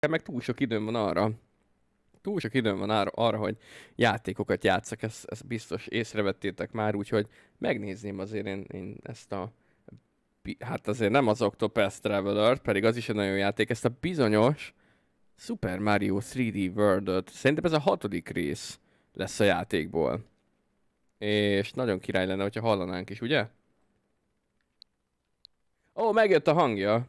meg túl sok időm van arra. Túl sok időm van arra, hogy játékokat játszak, ezt biztos észrevettétek már, úgyhogy megnézném azért én ezt a... Hát azért nem az Octopath Traveler, pedig az is egy nagyon játék, ezt a bizonyos Super Mario 3D World-öt. Szerintem ez a 6. rész lesz a játékból. És nagyon király lenne, hogyha hallanánk is, ugye? Ó, megjött a hangja.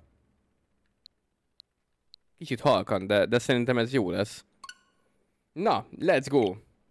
Kicsit halkan, de szerintem ez jó lesz. Na, let's go!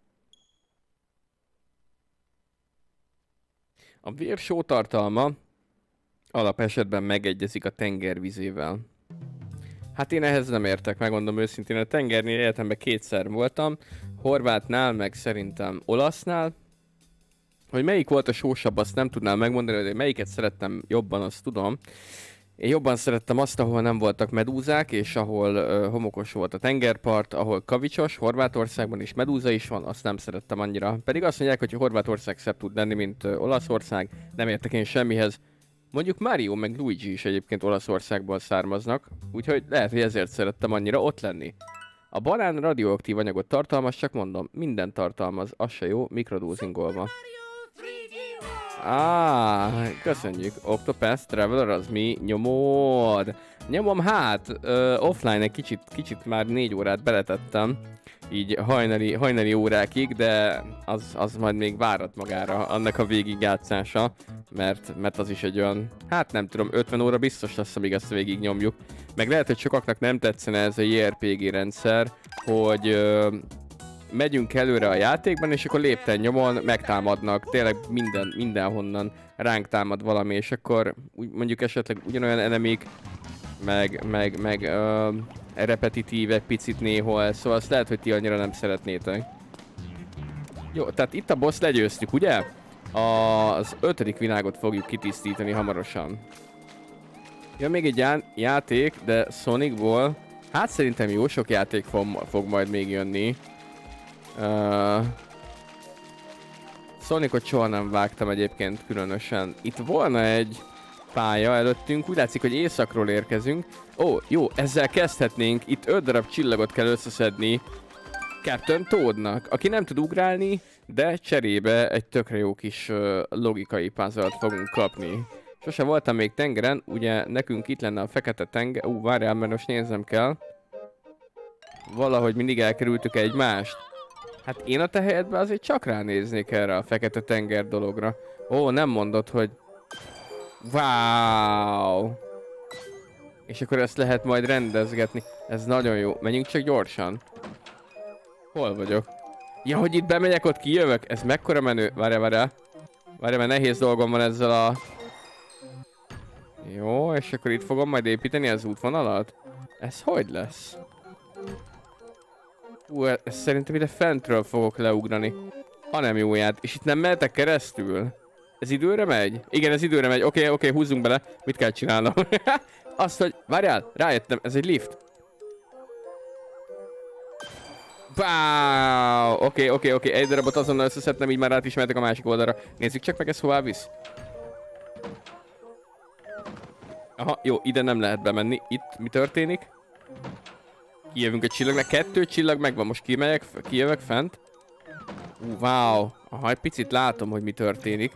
A vérsó tartalma alapesetben megegyezik a tengervizével. Hát én ehhez nem értek, megmondom őszintén, a tengernél életemben 2-szer voltam, horvátnál, meg szerintem olasznál. Hogy melyik volt a sósabb, azt nem tudnám megmondani, de melyiket szerettem jobban, azt tudom. Én jobban szerettem azt, ahol nem voltak medúzák, és ahol homokos volt a tengerpart, ahol kavicsos, Horvátországban is medúza is van, azt nem szerettem annyira. Pedig azt mondják, hogy Horvátország szebb tud lenni, mint Olaszország, nem értek én semmihez. Mondjuk Mario meg Luigi is egyébként Olaszországból származnak, úgyhogy lehet, hogy ezért szerettem annyira ott lenni. A banán radioaktív anyagot tartalmaz, csak mondom, minden tartalmaz, az se jó, mikrodózingolva. Köszönjük. Octopath Traveler, az mi? Nyomod! Nyomom hát! Offline egy kicsit már 4 órát beletettem. Így hajnali órákig, de az majd még várat magára annak a végigjátszása. Mert az is egy olyan, hát nem tudom, 50 óra biztos lesz, amíg ezt végig nyomjuk. Meg lehet, hogy sokaknak nem tetszene ez a JRPG rendszer, hogy megyünk előre a játékban, és akkor lépten nyomon megtámadnak, tényleg mindenhonnan ránk támad valami, és akkor mondjuk esetleg ugyanolyan enemik, meg repetitívek picit néhol, szóval azt lehet, hogy ti annyira nem szeretnétek. Jó, tehát itt a boss legyőztük, ugye? Az 5. világot fogjuk kitisztítani hamarosan. Jön még egy játék, de Sonicból, hát szerintem jó sok játék fog majd még jönni. Sonicot soha nem vágtam egyébként különösen. Itt volna egy pálya előttünk, úgy látszik, hogy északról érkezünk. Ó, jó, ezzel kezdhetnénk. Itt 5 darab csillagot kell összeszedni Captain Toadnak, aki nem tud ugrálni, de cserébe egy tökre jó kis logikai puzzle-t fogunk kapni. Sose voltam még tengeren, ugye nekünk itt lenne a fekete tenger... várjál, mert most néznem kell. Valahogy mindig elkerültük egymást. Hát én a te helyedben azért csak ránéznék erre a fekete tenger dologra. Ó, nem mondod, hogy... Wow! És akkor ezt lehet majd rendezgetni. Ez nagyon jó. Menjünk csak gyorsan. Hol vagyok? Ja, hogy itt bemegyek, ott kijövök? Ez mekkora menő? Várjál, mert nehéz dolgom van ezzel a... Jó, és akkor itt fogom majd építeni az útvonalat? Ez hogy lesz? Ez szerintem ide fentről fogok leugrani. Ha nem jó ját. És itt nem mehetek keresztül? Ez időre megy? Igen, ez időre megy. Oké, húzzunk bele. Mit kell csinálnom? Azt, hogy... Várjál, rájöttem. Ez egy lift. Wow! Oké. Egy darabot azonnal összeszedtem, így már át is mehetek a másik oldalra. Nézzük csak meg, ez hová visz. Aha, jó, ide nem lehet bemenni. Itt mi történik? Kijövünk a csillagnak. 2 csillag megvan. Most kijövök fent. Wow. Aha, egy picit látom, hogy mi történik.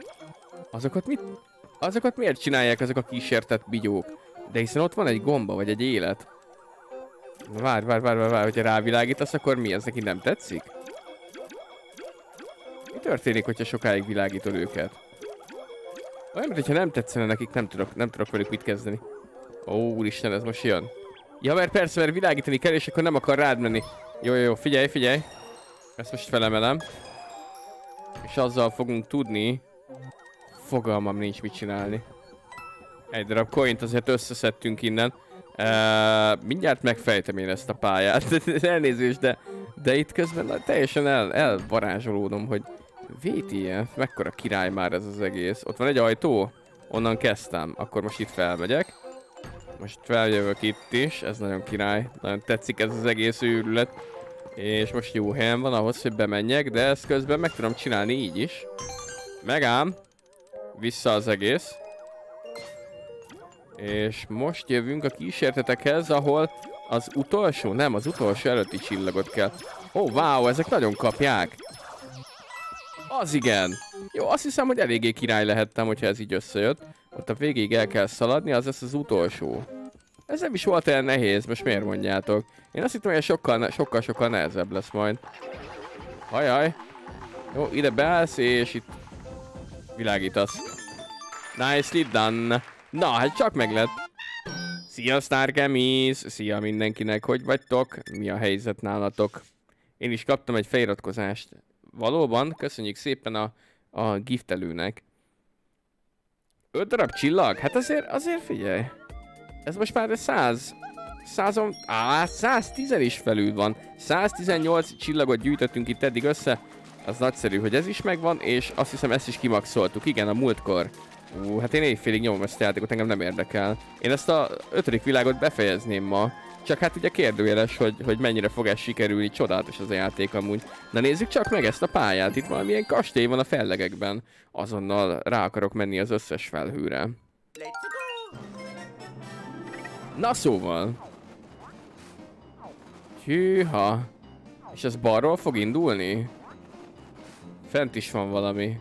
Azokat miért csinálják azok a kísértett bigyók? De hiszen ott van egy gomba, vagy egy élet. Várj, hogyha rávilágítasz, akkor mi? Ez neki nem tetszik? Mi történik, hogyha sokáig világítod őket? Olyan, mintha nem tetszene nekik, nem tudok velük mit kezdeni. Ó, úristen, ez most jön. Ja, mert persze, mert világítani kell, és akkor nem akar rád menni. Jó, figyelj. Ezt most felemelem. És azzal fogunk tudni... Fogalmam nincs mit csinálni. Egy darab coint azért összeszedtünk innen. Mindjárt megfejtem én ezt a pályát. Elnézést, de itt közben teljesen elvarázsolódom, hogy VTF, mekkora király már ez az egész. Ott van egy ajtó? Onnan kezdtem. Akkor most itt felmegyek. Most feljövök itt is. Ez nagyon király. Nagyon tetszik ez az egész őrület. És most jó helyen van ahhoz, hogy bemenjek, de ezt közben meg tudom csinálni így is. Megám. Vissza az egész. És most jövünk a kísértetekhez, ahol az utolsó? Nem, az utolsó előtti csillagot kell. Ó, wow, ezek nagyon kapják. Az igen. Jó, azt hiszem, hogy eléggé király lehettem, hogyha ez így összejött. Ott a végéig el kell szaladni, az lesz az utolsó. Ez nem is volt olyan nehéz, most miért mondjátok? Én azt hittem, hogy sokkal nehezebb lesz majd. Hajaj. Jó, ide beállsz, és itt világítasz. Nicely done. Na, hát csak meg lett. Szia, Stargamies! Szia mindenkinek, hogy vagytok? Mi a helyzet nálatok? Én is kaptam egy feliratkozást. Valóban, köszönjük szépen a giftelőnek. 5 darab csillag? Hát azért figyelj. Ez most már 110 is felül van. 118 csillagot gyűjtöttünk itt eddig össze. Az nagyszerű, hogy ez is megvan, és azt hiszem ezt is kimaxoltuk. Igen, a múltkor. Hát én éjfélig nyomom ezt a játékot, engem nem érdekel. Én ezt a 5. világot befejezném ma. Csak hát ugye kérdőjeles, hogy mennyire fog ez sikerülni. Csodálatos az a játék amúgy. Na nézzük csak meg ezt a pályát. Itt valamilyen kastély van a fellegekben. Azonnal rá akarok menni az összes felhőre. Na szóval. Hűha. És ez balról fog indulni? Fent is van valami.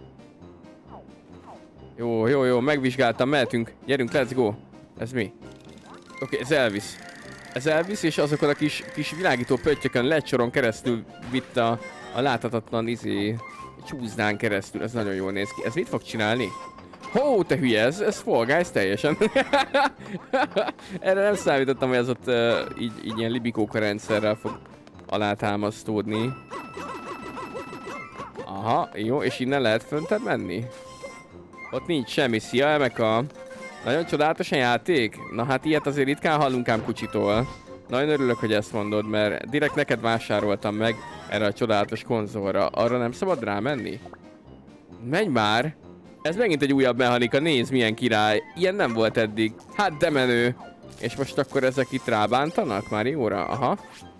Jó, megvizsgáltam, mehetünk. Gyerünk, let's go. Ez mi? Oké, ez elvisz. Ez elvisz, és azokon a kis világító pöttyökön lecsoron keresztül vitt a láthatatlan csúszdán keresztül. Ez nagyon jól néz ki. Ez mit fog csinálni? Hó, te hülye, ez Fall Guys teljesen. Erre nem számítottam, hogy ez ott így ilyen libikóka rendszerrel fog alátámasztódni. Aha, jó, és innen lehet föntebb menni? Ott nincs semmi. Szia, Emeka. Nagyon csodálatos a játék? Na hát ilyet azért ritkán hallunk ám Kucsitól. Nagyon örülök, hogy ezt mondod, mert direkt neked vásároltam meg erre a csodálatos konzolra. Arra nem szabad rámenni? Menj már! Ez megint egy újabb mechanika, nézd milyen király. Ilyen nem volt eddig. Hát de menő. És most akkor ezek itt rábántanak már jóra? Aha.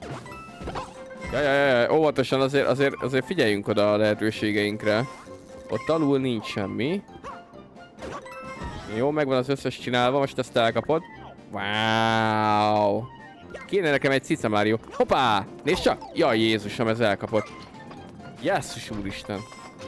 Jaj, óvatosan azért figyeljünk oda a lehetőségeinkre. Ott alul nincs semmi. Jó, megvan az összes csinálva, most ezt elkapod. Wow! Kéne nekem egy cica Mario. Hoppá! Nézd csak! Jaj, Jézusom, ez elkapott. Jesszus úristen.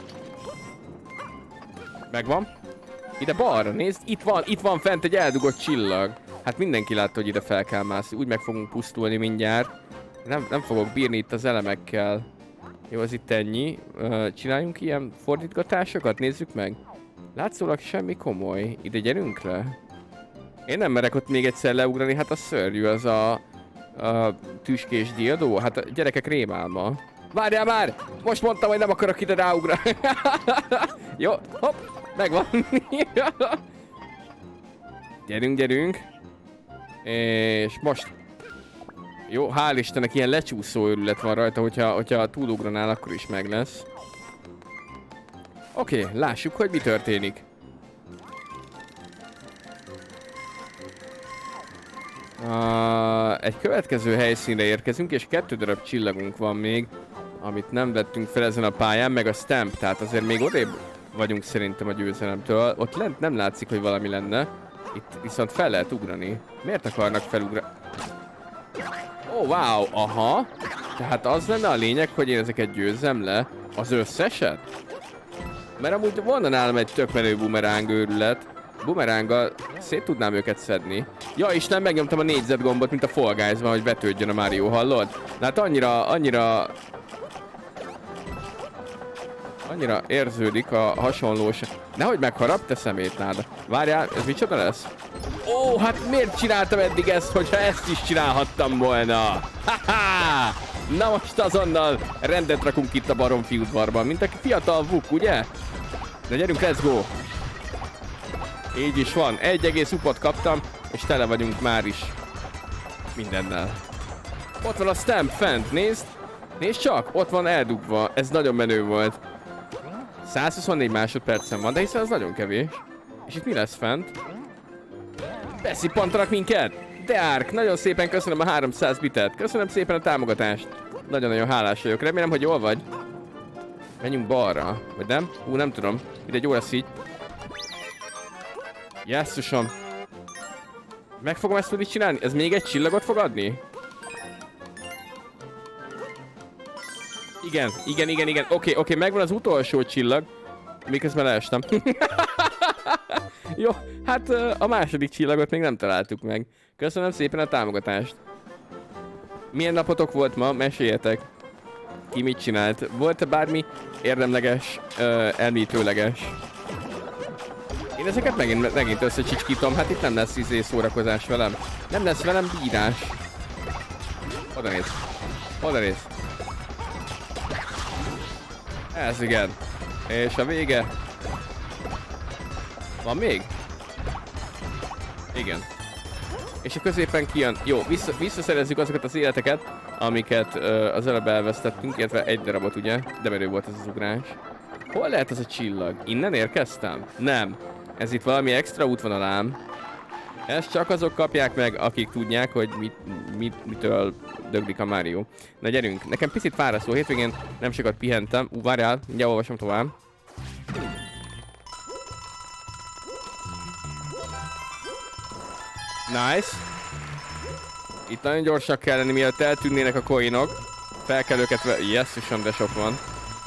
Megvan. Ide balra, nézd, itt van fent egy eldugott csillag. Hát mindenki látta, hogy ide fel kell mászni. Úgy meg fogunk pusztulni mindjárt. Nem fogok bírni itt az elemekkel. Jó, az itt ennyi. Csináljunk ilyen fordítgatásokat, nézzük meg. Látszólag semmi komoly. Ide gyerünk le? Én nem merek ott még egyszer leugrani, hát az szörnyű, az a tüskés diadó. Hát a gyerekek rémálma. Várjál már! Most mondtam, hogy nem akarok ide ráugrani. Jó, hopp, megvan. Gyerünk. És most. Jó, hál' Istennek ilyen lecsúszó őrület van rajta, hogyha túlugranál, akkor is meg lesz. Oké, lássuk, hogy mi történik. Egy következő helyszínre érkezünk, és 2 darab csillagunk van még, amit nem vettünk fel ezen a pályán, meg a stamp, tehát azért még odébb vagyunk szerintem a győzelemtől. Ott lent nem látszik, hogy valami lenne. Itt viszont fel lehet ugrani. Miért akarnak felugrani? Ó, wow, aha. Tehát az lenne a lényeg, hogy én ezeket győzzem le. Az összeset? Mert amúgy volna nálam egy tök menő bumeráng őrület. Bumeránggal szét tudnám őket szedni. Ja, Isten, megnyomtam a négyzet gombot, mint a Fall Guys-ban, hogy vetődjön a Mario, hallod? Na hát annyira érződik a hasonlóság. Nehogy megharap, te szemétnád. Várjál, ez micsoda lesz? Ó, hát miért csináltam eddig ezt, hogyha ezt is csinálhattam volna? Haha! Na most azonnal rendet rakunk itt a baromfi udvarban, mint a fiatal vuk, ugye? De gyerünk, let's go! Így is van, egy egész upot kaptam, és tele vagyunk már is mindennel. Ott van a stamp fent, nézd! Nézd csak, ott van eldugva, ez nagyon menő volt. 124 másodpercen van, de hiszen az nagyon kevés. És itt mi lesz fent? Beszippantanak minket! Deárk, nagyon szépen köszönöm a 300 bitet, köszönöm szépen a támogatást. Nagyon-nagyon hálás vagyok, remélem, hogy jól vagy. Menjünk balra, vagy nem? Nem tudom, ide jó lesz így. Jesszusom. Meg fogom ezt tudni csinálni? Ez még egy csillagot fog adni? Igen. Oké, megvan az utolsó csillag. Miközben leestem. Jó, hát a második csillagot még nem találtuk meg. Köszönöm szépen a támogatást. Milyen napotok volt ma? Meséljetek. Ki mit csinált? Volt-e bármi érdemleges, említőleges? Én ezeket megint összecsicskítom, hát itt nem lesz szórakozás velem. Nem lesz velem bírás. Oda néz. Ez igen. És a vége. Van még? Igen. És a középen kijön. Jó, visszaszerezzük azokat az életeket, amiket az előbb elvesztettünk, illetve egy darabot ugye, de merő volt ez az ugrás. Hol lehet ez a csillag? Innen érkeztem? Nem. Ez itt valami extra útvonal ám. Ezt csak azok kapják meg, akik tudják, hogy mitől döglik a Mario. Na gyerünk, nekem picit fárasztó, hétvégén nem sokat pihentem. Várjál, mindjárt olvasom tovább. Nice. Itt nagyon gyorsak kell lenni, mielőtt eltűnnének a coinok. Fel kell őket jesszusan, de sok van.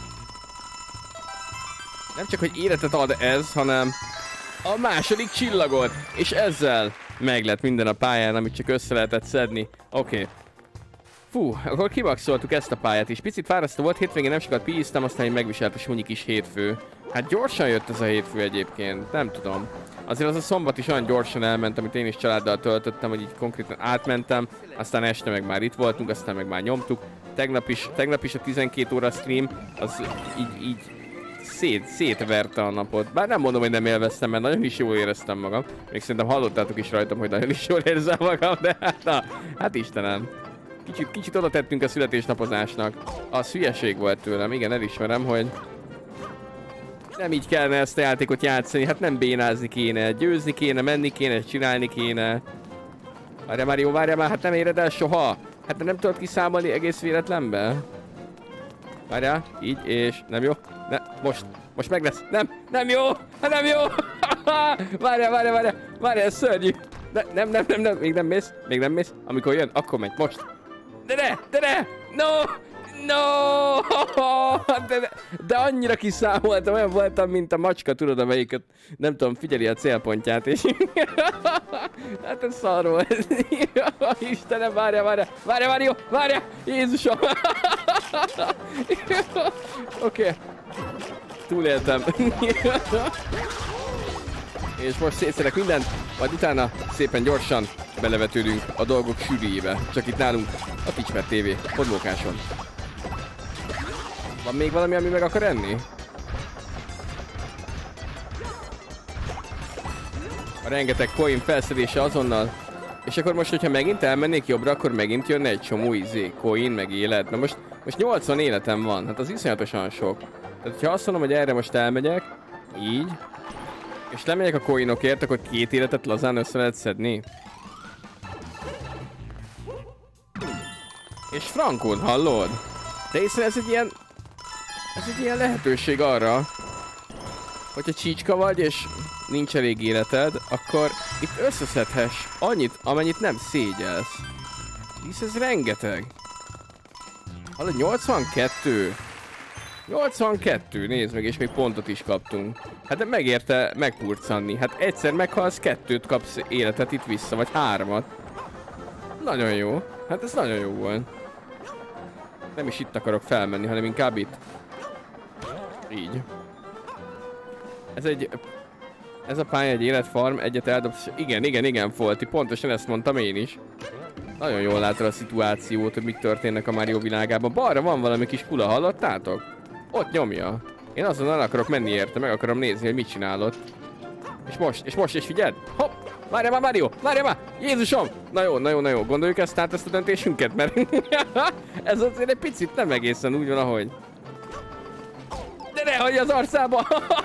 Nem csak, hogy életet ad ez, hanem a második csillagot. És ezzel meg lett minden a pályán, amit csak össze lehetett szedni. Oké. Fú, akkor kimaxoltuk ezt a pályát is. Picit fárasztó volt, hétvégén nem sokat piíztam, aztán így megviselt a sunyi kis hétfő. Hát gyorsan jött ez a hétfő egyébként, nem tudom. Azért az a szombat is olyan gyorsan elment, amit én is családdal töltöttem, hogy így konkrétan átmentem, aztán este meg már itt voltunk, aztán meg már nyomtuk. Tegnap is a 12 óra stream, az így szétverte a napot. Bár nem mondom, hogy nem élveztem, mert nagyon is jól éreztem magam. Még szerintem hallottátok is rajtam, hogy nagyon is jól érzem magam, de hát Istenem. Kicsit oda tettünk a születésnapozásnak. Az hülyeség volt tőlem, igen, elismerem, hogy nem így kellene ezt a játékot játszani, hát nem bénázni kéne, győzni kéne, menni kéne, csinálni kéne. Várjál Mario, várjál már, hát nem éred el soha. Hát te nem tudod kiszámolni egész véletlenbe? Várjál, így, és nem jó. Ne, most meg lesz. Nem jó, hát nem jó. Várjál, ez szörnyű. Nem, még nem mész. Amikor jön, akkor megy, most. De ne, no, de annyira kiszámoltam, olyan voltam, mint a macska, tudod, amelyiket, nem tudom, figyeli a célpontját, és hát ez szar volt. Istenem, várjál, Jézusom. Oké. Túléltem. És most szétszedek mindent, majd utána szépen gyorsan belevetődünk a dolgok sűrűjébe. Csak itt nálunk a Twitch TV podlókáson. Van még valami, ami meg akar enni? A rengeteg coin felszedése azonnal. És akkor most, hogyha megint elmennék jobbra, akkor megint jönne egy csomó coin, meg élet. Na most 80 életem van, hát az iszonyatosan sok. Tehát, hogyha azt mondom, hogy erre most elmegyek, így, és lemegyek a coinokért, akkor 2 életet lazán össze lehet szedni. És frankon, hallod? De hiszen ez egy ilyen lehetőség arra, hogyha csícska vagy, és nincs elég életed, akkor itt összeszedhess annyit, amennyit nem szégyelsz. Hisz ez rengeteg. Hallod, 82. 82, nézd meg, és még pontot is kaptunk. Hát de megérte megpurcanni. Hát egyszer meghalsz, 2-t kapsz életet itt vissza, vagy 3-at. Nagyon jó. Hát ez nagyon jó volt. Nem is itt akarok felmenni, hanem inkább itt. Így. Ez a pálya egy életfarm, egyet eldobsz. Igen, Folti, pontosan ezt mondtam én is. Nagyon jól látod a szituációt, hogy mik történnek a Mario világában. Balra van valami kis kula, hallottátok? Ott nyomja. Én azonnal akarok menni érte, meg akarom nézni, hogy mit csinálod. És most, és figyeld! Hopp! Várjál már, Mario! Várjál már! Jézusom! Na jó. Gondoljuk ezt a döntésünket, mert ez azért egy picit nem egészen úgy van, ahogy. De ne hagyj az arcába!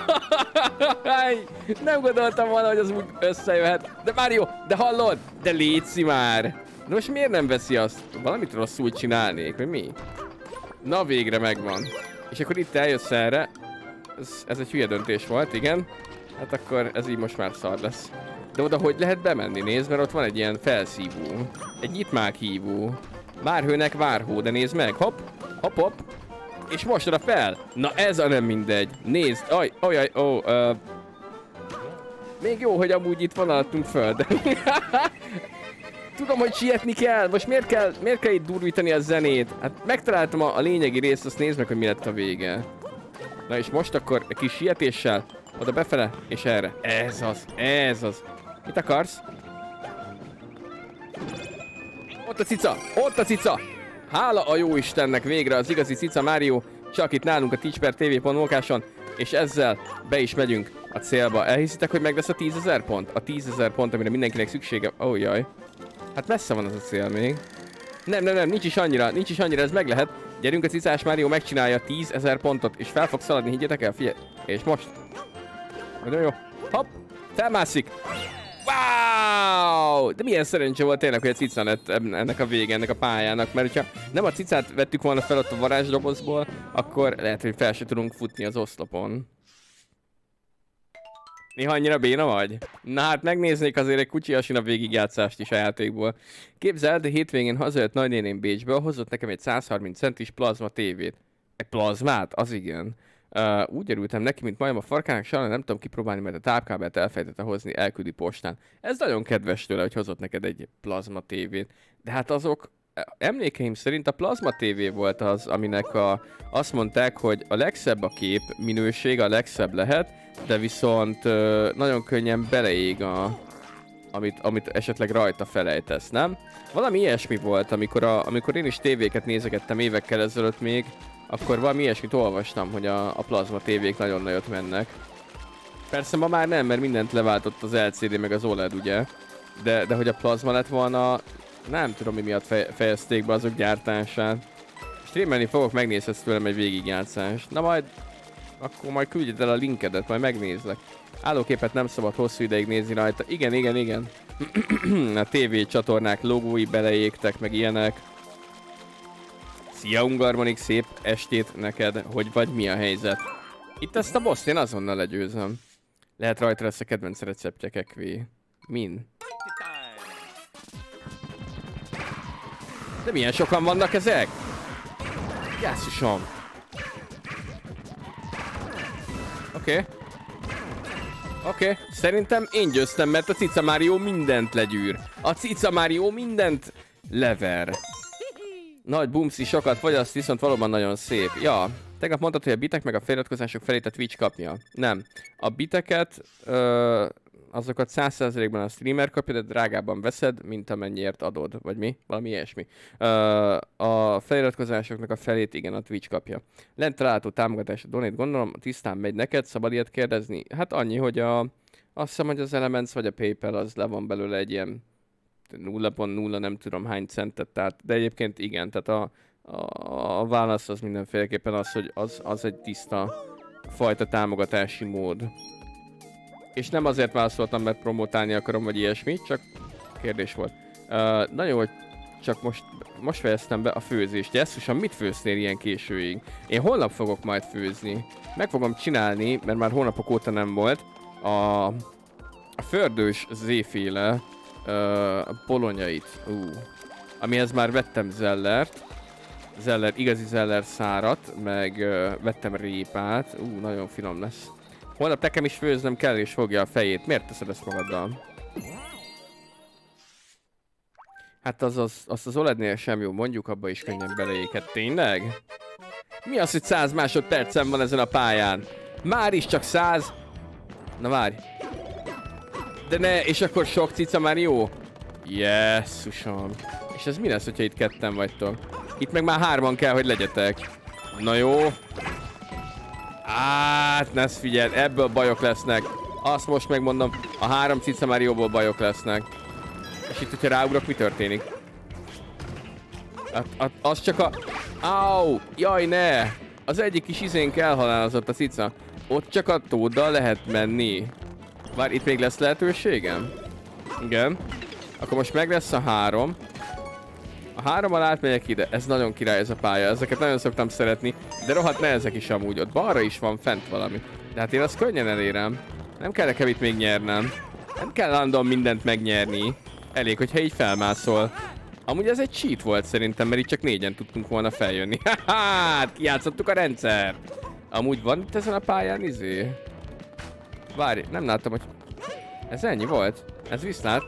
Nem gondoltam volna, hogy az úgy összejöhet. De Mario, de hallod? De létszi már! De most miért nem veszi azt? Valamit rosszul csinálnék, vagy mi? Na végre megvan. És akkor itt eljössz erre. Ez egy hülye döntés volt, igen. Hát akkor ez így most már szar lesz. De oda hogy lehet bemenni? Nézd, mert ott van egy ilyen felszívó. Egy nyitmághívó. Várhőnek várhó, de nézd meg. Hopp. És most oda fel! Na ez a nem mindegy. Nézd! Még jó, hogy amúgy itt vonaltunk föl, de... Tudom, hogy sietni kell. Most miért kell itt durvítani a zenét? Hát megtaláltam a lényegi részt, azt nézd meg, hogy mi lett a vége. Na és most akkor egy kis sietéssel, oda befele, és erre. Ez az. Mit akarsz? Ott a cica! Hála a jó Istennek, végre az igazi cica Mario, csak itt nálunk a teachpertv.ok-on, és ezzel be is megyünk a célba. Elhiszitek, hogy meg lesz a 10.000 pont? A 10.000 pont, amire mindenkinek szüksége... Ó, jaj. Hát messze van az a cél még. Nem, nincs is annyira, ez meg lehet. Gyerünk, a cicás Mario megcsinálja 10.000 pontot, és fel fog szaladni, higgyetek el, figyelj. És most. Nagyon jó. Hopp, felmászik. Wow! De milyen szerencse volt tényleg, hogy a cica lett ennek a vége, ennek a pályának, mert hogyha nem a cicát vettük volna fel ott a varázsdobozból, akkor lehet, hogy fel se tudunk futni az oszlopon. Néha annyira béna vagy? Na hát megnéznék azért egy kutyi asina végigjátszást is a játékból. Képzeld, de hétvégén hazajött nagynéném Bécsből, hozott nekem egy 130 centis plazma tévét. Egy plazmát? Az igen. Úgy örültem neki, mint majom a farkának, sajnálom nem tudom kipróbálni, mert a tápkábelt elfelejtette hozni, elküldi postán. Ez nagyon kedves tőle, hogy hozott neked egy plazma tévét. De hát azok, emlékeim szerint a plazma tévé volt az, aminek azt mondták, hogy a legszebb a kép minőség, a legszebb lehet, de viszont nagyon könnyen beleég amit esetleg rajta felejtesz, nem? Valami ilyesmi volt, amikor én is tévéket nézegettem évekkel ezelőtt még, akkor valami ilyesmit olvastam, hogy a plazma tévék nagyon nagyot mennek. Persze ma már nem, mert mindent leváltott az LCD meg az OLED, ugye? De hogy a plazma lett volna, nem tudom mi miatt fejezték be azok gyártását. Streamelni fogok, megnézhetsz tőlem egy végigjátszást. Na majd, akkor majd küldjed el a linkedet, majd megnézlek. Állóképet nem szabad hosszú ideig nézni rajta. Igen. A TV csatornák logói beleégtek, meg ilyenek. Szia Ungarmonik, szép estét neked, hogy vagy, mi a helyzet? Itt ezt a boss én azonnal legyőzöm. Lehet rajta lesz a kedvenc receptje, kekvé. Min? De milyen sokan vannak ezek? Jászusom. Oké. Szerintem én győztem, mert a Cica Mario mindent legyűr. A Cica Mario mindent lever. Nagy bumszi, sokat fogyaszt, viszont valóban nagyon szép. Ja, tegnap mondtad, hogy a bitek meg a feliratkozások felét a Twitch kapja. Nem. A biteket, azokat 100%-ban a streamer kapja, de drágában veszed, mint amennyiért adod. Vagy mi? Valami ilyesmi. A feliratkozásoknak a felét igen, a Twitch kapja. Lent található támogatás a donate, gondolom, tisztán megy neked, szabad ilyet kérdezni? Hát annyi, hogy azt hiszem, hogy az Elements vagy a PayPal az le van belőle egy ilyen 0.0 nem tudom hány centet, tehát, de egyébként igen, tehát a válasz az mindenféleképpen az, hogy az egy tiszta fajta támogatási mód. És nem azért válaszoltam, mert promotálni akarom, vagy ilyesmi, csak kérdés volt. Nagyon, hogy csak most fejeztem be a főzést. Jesszusan, mit főznél ilyen későig? Én holnap fogok majd főzni. Meg fogom csinálni, mert már hónapok óta nem volt, a fördős zéféle bolonyait. Amihez már vettem zellert. Igazi zeller szárat, meg vettem répát. Nagyon finom lesz. Holnap nekem is főznöm kell, és fogja a fejét. Miért teszed ezt magaddal? Hát azt az OLED-nél sem jó, mondjuk abba is könnyen beleéket. Tényleg? Mi az, hogy 100 másodpercen van ezen a pályán? Már is csak 100? Na várj. De ne, és akkor sok cica már jó? Jesszusom. És ez mi lesz, hogyha itt ketten vagytok? Itt meg már 3-an kell, hogy legyetek. Na jó. Ne figyeld, ebből bajok lesznek. Azt most megmondom, a 3 cica már jóból bajok lesznek. És itt, hogyha ráugrok, mi történik? Az csak a... Au! Jaj, ne! Az egyik kis izénk elhalálozott a cica. Ott csak a tóddal lehet menni. Várj, itt még lesz lehetőségem? Igen. Akkor most meg lesz a 3. A 3-mal átmegyek ide. Ez nagyon király ez a pálya. Ezeket nagyon szoktam szeretni. De rohadt nehezek is amúgy. Ott balra is van fent valami. De hát én azt könnyen elérem. Nem kell nekem itt még nyernem. Nem kell állandóan mindent megnyerni. Elég, hogyha így felmászol. Amúgy ez egy cheat volt szerintem, mert itt csak 4-en tudtunk volna feljönni. Hát kijátszottuk a rendszert. Amúgy van itt ezen a pályán izé? Várj, nem láttam, hogy... Ez ennyi volt? Ez viszlát?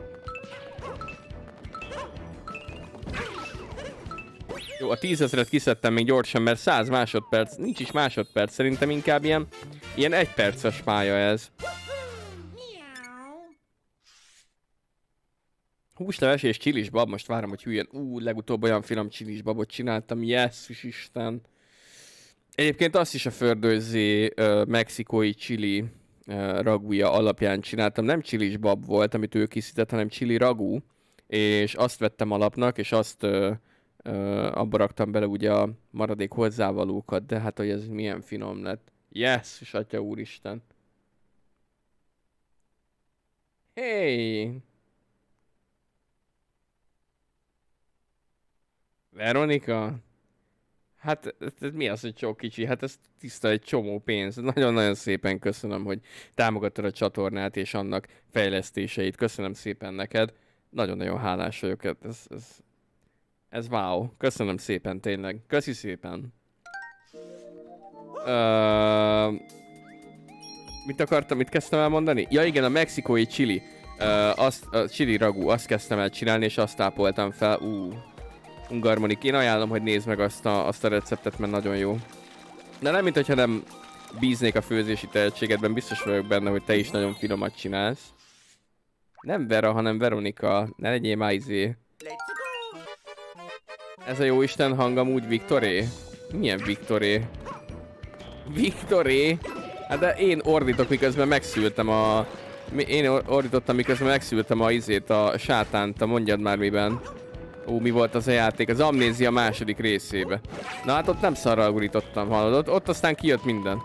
Jó, a 10 000-et kiszedtem még gyorsan, mert 100 másodperc, nincs is másodperc, szerintem inkább ilyen 1 perces pálya ez. Húsleves és csilis bab, most várom, hogy hülyen. Legutóbb olyan finom csilis babot csináltam, jesszus Isten. Egyébként azt is a fördőzé mexikói chili ragúja alapján csináltam. Nem csilis bab volt, amit ő készített, hanem chili ragú. És azt vettem alapnak, és azt abba raktam bele ugye a maradék hozzávalókat, de hát hogy ez milyen finom lett. Yes, atya úristen. Hey! Veronika? Hát ez mi az, hogy csak kicsi? Hát ez tiszta egy csomó pénz. Nagyon-nagyon szépen köszönöm, hogy támogattad a csatornát és annak fejlesztéseit. Köszönöm szépen neked. Nagyon-nagyon hálás vagyok. Ez wow. Köszönöm szépen tényleg. Köszi szépen. Mit kezdtem el mondani? Ja igen, a mexikói chili. A chili ragú, azt kezdtem el csinálni, és azt tápoltam fel. Ungarmonik. Én ajánlom, hogy nézd meg azt a receptet, mert nagyon jó. De nem, mintha nem bíznék a főzési tehetségedben, biztos vagyok benne, hogy te is nagyon finomat csinálsz. Nem Vera, hanem Veronika. Ne legyél már izé. Ez a jó Isten hang amúgy Viktoré? Milyen Viktoré? Viktoré? Hát de én ordítok, miközben megszültem Én ordítottam, miközben megszültem a sátánt, mondjad már miben. Mi volt az a játék? Az Amnézia második részébe. Na hát ott nem szarral gurítottam, hallod? Ott aztán kijött minden.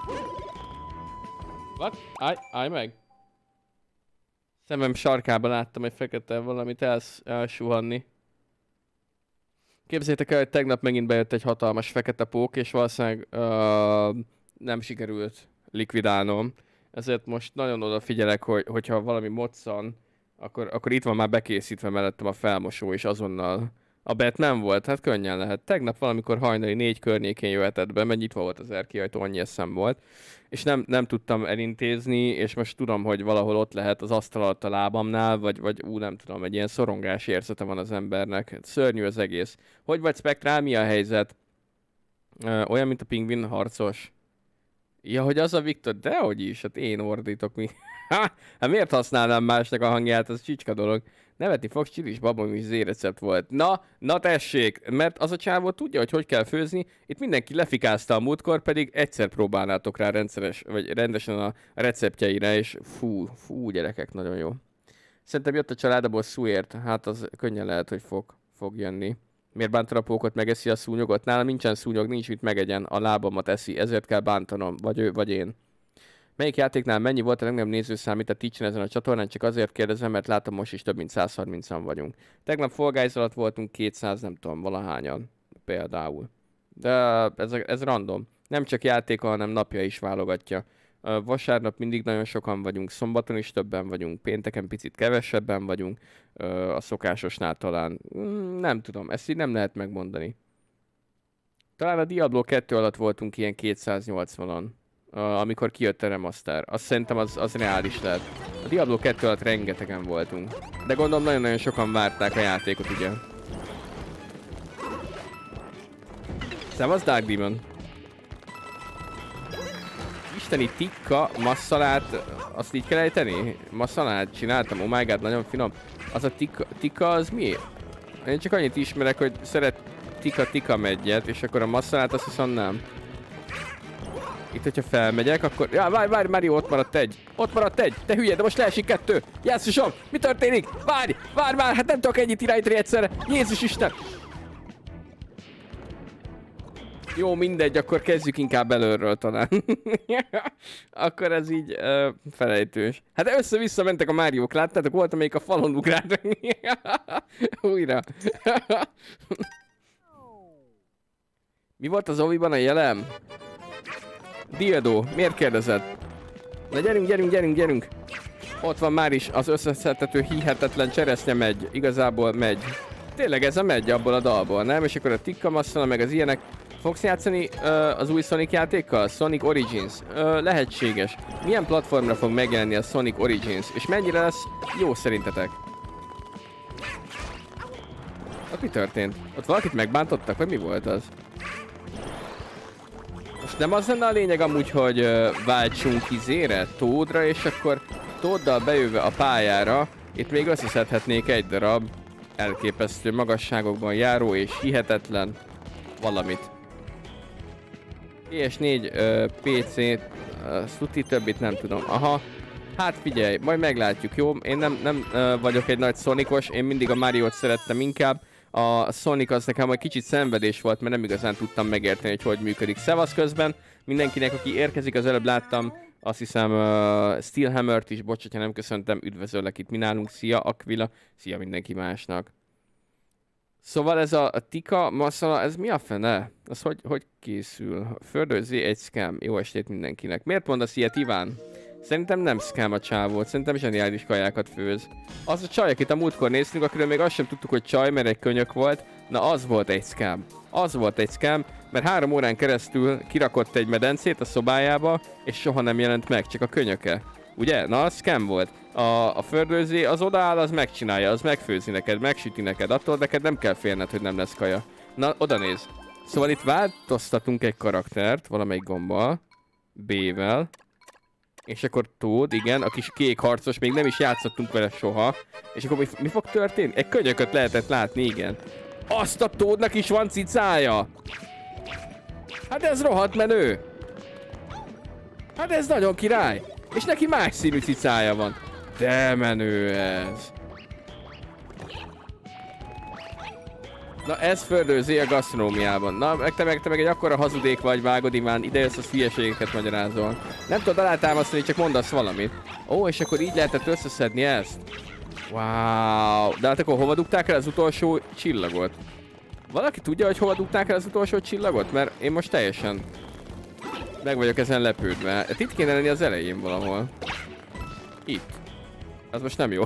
What? Állj meg! Szemem sarkában láttam egy fekete valamit elsuhanni. Képzeljétek el, hogy tegnap megint bejött egy hatalmas fekete pók, és valószínűleg nem sikerült likvidálnom. Ezért most nagyon odafigyelek, hogyha valami moccan, akkor itt van már bekészítve mellettem a felmosó, és azonnal a Batman volt, hát könnyen lehet. Tegnap valamikor hajnali 4 környékén jöhetett be, mert nyitva volt az erkélyajtó, annyi eszem volt. És nem tudtam elintézni, és most tudom, hogy valahol ott lehet az asztal alatt a lábamnál, vagy nem tudom, egy ilyen szorongás érzete van az embernek. Szörnyű az egész. Hogy vagy Spektrál, mi a helyzet? Olyan, mint a pingvin harcos. Ja, hogy az a Viktor, dehogy is, hát én ordítok mi. Hát miért használnám másnak a hangját, ez csicska dolog. Nevetni fogsz, csilis babom is Z-recept volt. Na tessék, mert az a csávó tudja, hogy kell főzni. Itt mindenki lefikázta a múltkor, pedig egyszer próbálnátok rá rendesen a receptjeire, és fú gyerekek, nagyon jó. Szerintem jött a családából szúért, hát az könnyen lehet, hogy fog jönni. Miért bántod a pókot, megeszi a szúnyogot? Nálam nincsen szúnyog, nincs mit megegyen, a lábamat eszi, ezért kell bántanom, vagy ő, vagy én. Melyik játéknál mennyi volt a legnagyobb nézőszám itt a Twitchen ezen a csatornán? Csak azért kérdezem, mert látom most is több mint 130-an vagyunk. Tegnap Fall Guys alatt voltunk 200, nem tudom, valahányan például. De ez random. Nem csak játéka, hanem napja is válogatja. Vasárnap mindig nagyon sokan vagyunk, szombaton is többen vagyunk, pénteken picit kevesebben vagyunk, a szokásosnál talán. Nem tudom, ezt így nem lehet megmondani. Talán a Diablo 2 alatt voltunk ilyen 280-an. Amikor kijött a remaster. Azt szerintem az reális lehet. A Diablo 2 alatt rengetegen voltunk. De gondolom nagyon-nagyon sokan várták a játékot, ugye. Szevasz, Dark Demon! Isteni tikka, masszalát, azt így kell ejteni? Masszalát csináltam, oh my god, nagyon finom. Az a tikka az mi? Én csak annyit ismerek, hogy szeret tikka megyet, és akkor a masszalát azt hiszem nem. Itt, hogyha felmegyek, akkor... Ja, várj, Mario, ott maradt egy! Ott maradt egy! Te hülye, de most leesik 2! Jesszusom! Mi történik? Várj, hát nem tudok ennyit irányítani egyszerre! Jézus Isten! Jó, mindegy, akkor kezdjük inkább előről talán. Akkor ez így felejtős. Hát össze-vissza mentek a Máriók, láttátok? Volt, amelyik a falon ugrált. Újra. Mi volt az oviban a jelem? Dildo, miért kérdezed? Na gyerünk! Ott van már is az összeszedhető hihetetlen cseresznye megy. Igazából megy. Tényleg ez a megy abból a dalból, nem? És akkor a Tikka Masszala meg az ilyenek. Fogsz játszani az új Sonic játékkal? Sonic Origins? Lehetséges. Milyen platformra fog megjelenni a Sonic Origins? És mennyire lesz jó szerintetek? Ott mi történt? Ott valakit megbántottak? Vagy mi volt az? Most nem az lenne a lényeg amúgy, hogy váltsunk izére, Toadra, és akkor Toaddal bejöve a pályára, itt még összeszedhetnék egy darab elképesztő magasságokban járó és hihetetlen valamit. PS4, PC, szuti, többit nem tudom. Aha, hát figyelj, majd meglátjuk, jó? Én nem vagyok egy nagy Sonicos, én mindig a Mario-t szerettem inkább. A Sonic az nekem egy kicsit szenvedés volt, mert nem igazán tudtam megérteni, hogy működik. Szevasz közben mindenkinek, aki érkezik, az előbb láttam, azt hiszem Steelhammert is, bocs, hogyha nem köszöntem, üdvözöllek itt mi nálunk, szia Aquila, szia mindenki másnak. Szóval ez a Tikka Masszala, ez mi a fene? Az hogy készül? Fördőzzé egy scam. Jó estét mindenkinek. Miért mondasz ilyet, Iván? Szerintem nem scam a csávót, szerintem zseniális kajákat főz. Az a csaj, akit a múltkor néztünk, akiről még azt sem tudtuk, hogy csaj, mert egy könyök volt. Na az volt egy scam. Az volt egy scam, mert 3 órán keresztül kirakott egy medencét a szobájába, és soha nem jelent meg, csak a könyöke. Ugye? Na, az scam volt. A fördőzé az odaáll, az megcsinálja, az megfőzi neked, megsüti neked, attól neked nem kell félned, hogy nem lesz kaja. Na, oda néz. Szóval itt változtatunk egy karaktert, valamelyik gombbal, B-vel, és akkor Toad, igen, a kis kék harcos, még nem is játszottunk vele soha. És akkor mi fog történni? Egy könyököt lehetett látni, igen. Azt a Toadnak is van cicája! Hát ez rohadt menő! Hát ez nagyon király! És neki más színű cicája van. De menő ez. Na ez fördőzi a gasztronómiában. Na te meg egy akkora hazudék vagy, vágod Iván, ide jössz, az hülyeségeket magyarázol. Nem tudod alátámasztani, csak mondasz valamit. Ó, és akkor így lehetett összeszedni ezt. Wow. De hát akkor hova dugták el az utolsó csillagot? Valaki tudja, hogy hova dugták el az utolsó csillagot? Mert én most teljesen meg vagyok ezen lepődve. Hát itt kéne lenni az elején valahol. Itt. Az most nem jó.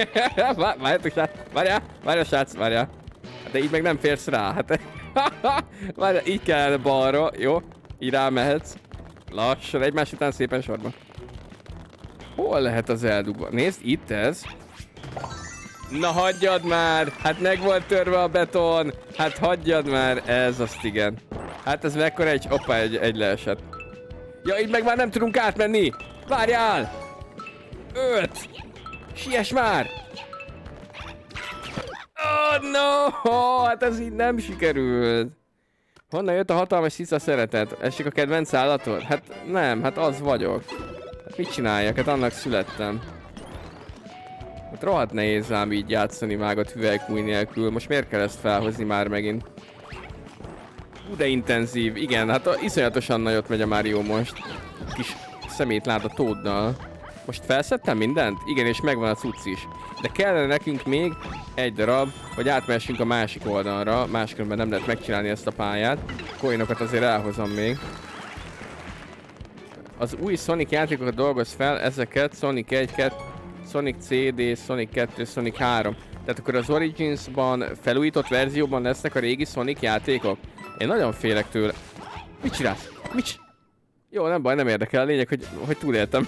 Várjál, srác, várjál. De így meg nem férsz rá, hát. Várjál, így kellene balra, jó? Így rámehetsz. Lassan, egymás után szépen sorba. Hol lehet az eldugva? Nézd, itt ez. Na hagyjad már! Hát meg volt törve a beton! Hát hagyjad már! Ez azt igen. Hát ez mekkora egy... Hoppá, egy leesett. Ja, így meg már nem tudunk átmenni! Várjál! 5! Siess már! Oh no! Hát ez így nem sikerült. Honnan jött a hatalmas cica szeretet? Ez csak a kedvenc állatod? Hát nem, hát az vagyok. Hát mit csináljak? Hát annak születtem. Hát rohadt nehéz ám így játszani vágott hüvelykúj nélkül. Most miért kell ezt felhozni már megint? De intenzív, igen, hát iszonyatosan nagyot megy a Mario most. Kis szemét lát a Toaddal. Most felszedtem mindent? Igen, és megvan a cucc is. De kellene nekünk még egy darab, hogy átmehessünk a másik oldalra. Máskülönben nem lehet megcsinálni ezt a pályát. Coinokat azért elhozom még. Az új Sonic játékokat dolgoz fel, ezeket Sonic 1, 2, Sonic CD, Sonic 2, Sonic 3. Tehát akkor az Origins-ban felújított verzióban lesznek a régi Sonic játékok? Én nagyon félek tőle. Mit csinálsz? Jó, nem baj, nem érdekel. A lényeg, hogy túléltem.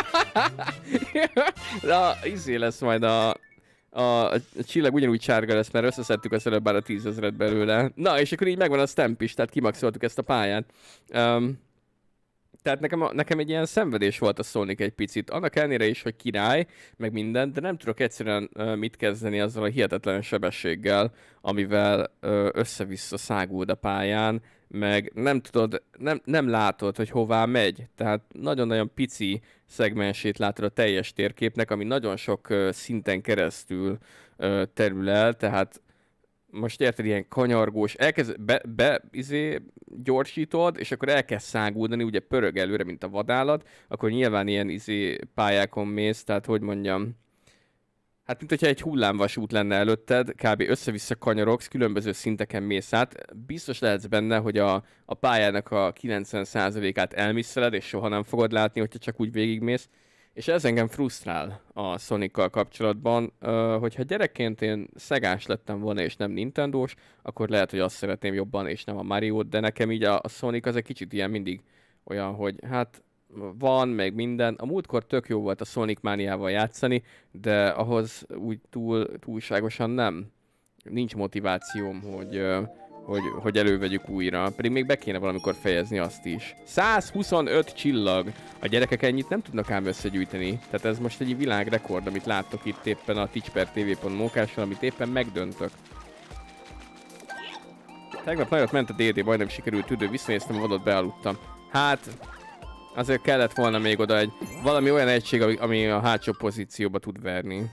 De izé lesz majd a csillag ugyanúgy sárga lesz, mert összeszedtük az előbb már a 10 000-et belőle. Na, és akkor így megvan a stamp is, tehát kimaxoltuk ezt a pályát. Tehát nekem egy ilyen szenvedés volt a Sonic egy picit. Annak ellenére is, hogy király, meg minden, de nem tudok egyszerűen mit kezdeni azzal a hihetetlen sebességgel, amivel össze-vissza száguld a pályán, meg nem tudod, nem látod, hogy hová megy. Tehát nagyon-nagyon pici szegmensét látod a teljes térképnek, ami nagyon sok szinten keresztül terül el, tehát most érted, ilyen kanyargós, elkezd gyorsítod, és akkor elkezd száguldani, ugye pörög előre, mint a vadállat, akkor nyilván ilyen pályákon mész, tehát hogy mondjam, hát mint hogyha egy hullámvasút lenne előtted, kb. Össze-vissza kanyarogsz, különböző szinteken mész át, biztos lehetsz benne, hogy a pályának a 90%-át elmisszeled, és soha nem fogod látni, hogyha csak úgy végigmész, És ez engem frusztrál a Sonic-kal kapcsolatban, hogyha gyerekként én szegás lettem volna és nem Nintendós, akkor lehet, hogy azt szeretném jobban és nem a Mario-t, de nekem így a Sonic az egy kicsit ilyen mindig olyan, hogy hát van, meg minden. A múltkor tök jó volt a Sonic mániával játszani, de ahhoz úgy túlságosan nem. Nincs motivációm, hogy elővegyük újra. Pedig még be kéne valamikor fejezni azt is. 125 csillag! A gyerekek ennyit nem tudnak ám összegyűjteni. Tehát ez most egy világrekord, amit láttok itt éppen a teachpertv.mókással, amit éppen megdöntök. Tegnap nagyot ment a DD, majdnem sikerült tüdő, visszanéztem a vadot, bealudtam. Hát, azért kellett volna még oda valami olyan egység, ami a hátsó pozícióba tud verni.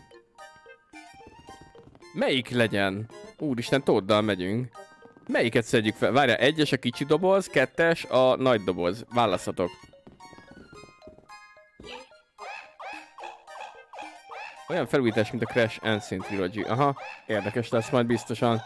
Melyik legyen? Úristen, Toddal megyünk. Melyiket szedjük fel? Várjál, 1-es a kicsi doboz, 2-es a nagy doboz. Választhatok. Olyan felújítás, mint a Crash Ancient Trilogy. Aha, érdekes lesz majd biztosan.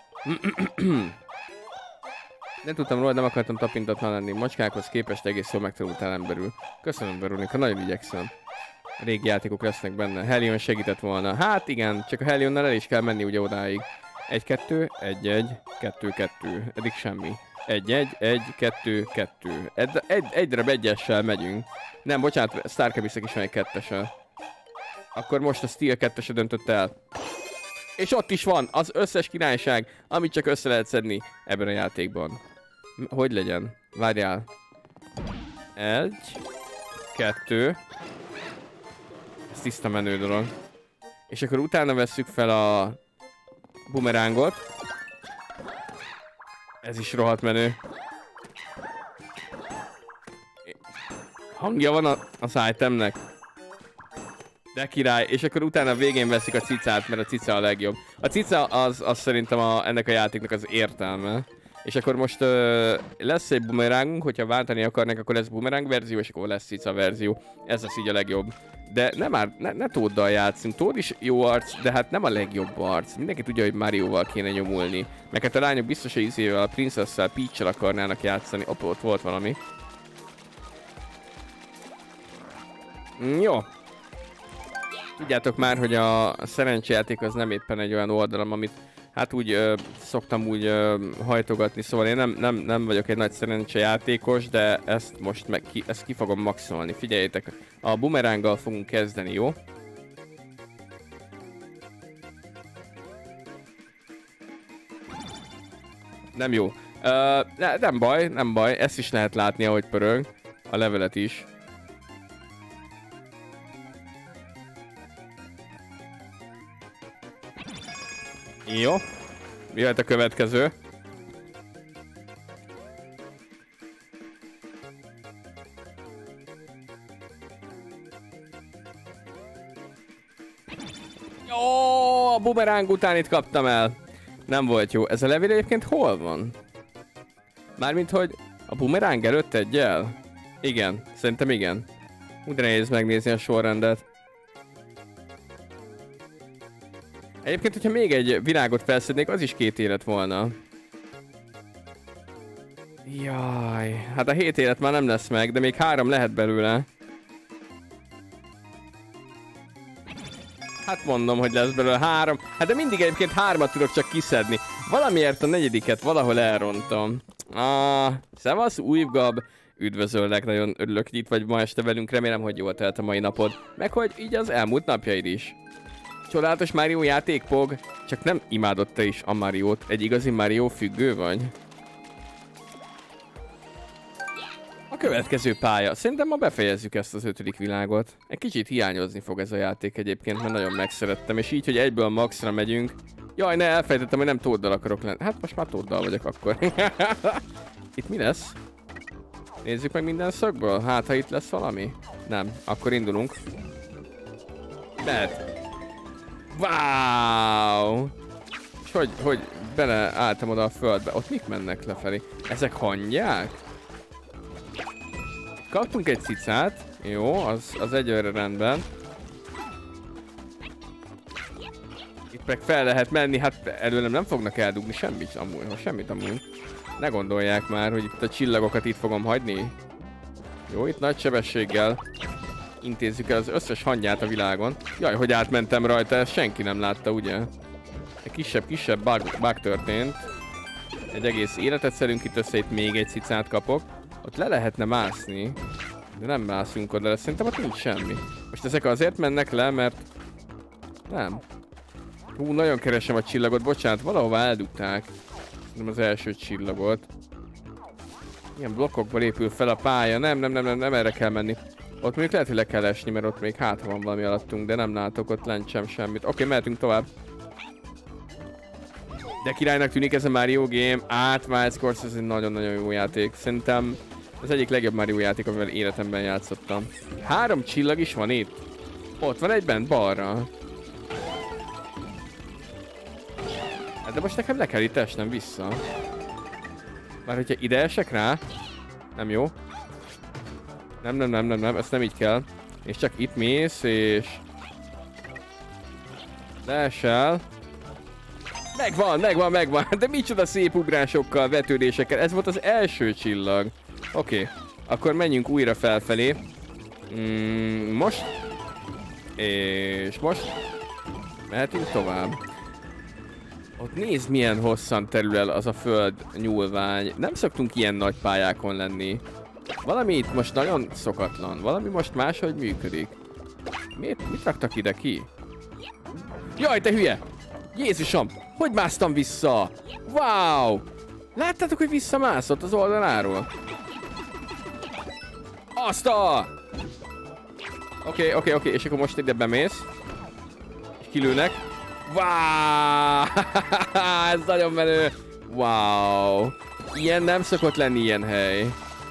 Nem tudtam róla, nem akartam tapintatlan lenni. Macskákhoz képest egész jól megtanultál emberül. Köszönöm, Veronika, nagyon igyekszem. Régi játékok lesznek benne. Helion segített volna. Hát igen, csak a Helionnal el is kell menni ugye odáig. 1-2, 1-1, 2-2. Eddig semmi. 1-1, 1-2, 2. Egy darab egyessel megyünk. Nem, bocsánat, Starkebiszek is van egy 2-essel. Akkor most a Steel 2-ese döntött el. És ott is van az összes királyság, amit csak össze lehet szedni ebben a játékban. Hogy legyen? Várjál. 1, 2. Ez tiszta menő dolog. És akkor utána vesszük fel a bumerángot. Ez is rohadt menő. Hangja van az itemnek. De király, és akkor utána a végén veszik a cicát, mert a cica a legjobb. A cica az szerintem ennek a játéknak az értelme. És akkor most lesz egy bumerángunk, hogyha váltani akarnak, akkor lesz bumeráng verzió, és akkor lesz cica verzió. Ez lesz így a legjobb. De ne Toaddal játszunk. Toad is jó arc, de hát nem a legjobb arc. Mindenki tudja, hogy Marioval kéne nyomulni. Meg hát a lányok biztos, hogy izével, a Princess-szel, Peach-sel akarnának játszani. Ott volt valami. Jó. Tudjátok már, hogy a szerencsejáték az nem éppen egy olyan oldalam, amit hát úgy szoktam úgy hajtogatni, szóval én nem vagyok egy nagy szerencsejátékos, de ezt most ezt ki fogom maxolni. Figyeljétek, a bumeránggal fogunk kezdeni, jó? Nem jó. Nem baj, ezt is lehet látni, ahogy pörög. A levelet is. Jó. Jöhet a következő. Jó, a bumeráng után itt kaptam el. Nem volt jó. Ez a levél egyébként hol van? Mármint, hogy a bumeráng előtt egyel? Igen, szerintem igen. Úgy nehéz megnézni a sorrendet. Egyébként, hogyha még egy virágot felszednék, az is 2 élet volna. Jaj, hát a 7 élet már nem lesz meg, de még 3 lehet belőle. Hát mondom, hogy lesz belőle 3. Hát de mindig egyébként 3-at tudok csak kiszedni. Valamiért a 4-et valahol elrontom. Szevasz, Újgab. Üdvözöllek, nagyon örülök, hogy itt vagy ma este velünk. Remélem, hogy jól telt a mai napod. Meg hogy így az elmúlt napjaid is. Csodálatos Mario játék, Pog. Csak nem imádott te is a Mariót. Egy igazi Mario függő vagy? A következő pálya. Szerintem ma befejezzük ezt az 5. világot. Egy kicsit hiányozni fog ez a játék egyébként, mert nagyon megszerettem. És így, hogy egyből maxra megyünk. Jaj, ne, elfejtettem, hogy nem Toaddal akarok lenni. Hát most már Toaddal vagyok akkor. Itt mi lesz? Nézzük meg minden szögből. Hát, ha itt lesz valami? Nem. Akkor indulunk. Mehet. Wow! És hogy beleálltam oda a földbe. Ott mik mennek lefelé? Ezek hangyák? Kaptunk egy cicát. Jó, az egyőre rendben. Itt meg fel lehet menni, hát előlem nem fognak eldugni semmit amúgy. Ne gondolják már, hogy itt a csillagokat itt fogom hagyni. Jó, itt nagy sebességgel. intézzük el az összes hangyát a világon. Jaj, hogy átmentem rajta, ezt senki nem látta, ugye? Egy kisebb bug történt. Egy egész életet szedünk itt össze, itt még egy cicát kapok. Ott le lehetne mászni. De nem mászunk oda, de szerintem ott nincs semmi. Most ezek azért mennek le, mert... Nem. Hú, nagyon keresem a csillagot, bocsánat, valahová eldugták. Nem az első csillagot. Ilyen blokkokból épül fel a pálya, nem erre kell menni. Ott még lehet, hogy le kell esni, mert ott még hátra van valami alattunk, de nem látok ott lent sem semmit. Oké, mehetünk tovább. De királynak tűnik ez a Mario game. Miles Course, ez egy nagyon-nagyon jó játék. Szerintem az egyik legjobb Mario játék, amivel életemben játszottam. 3 csillag is van itt. Ott van egy bent balra. De most nekem le kell itt esnem vissza. Már hogyha ide esek rá, nem jó. Nem, ezt nem így kell. És csak itt mész, és... leesel. Megvan. De micsoda szép ugrásokkal, vetődésekkel. Ez volt az első csillag. Oké. Akkor menjünk újra felfelé. Most. És most. Mehetünk tovább. Ott nézd, milyen hosszan terül el az a föld nyúlvány. Nem szoktunk ilyen nagy pályákon lenni. Valami itt most nagyon szokatlan. Valami most máshogy működik. Mit raktak ide ki? Jaj, te hülye! Jézusom! Hogy másztam vissza? Wow! Láttátok, hogy visszamászott az oldaláról? Azt a! Oké, és akkor most ide bemész. És kilőnek. Wow! Ez nagyon menő! Wow! Ilyen nem szokott lenni ilyen hely.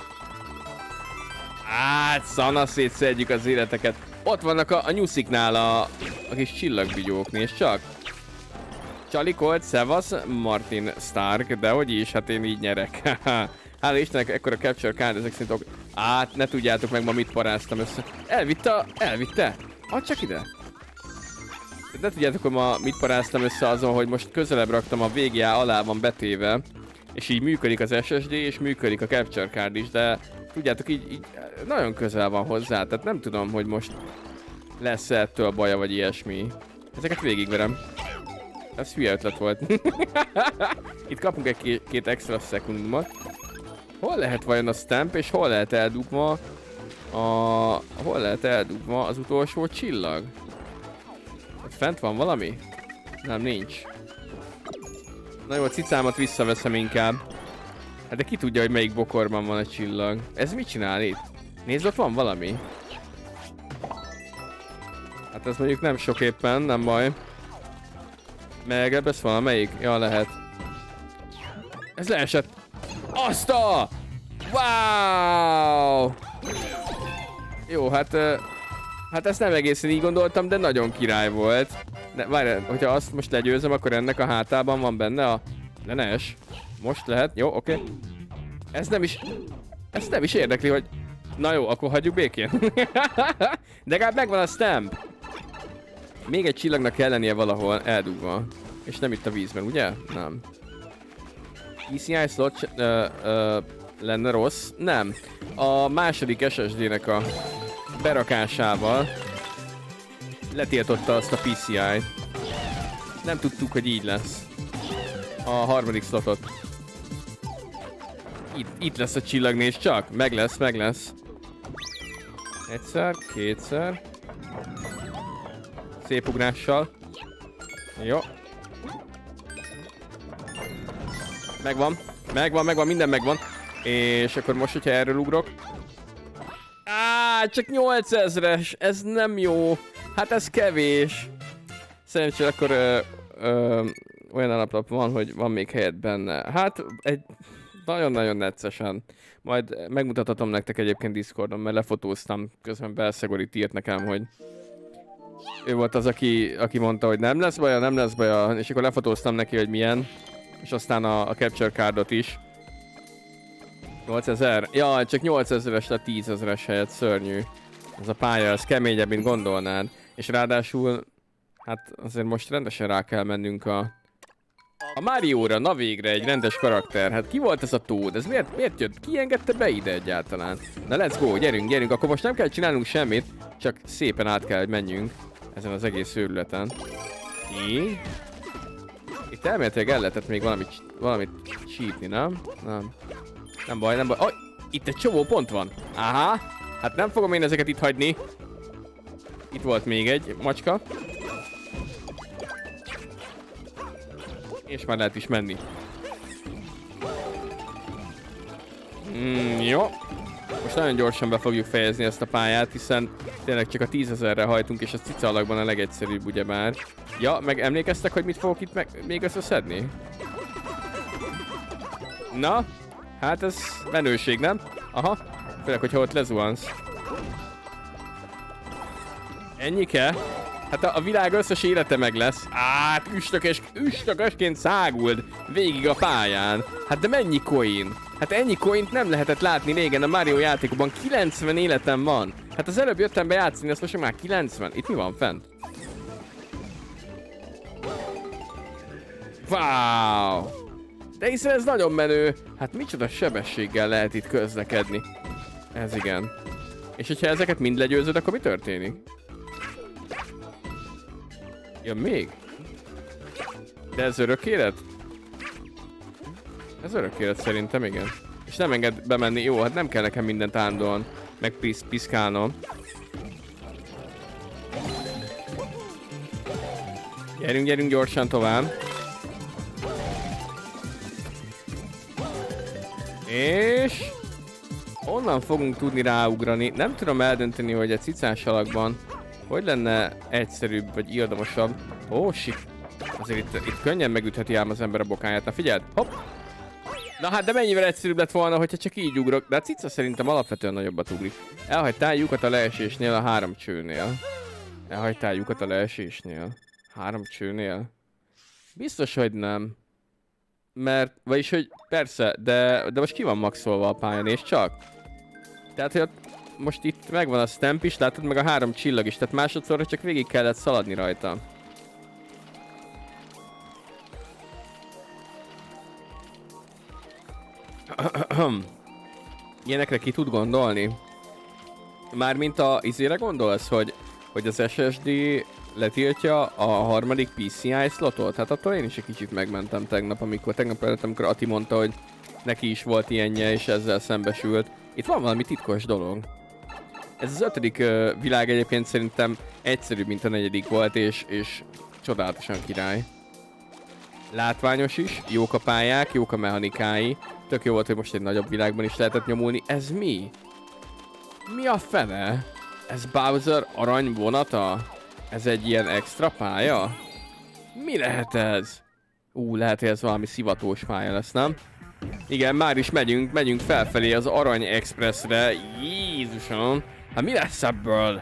Szanaszét szedjük az életeket. Ott vannak a nyusziknál a kis csillagbigyók, nézd csak. Charlie Colt, Szevasz, Martin Stark, de hogy is, hát én így nyerek. Hála Istennek, ekkora capture card, ezek szerint ne tudjátok meg ma mit paráztam össze. Elvitte? Add csak ide. Ne tudjátok, hogy ma mit paráztam össze azon, hogy most közelebb raktam a VGA alá van betéve. És így működik az SSD, és működik a capture card is, de tudjátok, így nagyon közel van hozzá, tehát nem tudom, hogy most lesz ettől baja, vagy ilyesmi. Ezeket végigverem. Ez hülye ötlet volt. Itt kapunk egy két extra szekundumot. Hol lehet vajon a stamp, és hol lehet eldugva az utolsó csillag? Ott fent van valami? Nem, nincs. Na jó, a cicámat visszaveszem inkább. Hát de ki tudja, hogy melyik bokorban van a csillag. Ez mit csinál itt? Nézd, ott van valami. Hát ez mondjuk nem sok éppen, nem baj. Meglebesz valamelyik? Ja, lehet. Ez leesett. Azt a! Wow! Jó, hát ezt nem egészen így gondoltam, de nagyon király volt. Várj, hogyha azt most legyőzöm, akkor ennek a hátában van benne a... Ne es. Most lehet. Jó, oké. Ez nem is érdekli, hogy... Na jó, akkor hagyjuk békén. De legalább megvan a stamp. Még egy csillagnak kell lennie valahol eldugva. És nem itt a vízben, ugye? Nem. PCI slot lenne rossz? Nem. A második SSD-nek a berakásával letiltotta azt a PCI-t. Nem tudtuk, hogy így lesz. A harmadik slotot. Itt lesz a csillag, nézd csak. Meg lesz. Egyszer, kétszer. Szép ugrással. Jó. Megvan, minden megvan. És akkor most, hogyha erről ugrok. Csak 8000-es. Ez nem jó. Hát ez kevés. Szerencsére akkor olyan alaplap van, hogy van még helyet benne. Hát egy nagyon-nagyon neccesen. Majd megmutathatom nektek egyébként Discordon, mert lefotóztam. Közben Belszegori írt nekem, hogy ő volt az, aki mondta, hogy nem lesz baja, és akkor lefotóztam neki, hogy milyen. És aztán a capture cardot is. 8000? Jaj, csak 8000-es lett 10.000-es helyett, szörnyű. Ez a pálya, ez keményebb, mint gondolnád. És ráadásul, hát azért most rendesen rá kell mennünk a A Mario-ra, na végre egy rendes karakter. Hát ki volt ez a Toad? Ez miért jött? Ki engedte be ide egyáltalán? Na let's go, gyerünk. Akkor most nem kell csinálnunk semmit, csak szépen át kell, hogy menjünk ezen az egész őrületen. Így. Itt elméletileg el lehetett még valamit csípni, nem? Nem baj. Oh, itt egy csomó pont van. Aha. Hát nem fogom én ezeket itt hagyni. Itt volt még egy macska. És már lehet is menni. Jó. Most nagyon gyorsan be fogjuk fejezni ezt a pályát, hiszen tényleg csak a 10 000-re hajtunk, és a cica alakban a legegyszerűbb ugyebár. Ja, meg emlékeztek, hogy mit fogok itt még összeszedni? Na, hát ez menőség, nem? Aha, főleg, hogyha ott lezuhansz. Ennyike? Hát a világ összes élete meg lesz. Hát üstökösként száguld végig a pályán. Hát de mennyi coin? Hát ennyi coint nem lehetett látni régen a Mario játékokban. 90 életem van. Hát az előbb jöttem be játszani, azt most már 90. Itt mi van fent? Wow! De hiszen ez nagyon menő. Hát micsoda sebességgel lehet itt közlekedni. Ez igen. És hogyha ezeket mind legyőzöd, akkor mi történik? Jön még? De ez örök élet? Ez örök élet szerintem, igen. És nem enged bemenni. Jó, hát nem kell nekem mindent állandóan megpiszkálnom. Gyerünk gyorsan tovább. És... onnan fogunk tudni ráugrani. Nem tudom eldönteni, hogy egy cicás alakban hogy lenne egyszerűbb, vagy irdamosabb. Ó, shit. Azért itt könnyen megütheti ám az ember a bokáját. Na figyeld, hopp! Na hát, de mennyivel egyszerűbb lett volna, hogyha csak így ugrok. De a cica szerintem alapvetően nagyobbat ugrik. Elhagytál lyukat a leesésnél a 3 csőnél. Elhagytál lyukat a leesésnél. 3 csőnél. Biztos, hogy nem. Mert, vagyis, hogy persze, de most ki van maxolva a pályán, és csak. Tehát, hogy most itt megvan a stamp is, látod, meg a 3 csillag is, tehát másodszorra csak végig kellett szaladni rajta. Ilyenekre ki tud gondolni? Mármint a izére gondolsz, hogy az SSD letiltja a harmadik PCI slotot? Hát attól én is egy kicsit megmentem tegnap előtt, amikor Ati mondta, hogy neki is volt ilyenje, és ezzel szembesült. Itt van valami titkos dolog. Ez az 5. világ egyébként szerintem egyszerűbb, mint a 4. volt, és csodálatosan király. Látványos is, jók a pályák, jók a mechanikái. Tök jó volt, hogy most egy nagyobb világban is lehetett nyomulni. Ez mi? Mi a fene? Ez Bowser aranyvonata? Ez egy ilyen extra pálya? Mi lehet ez? Lehet, hogy ez valami szivatós pálya lesz, nem? Igen, már is megyünk felfelé az Arany Expressre. Jézusom! Hát mi lesz ebből?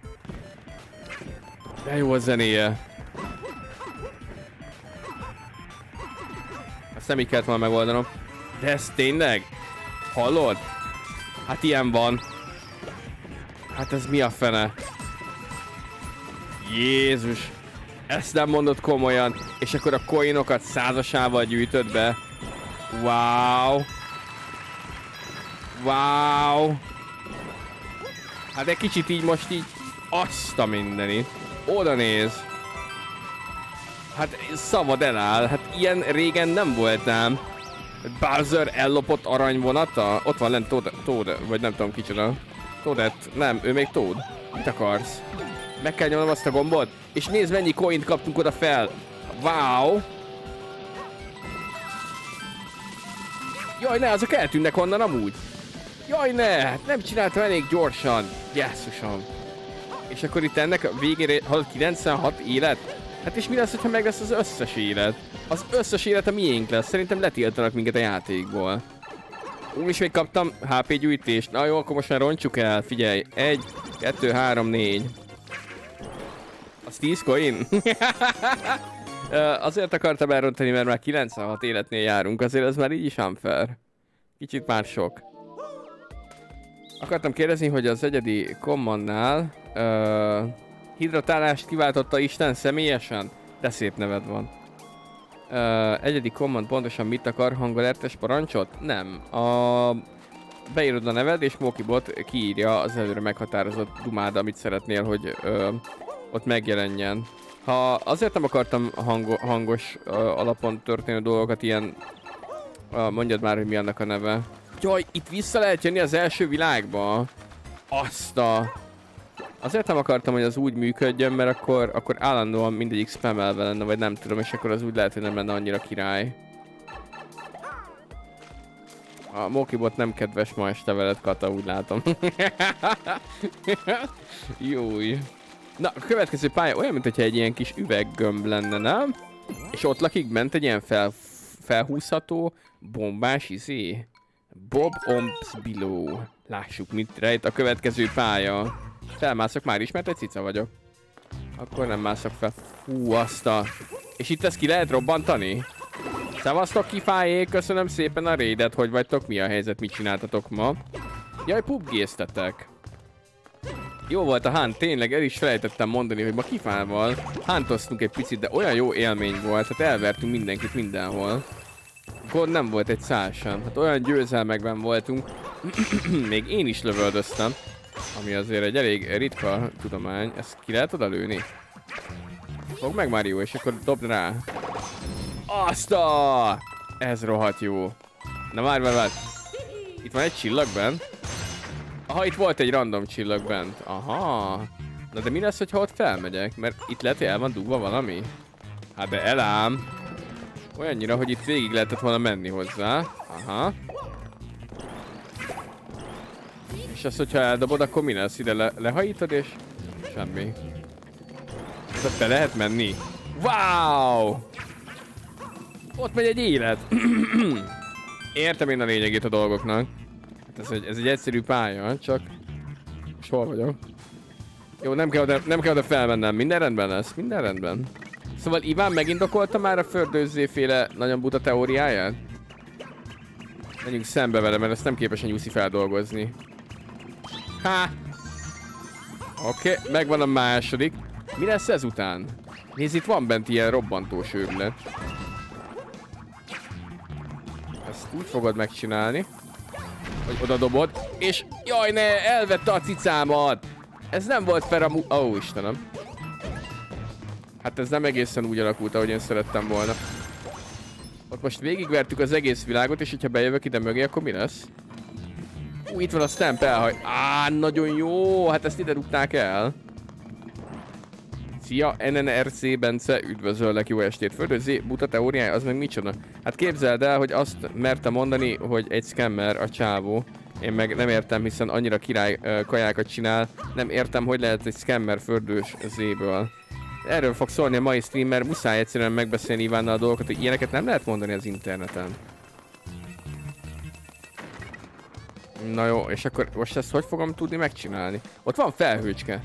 De jó a zenéje. Ezt nem így kellett volna megoldanom. De ez tényleg? Hallod? Hát ilyen van. Hát ez mi a fene? Jézus! Ezt nem mondod komolyan. És akkor a coinokat 100-asával gyűjtöd be. Wow! Wow! Hát egy kicsit így most így... azt a mindenit. Oda néz. Hát szabad eláll. Hát ilyen régen nem voltám. Bowser ellopott aranyvonata? Ott van lent Toad, vagy nem tudom kicsoda. Toadette. Nem, ő még Toad. Mit akarsz? Meg kell nyomnom azt a gombot? És nézd, mennyi coint kaptunk oda fel. Wow! Jaj, ne, azok eltűnnek onnan amúgy. Jaj, ne, nem csináltam elég gyorsan. Jesszusom. És akkor itt ennek a végére, 96 élet? Hát és mi lesz, ha meg lesz az összes élet? Az összes élet a miénk lesz. Szerintem letiltanak minket a játékból. És még kaptam HP gyűjtést. Na jó, akkor most már roncsuk el. Figyelj. 1, 2, 3, 4. Az 10 coin? Azért akartam elrontani, mert már 96 életnél járunk. Azért ez már így is unfair. Kicsit már sok. Akartam kérdezni, hogy az egyedi commandnál hidratálást kiváltotta Isten személyesen? De szép neved van. Egyedi command pontosan mit akar? Hangolertes parancsot? Nem. Beírod a neved, és Mokibot kiírja az előre meghatározott dumád, amit szeretnél, hogy ott megjelenjen. Ha azért nem akartam hangos alapon történő dolgokat, ilyen... mondjad már, hogy mi annak a neve. Jaj, itt vissza lehet jönni az első világba? Azért nem akartam, hogy az úgy működjön, mert akkor állandóan mindegyik spamelve lenne, vagy nem tudom, és akkor az úgy lehet, hogy nem lenne annyira király. A Mokibot nem kedves ma este veled, Kata, úgy látom. Júj. Na, a következő pálya olyan, mintha egy ilyen kis üveggömb lenne, nem? És ott lakik bent egy ilyen felhúzható, bombás izé. Bob Ombs Below. Lássuk, mit rejt a következő pálya. Felmászok már is, mert egy cica vagyok. Akkor nem mászok fel. Hú, És itt ezt ki lehet robbantani? Szevasztok, kifájék, köszönöm szépen a raidet, hogy vagytok, mi a helyzet, mit csináltatok ma? Jaj, pubgéztetek. Jó volt a hunt, tényleg el is felejtettem mondani, hogy ma kifával huntoztunk egy picit, de olyan jó élmény volt, hát elvertünk mindenkit mindenhol. Gond nem volt egy szál sem, hát olyan győzelmekben voltunk, még én is lövöldöztem, ami azért egy elég ritka tudomány. Ezt ki lehet oda lőni? Fogd meg, Mario, és akkor dobd rá. Ez rohadt jó. Na várj. Itt van egy csillag bent. Aha, itt volt egy random csillag bent. Aha. Na de mi lesz, hogyha ott felmegyek? Mert itt lehet, hogy el van dugva valami. Hát de elám. Olyannyira, hogy itt végig lehetett volna menni hozzá. Aha. És azt, hogyha eldobod, akkor mi lesz? Ide lehajítod és... semmi. Tehát be lehet menni. Wow! Ott megy egy élet. Értem én a lényegét a dolgoknak. Hát ez egy egyszerű pálya, csak... És hol vagyok? Jó, nem kell oda felmennem. Minden rendben lesz. Minden rendben. Szóval Iván megindokolta már a fördőzzéféle nagyon buta teóriáját? Menjünk szembe vele, mert ezt nem képes a nyuszi feldolgozni. Oké, megvan a második. Mi lesz ezután? Nézd, itt van bent ilyen robbantós őrület. Ezt úgy fogod megcsinálni, hogy oda dobod, és jaj ne, elvette a cicámat! Ez nem volt fel a Ó, Istenem. Hát ez nem egészen úgy alakult, ahogy én szerettem volna. Ott most végigvertük az egész világot, és hogyha bejövök ide mögé, akkor mi lesz? Itt van a stamp elhaj. Nagyon jó! Hát ezt ide rúgták el. Szia, NNRC Bence, üdvözöllek, jó estét. Földözé, buta teóriája, az meg micsoda? Hát képzeld el, hogy azt merte mondani, hogy egy scammer a csávó. Én meg nem értem, hiszen annyira király kajákat csinál. Nem értem, hogy lehet egy scammer földős zéből. Erről fog szólni a mai stream, mert muszáj egyszerűen megbeszélni Ivánnal a dolgokat, hogy ilyeneket nem lehet mondani az interneten. Na jó, és akkor most ezt hogy fogom tudni megcsinálni? Ott van felhőcske.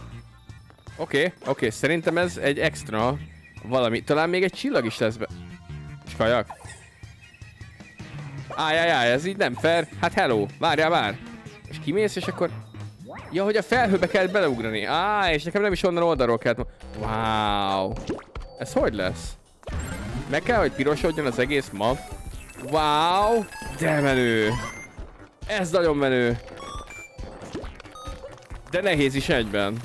Oké, szerintem ez egy extra valami. Talán még egy csillag is lesz be. És kajak? Ez így nem fair. Hát hello, várjál. És kimész, és akkor... Ja, hogy a felhőbe kell beleugrani. És nekem nem is onnan oldalról kellett... Wow. Ez hogy lesz? Meg kell, hogy pirosodjon az egész map. Wow. De menő. Ez nagyon menő. De nehéz is egyben.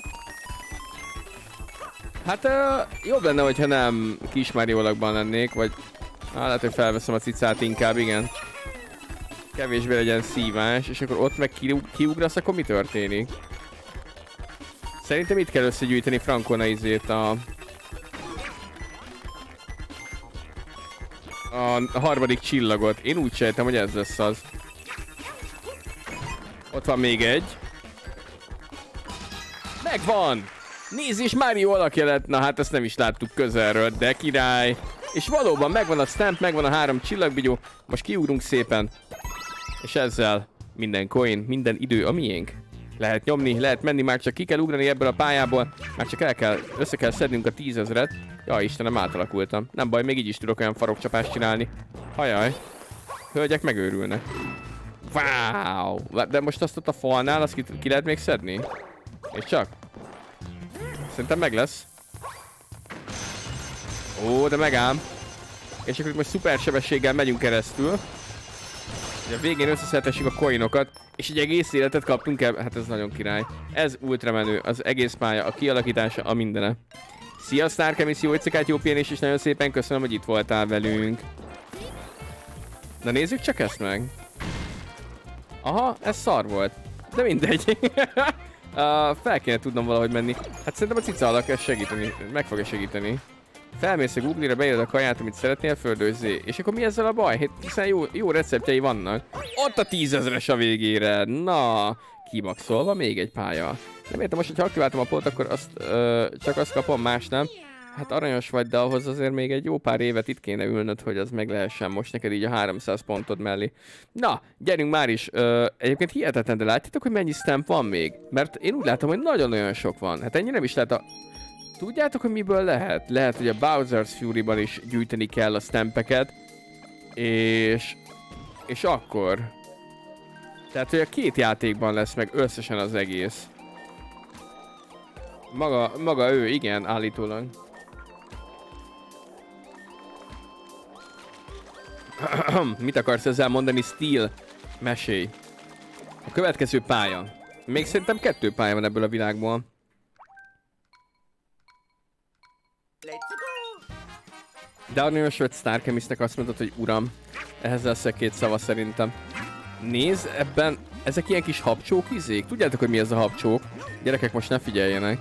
Hát jobb lenne, hogyha nem kis Mario-lakban lennék, vagy... lehet, hogy felveszem a cicát inkább, igen. Kevésbé legyen szívás, és akkor ott meg kiugrasz, akkor mi történik? Szerintem itt kell összegyűjteni Frankona izét a harmadik csillagot. Én úgy sejtem, hogy ez lesz az. Ott van még egy. Megvan! Nézd, és Mario alakja lett. Na hát ezt nem is láttuk közelről, de király. És valóban megvan a stamp, megvan a 3 csillagbigyó. Most kiugrunk szépen. És ezzel minden coin, minden idő a miénk. Lehet nyomni, lehet menni, már csak ki kell ugrani ebből a pályából. Már csak össze kell szednünk a 10 000-et. Jaj, Istenem, átalakultam. Nem baj, még így is tudok olyan farokcsapást csinálni. Hajaj. Hölgyek megőrülnek. Wow! De most azt ott a falnál, azt ki lehet még szedni? És csak? Szerintem meg lesz. Ó, de megám. És akkor most szuper sebességgel megyünk keresztül. A végén összeszedhessük a coinokat, és egy egész életet kaptunk el. Hát ez nagyon király. Ez ultra menő, az egész pálya, a kialakítása, a mindene. Szia Starkemis, jó éjszakát, jó pihenés, és nagyon szépen köszönöm, hogy itt voltál velünk. Na nézzük csak ezt meg. Aha, ez szar volt. De mindegy. Fel kéne tudnom valahogy menni. Hát szerintem a cica alak ez segíteni, meg fogja segíteni. Felmész a Google-ra, beírod a kaját, amit szeretnél, földőzzé. És akkor mi ezzel a baj? Hiszen jó receptjei vannak. Ott a 10 000-es a végére. Na, kimaxolva még egy pálya. Nem értem, most, hogyha aktiváltam a polt, akkor azt, csak azt kapom, más nem. Hát aranyos vagy, de ahhoz azért még egy jó pár évet itt kéne ülnöd, hogy az meg lehessen most neked így a 300 pontod mellé. Na, gyerünk már is. Egyébként hihetetlen, de látjátok, hogy mennyi stamp van még? Mert én úgy látom, hogy nagyon-nagyon sok van. Hát ennyi nem is lehet a... Tudjátok, hogy miből lehet? Lehet, hogy a Bowser's Fury-ban is gyűjteni kell a stampeket. És akkor... Tehát, hogy a két játékban lesz meg összesen az egész. Maga ő, igen, állítólag. Mit akarsz ezzel mondani, Steel? Mesélj. A következő pálya. Még szerintem 2 pálya van ebből a világból. De aranyos vagy Starkemisnek azt mondod, hogy uram. Ehhez lesz 2 szava szerintem. Nézd, ebben... Ezek ilyen kis habcsók izék? Tudjátok, hogy mi ez a habcsók? Gyerekek, most ne figyeljenek.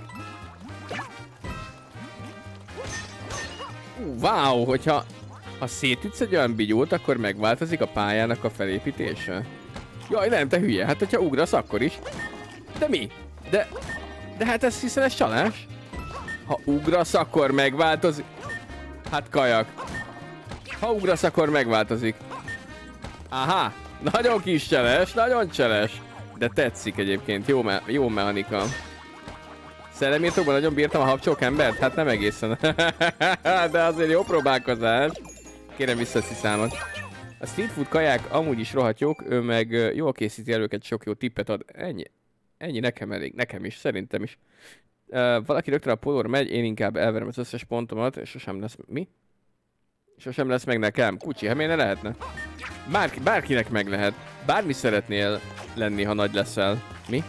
Wow, hogyha... Ha szétütsz egy olyan bigyót, akkor megváltozik a pályának a felépítése. Jaj, nem, te hülye, hát hogyha ugrasz, akkor is. De mi? De hát ez hiszen ez csalás? Ha ugrasz, akkor megváltozik. Hát kajak. Ha ugrasz, akkor megváltozik. Aha, nagyon kis cseles, nagyon cseles. De tetszik egyébként, jó mechanika. Szellemírtókban nagyon bírtam a habcsók embert? Hát nem egészen. De azért jó próbálkozás. Kérem vissza a ciszámat. A street food kaják amúgy is rohadt jók, ő meg jól készíti el őket, sok jó tippet ad. Ennyi nekem elég, nekem is, szerintem is. Valaki rögtön a polóra megy, én inkább elverem az összes pontomat, és sosem lesz... Mi? Sosem lesz meg nekem. Kucsi, hát miért ne lehetne? Bárkinek meg lehet. Bármi szeretnél lenni, ha nagy leszel. Mi?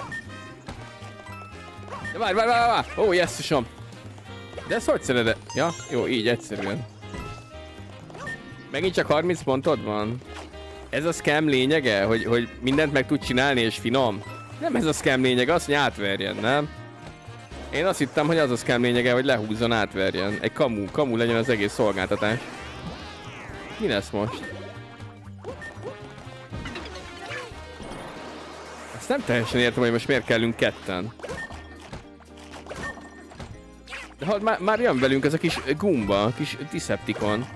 De várj! Ó, jesszusom! De ezt hogy szereted? Ja, jó, így egyszerűen. Megint csak 30 pontod van? Ez a scam lényege? Hogy mindent meg tud csinálni és finom? Nem ez a scam lényege, azt, hogy átverjen, nem? Én azt hittem, hogy az a scam lényege, hogy lehúzzon, átverjen. Egy kamu legyen az egész szolgáltatás. Mi lesz most? Ezt nem teljesen értem, hogy most miért kellünk ketten. De már jön velünk ez a kis Goomba, kis Decepticon.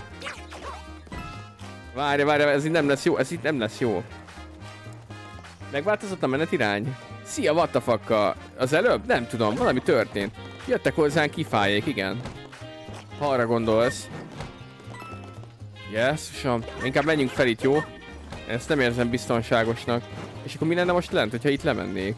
Várj, ez itt nem lesz jó, Megváltozott a menetirány? Szia, what the fuck-a? Az előbb? Nem tudom, valami történt. Jöttek hozzánk kifájék, igen. Ha arra gondolsz. Jesszusom, inkább menjünk fel itt, jó? Ezt nem érzem biztonságosnak. És akkor mi lenne most lent, hogyha itt lemennék?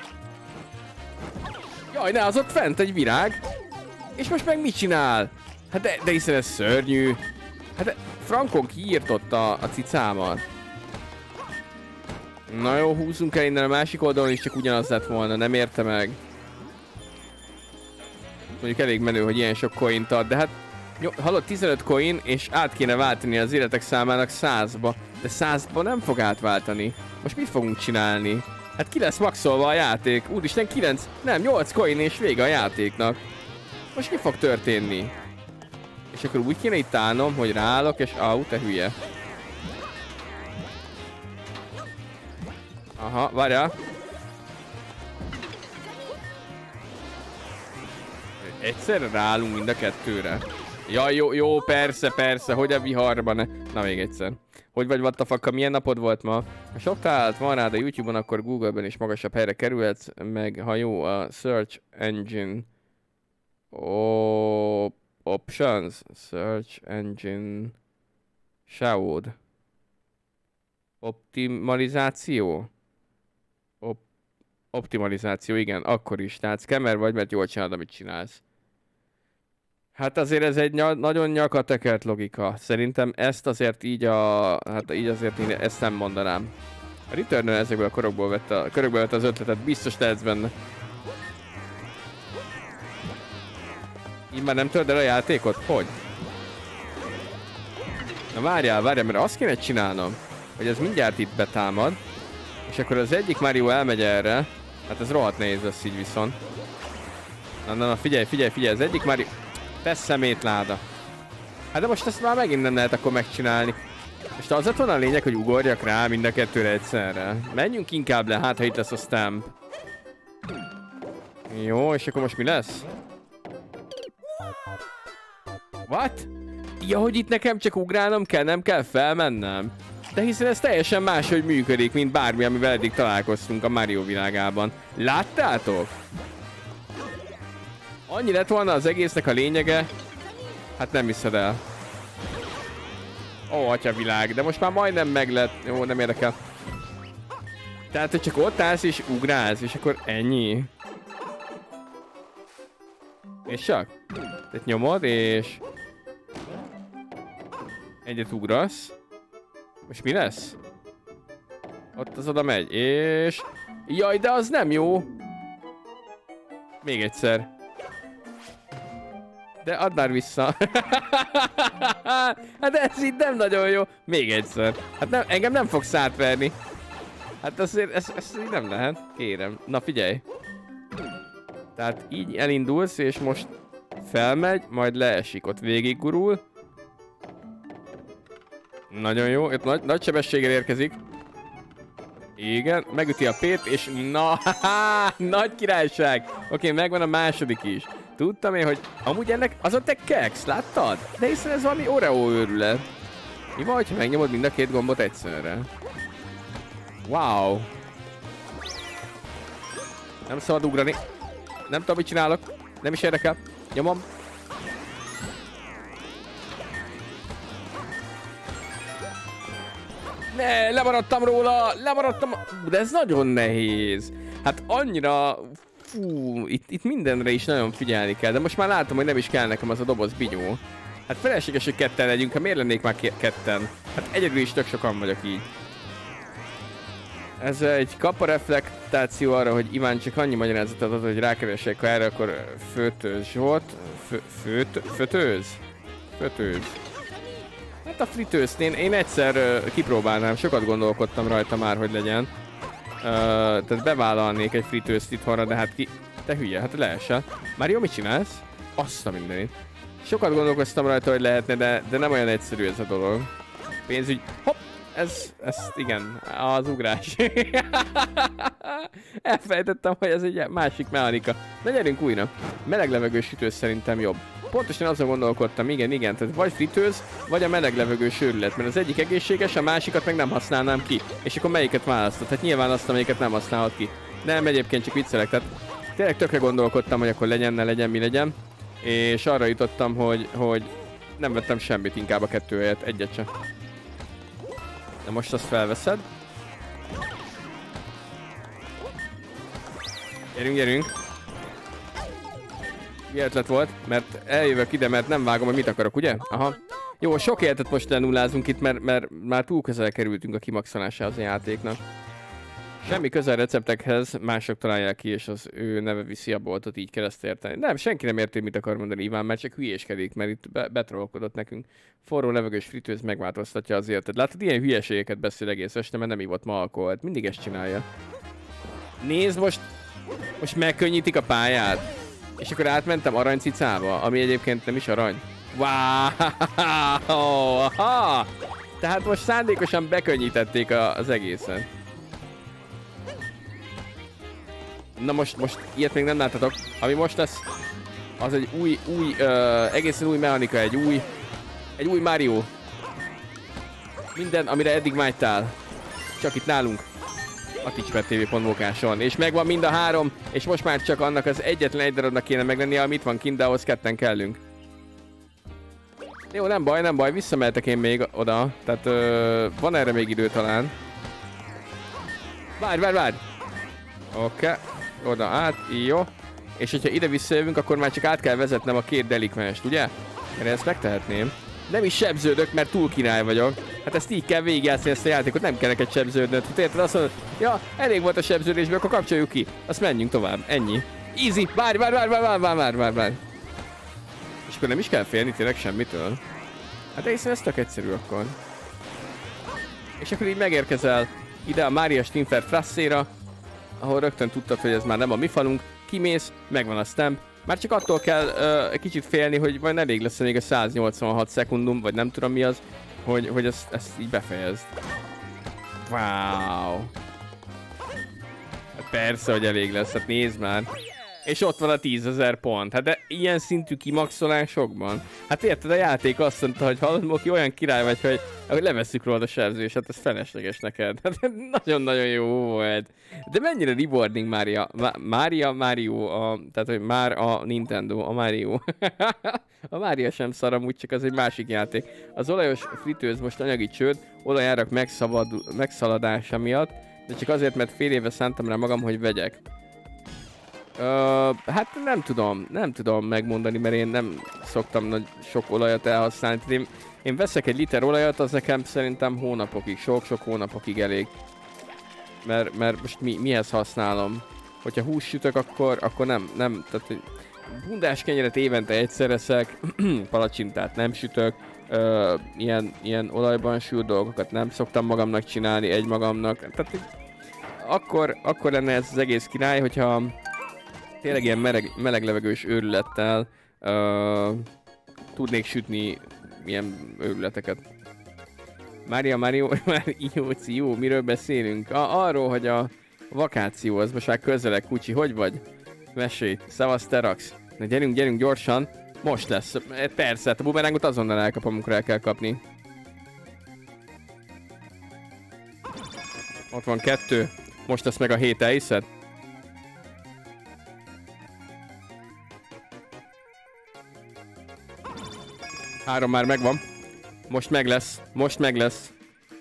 Jaj, ne, az ott fent egy virág. És most meg mit csinál? Hát de hiszen ez szörnyű. Hát frankon kiírtotta a cicámat. Na jó, húzzunk el innen, a másik oldalon is csak ugyanaz lett volna, nem érte meg. Mondjuk elég menő, hogy ilyen sok coint ad, de hát... Hallott, 15 coin, és át kéne váltani az életek számának 100-ba. De 100-ba nem fog átváltani. Most mit fogunk csinálni? Hát ki lesz maxolva a játék? Úristen, 8 coin és vége a játéknak. Most mi fog történni? És akkor úgy kéne itt állnom, hogy ráállok, és te hülye. Aha, várjál. Egyszerre ráállunk mind a kettőre. Jaj, jó, persze, hogy a viharban ne... Na még egyszer. Hogy vagy, what the fuck, milyen napod volt ma? Ha sok találat van rád a YouTube-on, akkor Google-ben is magasabb helyre kerülhetsz, meg ha jó a Search Engine... Options? Search Engine... Shout. Optimalizáció? Optimalizáció, igen, akkor is. Tehát scammer vagy, mert jól csinálod, amit csinálsz. Hát azért ez egy nagyon nyakatekert logika. Szerintem ezt azért így hát így azért én ezt nem mondanám. A Returnal ezekből a körökből vette az ötletet, biztos lehetsz benne. Így már nem törd el a játékot? Hogy? Na várjál, mert azt kéne csinálnom, hogy ez mindjárt itt betámad, és akkor az egyik Mario elmegy erre, hát ez rohadt nehéz lesz így viszont. Na, figyelj, az egyik Mario... Te szemétláda. Hát de most ezt már megint nem lehet akkor megcsinálni. Most az lett volna a lényeg, hogy ugorjak rá mind a kettőre egyszerre. Menjünk inkább le, hát ha itt lesz a stamp. Jó, és akkor most mi lesz? What? Ja, hogy itt nekem csak ugrálnom kell, nem kell felmennem. De hiszen ez teljesen máshogy működik, mint bármi, amivel eddig találkoztunk a Mario világában. Láttátok? Annyi lett volna az egésznek a lényege. Hát nem hiszed el. Ó, atyavilág, de most már majdnem meg lett. Jó, nem érdekel. Tehát, hogy csak ott állsz és ugrálsz, és akkor ennyi. És csak? Tehát nyomod, és... egyet ugrasz. Most mi lesz? Ott az oda megy, és... Jaj, de az nem jó! Még egyszer. De add már vissza. Hát ez így nem nagyon jó. Még egyszer. Hát nem, engem nem fogsz átverni. Hát azért ez így nem lehet. Kérem. Na figyelj. Tehát így elindulsz, és most felmegy, majd leesik. Ott végig gurul. Nagyon jó. Itt nagy sebességgel érkezik. Igen, megüti a P-t, és na, nagy királyság. Oké, megvan a második is. Tudtam én, hogy amúgy ennek az a te keks, láttad? De hiszen ez valami Oreo őrület. Mi van, ha megnyomod mind a két gombot egyszerre? Wow. Nem szabad ugrani. Nem tudom, mit csinálok. Nem is érdekel. Nyomom. Ne, lemaradtam róla, de ez nagyon nehéz. Hát annyira, fú, itt mindenre is nagyon figyelni kell, de most már látom, hogy nem is kell nekem az a doboz binyó. Hát felesleges, hogy ketten legyünk, ha miért lennék már ketten? Hát egyedül is tök sokan vagyok így. Ez egy kapareflektáció arra, hogy Iván csak annyi magyarázatot ad, hogy rákeresek erre, akkor főtőz volt. Főtőz? Hát a fritőzt én egyszer kipróbálnám, sokat gondolkodtam rajta már, hogy legyen. Tehát bevállalnék egy fritőzt itthonra, de hát ki... Te hülye, hát leesel. Mário, mit csinálsz? Azt a mindenit. Sokat gondolkoztam rajta, hogy lehetne, de nem olyan egyszerű ez a dolog. Pénzügy... Hopp! Ez igen, az ugrás. Elfelejtettem, hogy ez egy másik mechanika. De gyerünk újra. Meleg levegős sütőz szerintem jobb. Pontosan azon gondolkodtam, igen, tehát vagy fritőz, vagy a meleg levegős őrület, mert az egyik egészséges, a másikat meg nem használnám ki. És akkor melyiket választod? Hát nyilván azt, amelyiket nem használod ki. Nem, egyébként csak viccelek, tehát tényleg tökre gondolkodtam, hogy akkor legyen, ne legyen, mi legyen. És arra jutottam, hogy nem vettem semmit, inkább a kettő helyett, egyet sem. De most azt felveszed. Gyerünk. Milyen ötlet volt, mert eljövök ide, mert nem vágom, hogy mit akarok, ugye? Aha. Jó, sok életet most lenullázunk itt, mert már túl közel kerültünk a kimaxolásához a játéknak. Semmi közel receptekhez, mások találják ki, és az ő neve viszi a boltot, így kell ezt érteni. Nem, senki nem érti, mit akar mondani Iván, mert csak hülyéskedik, mert itt betrollkodott nekünk. Forró levegős fritőz megváltoztatja az életet. Látod, ilyen hülyeségeket beszél egész este, mert nem ivott ma alkoholt. Mindig ezt csinálja. Nézd, most megkönnyítik a pályát. És akkor átmentem aranycicába, ami egyébként nem is arany. Wow! Aha! Tehát most szándékosan bekönnyítették az egészet. Na most ilyet még nem láttatok. Ami most lesz, az egy egészen új mechanika, egy új Mario. Minden, amire eddig vágytál. Csak itt nálunk. A twitch.tv.mukáson. És megvan mind a három, és most már csak annak az egyetlen egy darabnak kéne meglennie, amit van kint, de ahhoz ketten kellünk. Jó, nem baj, visszamehetek én még oda. Tehát van erre még idő talán. Várj! Oké. Oda át, jó. és hogyha ide visszajövünk, akkor már csak át kell vezetnem a két delikvenst, ugye? Mert ezt megtehetném. Nem is sebződök, mert túl király vagyok. Hát ezt így kell végigjátszani ezt a játékot, nem kell neked sebződnöd. Hát érted, azt mondod, ja, elég volt a sebződésből, akkor kapcsoljuk ki. Azt menjünk tovább, ennyi. Easy, várj. És akkor nem is kell félni tényleg semmitől. Hát hiszen ez tök egyszerű akkor. És akkor így megérkezel ide a Mária Stinfer Frasszéra, ahol rögtön tudtad, hogy ez már nem a mi falunk. Kimész, megvan a stamp. Már csak attól kell egy kicsit félni, hogy majd elég lesz még a 186 szekundum, vagy nem tudom mi az, hogy ezt így befejezd. Wow. Hát persze, hogy elég lesz, hát nézd már. És ott van a 10.000 pont. Hát de ilyen szintű kimaxolásokban. Hát érted, a játék azt mondta, hogy hallod, Moki, olyan király vagy, hogy levesszük róla a sebzést, hát ez felesleges neked. Hát nagyon-nagyon jó volt. De mennyire rewarding Mario, tehát hogy már a Nintendo, a Mario. A Mario sem szar amúgy, csak az egy másik játék. Az olajos fritőz most anyagi csőd, olajárak megszaladása miatt, de csak azért, mert fél éve szántam rá magam, hogy vegyek. Hát nem tudom megmondani, mert én nem szoktam sok olajat elhasználni. Én veszek egy liter olajat, az nekem szerintem hónapokig, sok-sok hónapokig elég. Mert most mihez használom? Hogyha húst sütök, akkor nem, tehát bundás kenyeret évente egyszer eszek, palacsintát nem sütök, ilyen olajban sült dolgokat nem szoktam magamnak csinálni, egymagamnak. Tehát akkor lenne ez az egész király, hogyha tényleg ilyen meleg levegős őrülettel tudnék sütni ilyen őrületeket. Mario, jó, miről beszélünk? Arról, hogy a vakáció az most már közeleg, Kucsi, hogy vagy? Mesélj, szavasz Terax. Na gyerünk gyorsan, most lesz. Persze, a bumerángot azonnal elkapom, amikor el kell kapni. Ott van 2, most lesz meg a 7, elhiszed? Három már megvan. Most meg lesz.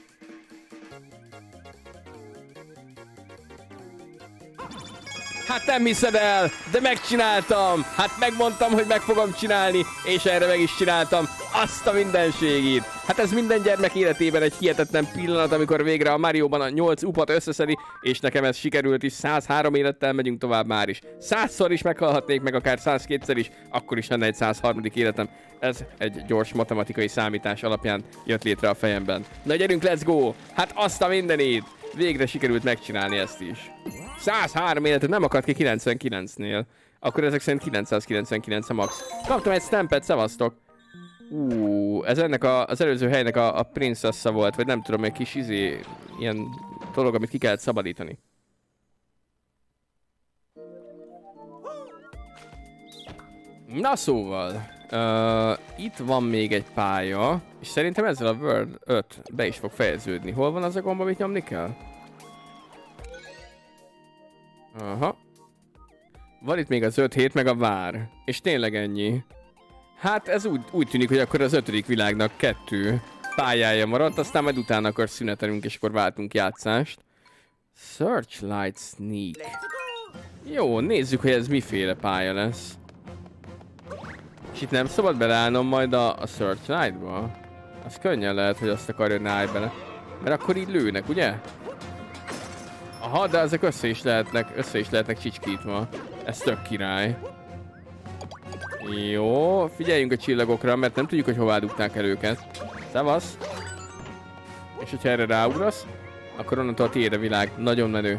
Hát nem hiszed el, de megcsináltam! Hát megmondtam, hogy meg fogom csinálni, és erre meg is csináltam. Azt a mindenségét! Hát ez minden gyermek életében egy hihetetlen pillanat, amikor végre a Marióban a 8 upat összeszedi, és nekem ez sikerült is, 103 élettel megyünk tovább már is. 100-szor is meghalhatnék, meg akár 102-szer is, akkor is lenne egy 103. életem. Ez egy gyors matematikai számítás alapján jött létre a fejemben. Na gyerünk, let's go! Hát azt a mindenit! Végre sikerült megcsinálni ezt is. 103 életet nem akadt ki 99-nél. Akkor ezek szerint 999 a max. Kaptam egy stampet, szevasztok! Ez ennek az előző helynek a princessa volt, vagy nem tudom, egy kis ilyen dolog, amit ki kellett szabadítani. Na szóval, itt van még egy pálya, és szerintem ezzel a World 5 be is fog fejeződni. Hol van az a gomb, amit nyomni kell? Aha. Van itt még az 5 hét, meg a vár. És tényleg ennyi. Hát ez úgy tűnik, hogy akkor az 5. világnak 2 pályája maradt, aztán majd utána akkor szünetelünk, és akkor váltunk játszást. Searchlight Sneak. Jó, nézzük, hogy ez miféle pálya lesz. És itt nem szabad beleállnom majd a Searchlight-ba? Az könnyen lehet, hogy azt akarja, hogy ne állj bele. Mert akkor így lőnek, ugye? Aha, de ezek össze is lehetnek csicskítva. Ez tök király. Jó, figyeljünk a csillagokra, mert nem tudjuk, hogy hová dugták el őket. Szevasz! És hogyha erre ráugrasz, akkor onnantól a tiéd a világ. Nagyon menő.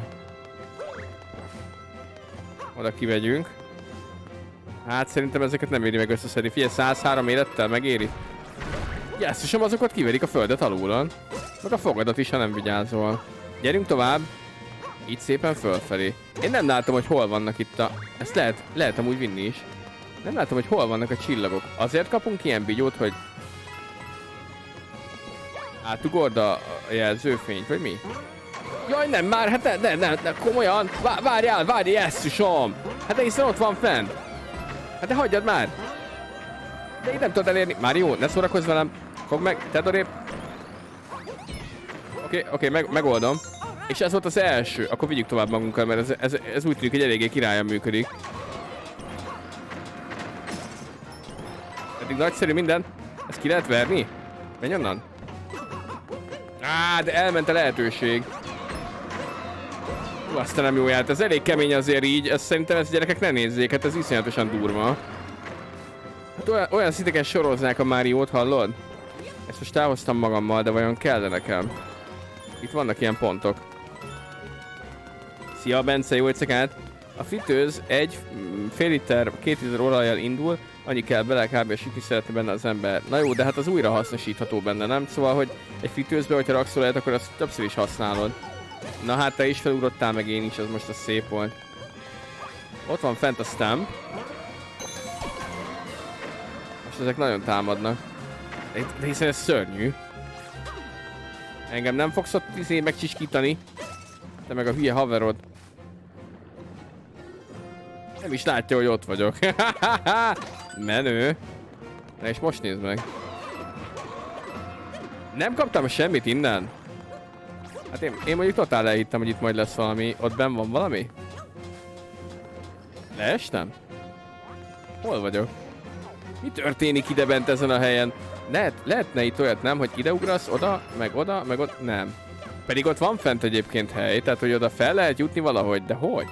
Oda kivegyünk. Hát szerintem ezeket nem éri meg összeszedni. Figyelj, 103 élettel megéri. Jesszusom, azokat kiverik a földet alulon. Meg a fogadat is, ha nem vigyázol. Gyerünk tovább. Így szépen fölfelé. Én nem látom, hogy hol vannak itt a... Ezt lehet amúgy vinni is. Nem látom, hogy hol vannak a csillagok. Azért kapunk ilyen bigyót, hogy... Átugord a jelzőfényt, vagy mi? Jaj, nem, már, hát ne, komolyan. Várjál, jesszusom. Hát de hiszen ott van fenn. Hát de hagyjad már. De én nem tudod elérni. Már jó, ne szórakozz velem. Fogd meg, tedd odébb. Oké, megoldom. És ez volt az első. Akkor vigyük tovább magunkkal, mert ez úgy tűnik, hogy eléggé királyan működik. nagyszerű minden. Ezt ki lehet verni? Menj onnan. Á, de elment a lehetőség. Aztán nem jó járt. Ez elég kemény azért így. Ezt szerintem ezt gyerekek ne nézzék. Hát ez iszonyatosan durva. Hát olyan szinteken soroznák a Máriót, hallod? Ezt most elhoztam magammal, de vajon kell nekem? Itt vannak ilyen pontok. Szia Bence, jó éjszakát! A fritőz egy fél liter, 2000 olajjal indul, annyi kell bele, kb. Sütni szeretne benne az ember. Na jó, de hát az újra hasznosítható benne, nem? Szóval, hogy egy fritőzbe, hogyha raksz olajat, akkor azt többször is használod. Na hát te is felugrottál, meg én is, az most a szép volt. Ott van fent a stamp. És ezek nagyon támadnak. De hiszen ez szörnyű. Engem nem fogsz ott megcsiskítani. Te meg a hülye haverod. Nem is látja, hogy ott vagyok. Menő. Na és most nézd meg. Nem kaptam semmit innen. Hát én mondjuk totál elhittem, hogy itt majd lesz valami. Ott benn van valami? Leestem? Hol vagyok? Mi történik ide bent ezen a helyen? Lehetne itt olyat, nem? Hogy ide ugrasz, oda, meg oda, meg oda. Nem. Pedig ott van fent egyébként hely, tehát hogy oda fel lehet jutni valahogy, de hogy?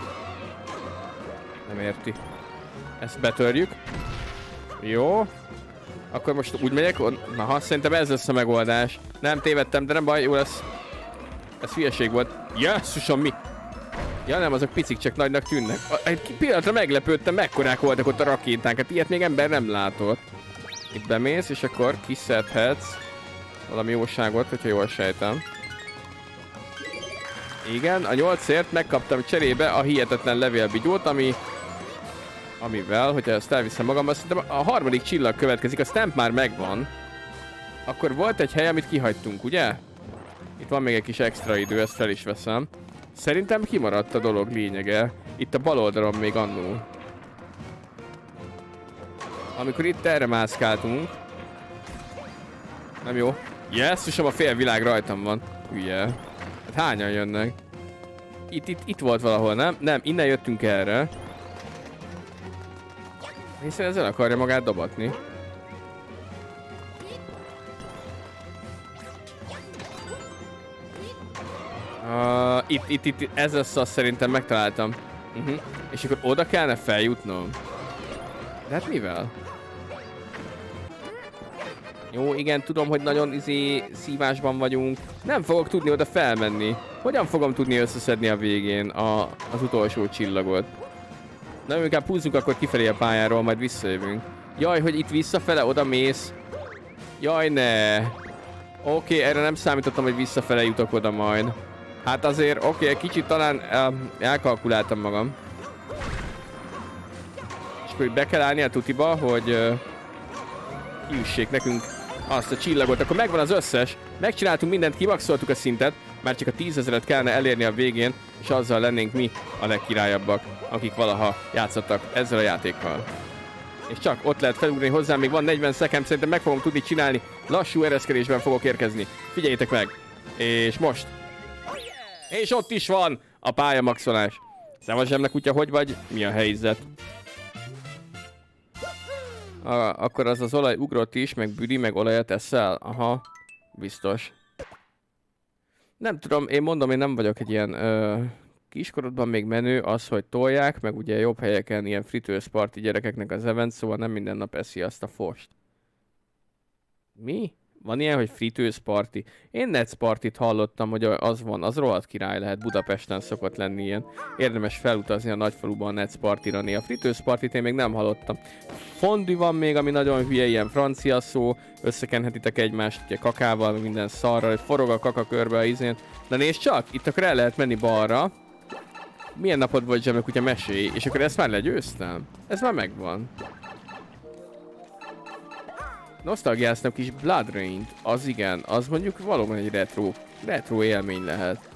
Nem érti. Ezt betörjük. Jó. Akkor most úgy megyek, na szerintem ez lesz a megoldás. Nem tévedtem, de nem baj, jó lesz. Ez hülyeség volt. Jesszusom, mi? Ja nem, azok picik, csak nagynak tűnnek. Egy pillanatra meglepődtem, mekkorák voltak ott a rakétánk. Hát ilyet még ember nem látott. Itt bemész, és akkor kiszedhetsz valami jóságot, hogyha jól sejtem. Igen, a 8-ért megkaptam cserébe a hihetetlen levélbigyót, amivel, hogyha ezt elviszem magammal, szerintem a harmadik csillag következik, a stamp már megvan. Akkor volt egy hely, amit kihagytunk, ugye? Itt van még egy kis extra idő, ezt fel is veszem. Szerintem kimaradt a dolog lényege. Itt a bal oldalon még annó. Amikor itt erre mászkáltunk. Nem jó. Jesszusom, a fél világ rajtam van. Hülye. Hát hányan jönnek? Itt volt valahol, nem? Nem, innen jöttünk erre. Hiszen ezzel akarja magát dobatni. Itt, ez lesz az, szerintem megtaláltam. És akkor oda kellene feljutnom. De hát mivel? Jó, igen, tudom, hogy nagyon szívásban vagyunk. Nem fogok tudni oda felmenni. Hogyan fogom tudni összeszedni a végén az utolsó csillagot? Na, inkább húzzunk akkor kifelé a pályáról, majd visszajövünk. Jaj, hogy itt visszafele oda mész. Jaj, ne. Oké, erre nem számítottam, hogy visszafele jutok oda majd. Hát azért, oké, kicsit talán elkalkuláltam magam. És akkor be kell állni a tutiba, hogy kiüssék nekünk azt a csillagot. Akkor megvan az összes. Megcsináltunk mindent, kimaxoltuk a szintet. Már csak a 10 000-et kellene elérni a végén, és azzal lennénk mi a legkirályabbak, akik valaha játszottak ezzel a játékkal. És csak ott lehet felugrani hozzám, még van 40 szekund, szerintem meg fogom tudni csinálni. Lassú ereszkedésben fogok érkezni. Figyeljétek meg! És most! És ott is van a pályamaxolás. Szevasz zsemnek kutya, hogy vagy? Mi a helyzet? Akkor az olaj ugrott is, meg büdi, meg olajat eszel? Aha, biztos. Nem tudom, én mondom, én nem vagyok egy ilyen kiskorodban még menő az, hogy tolják, meg ugye jobb helyeken ilyen fritőzparti gyerekeknek az event, szóval nem minden nap eszi azt a fost. Mi? Van ilyen, hogy fritőzparti? Én Netz-partit hallottam, hogy az van, az rohadt király lehet, Budapesten szokott lenni ilyen. Érdemes felutazni a nagyfaluban a Netz-partira néha. A fritőzpartit én még nem hallottam. Fondű van még, ami nagyon hülye, ilyen francia szó, összekenhetitek egymást ugye kakával, minden szarral, hogy forog a kaka körbe a izén. De nézd csak, itt akkor el lehet menni balra. Milyen napod volt, zsemnek, ugye mesélj, és akkor ezt már legyőztem? Ez már megvan. Nosztalgiáztam kis Blood Rain-t, az igen, az mondjuk valóban egy retro élmény lehet.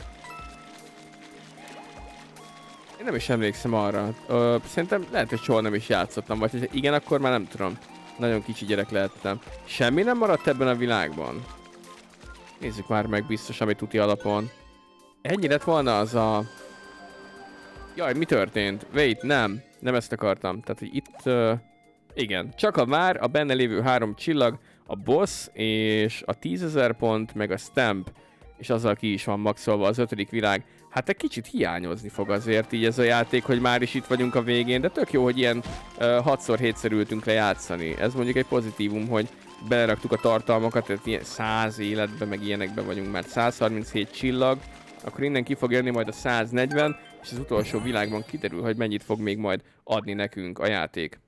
Én nem is emlékszem arra. Szerintem lehet, hogy soha nem is játszottam, vagy ha igen, akkor már nem tudom. Nagyon kicsi gyerek lehettem. Semmi nem maradt ebben a világban? Nézzük már meg biztos, ami tuti alapon. Ennyi lett volna az a... Jaj, mi történt? Wait, nem ezt akartam. Tehát, hogy itt... Igen, csak a vár, a benne lévő 3 csillag, a boss és a 10.000 pont, meg a stamp, és azzal ki is van maxolva az 5. világ. Hát egy kicsit hiányozni fog azért így ez a játék, hogy már is itt vagyunk a végén, de tök jó, hogy ilyen 6x7-szer ültünk le játszani. Ez mondjuk egy pozitívum, hogy beleraktuk a tartalmakat, tehát ilyen 100 életbe, meg ilyenekben vagyunk már. 137 csillag, akkor innen ki fog jönni majd a 140, és az utolsó világban kiderül, hogy mennyit fog még majd adni nekünk a játék.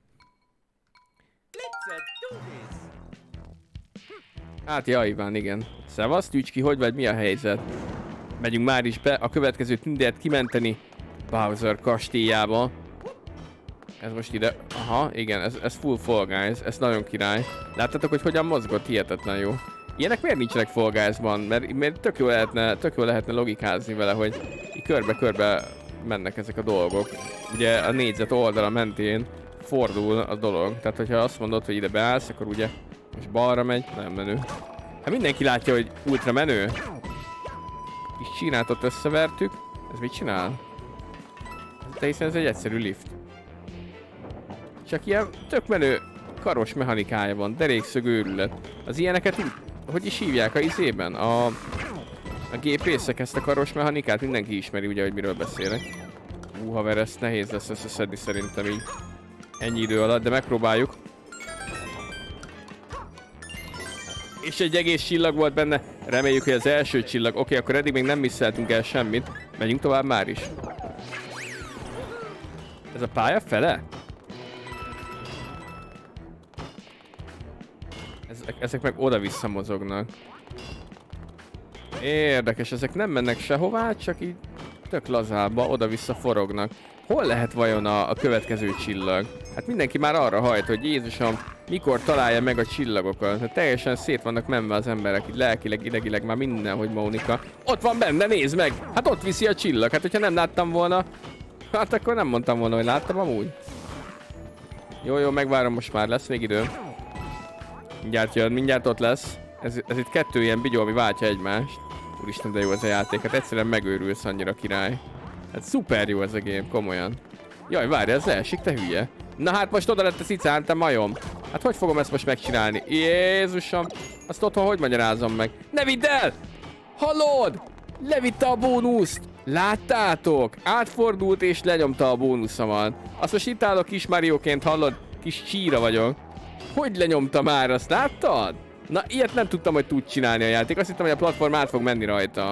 Hát ja, Iván, igen. Szevasz, Tücski, hogy vagy, mi a helyzet? Megyünk már is be a következő tündért kimenteni Bowser kastélyába. Ez most ide... Aha, igen, ez full Fall Guys, ez nagyon király. Láttatok, hogy hogyan mozgott? Hihetetlen jó. Ilyenek miért nincsenek Fall Guys-ban? Mert tök jó lehetne logikázni vele, hogy így körbe-körbe mennek ezek a dolgok. Ugye a négyzet oldala mentén fordul a dolog. Tehát, hogyha azt mondod, hogy ide beállsz, akkor ugye most balra megy, nagyon menő. Hát mindenki látja, hogy ultra menő. Kis csinátot összevertük. Ez mit csinál? De hiszen ez egy egyszerű lift. Csak ilyen tök menő karos mechanikája van, derékszög őrület. Az ilyeneket így, hogy is hívják a izében? A gépészek ezt a karos mechanikát, mindenki ismeri ugye, hogy miről beszélek. Haver, ezt nehéz lesz összeszedni szerintem így ennyi idő alatt, de megpróbáljuk. És egy egész csillag volt benne, reméljük, hogy az első csillag. Oké, akkor eddig még nem misszeltünk el semmit. Megyünk tovább már is. Ez a pálya fele? Ezek meg oda-vissza mozognak. Érdekes, ezek nem mennek sehová, csak így tök lazába oda-vissza forognak. Hol lehet vajon a következő csillag? Hát mindenki már arra hajt, hogy Jézusom, mikor találja meg a csillagokat. Hát teljesen szét vannak menve az emberek, így lelkileg, idegileg már mindenhogy Mónika. Ott van benne, nézd meg! Hát ott viszi a csillag, hát hogyha nem láttam volna, hát akkor nem mondtam volna, hogy láttam amúgy. Jó, megvárom, most már lesz még idő. Mindjárt jön, mindjárt ott lesz. Ez itt 2 ilyen bigyó, ami váltja egymást. Úristen, de jó ez a játék, hát egyszerűen megőrülsz, annyira király. Hát szuper jó ez a game, komolyan. Jaj, várj, ez leesik, te hülye. Na hát most oda lett a cicán, te majom. Hát hogy fogom ezt most megcsinálni? Jézusom, azt otthon hogy magyarázom meg? Ne vidd el! Hallod? Levitte a bónuszt! Láttátok? Átfordult és lenyomta a bónuszomat. Azt most itt állok kis Marioként, hallod? Kis csíra vagyok. Hogy lenyomta már, azt láttad? Na, ilyet nem tudtam, hogy tud csinálni a játék. Azt hittem, hogy a platform át fog menni rajta.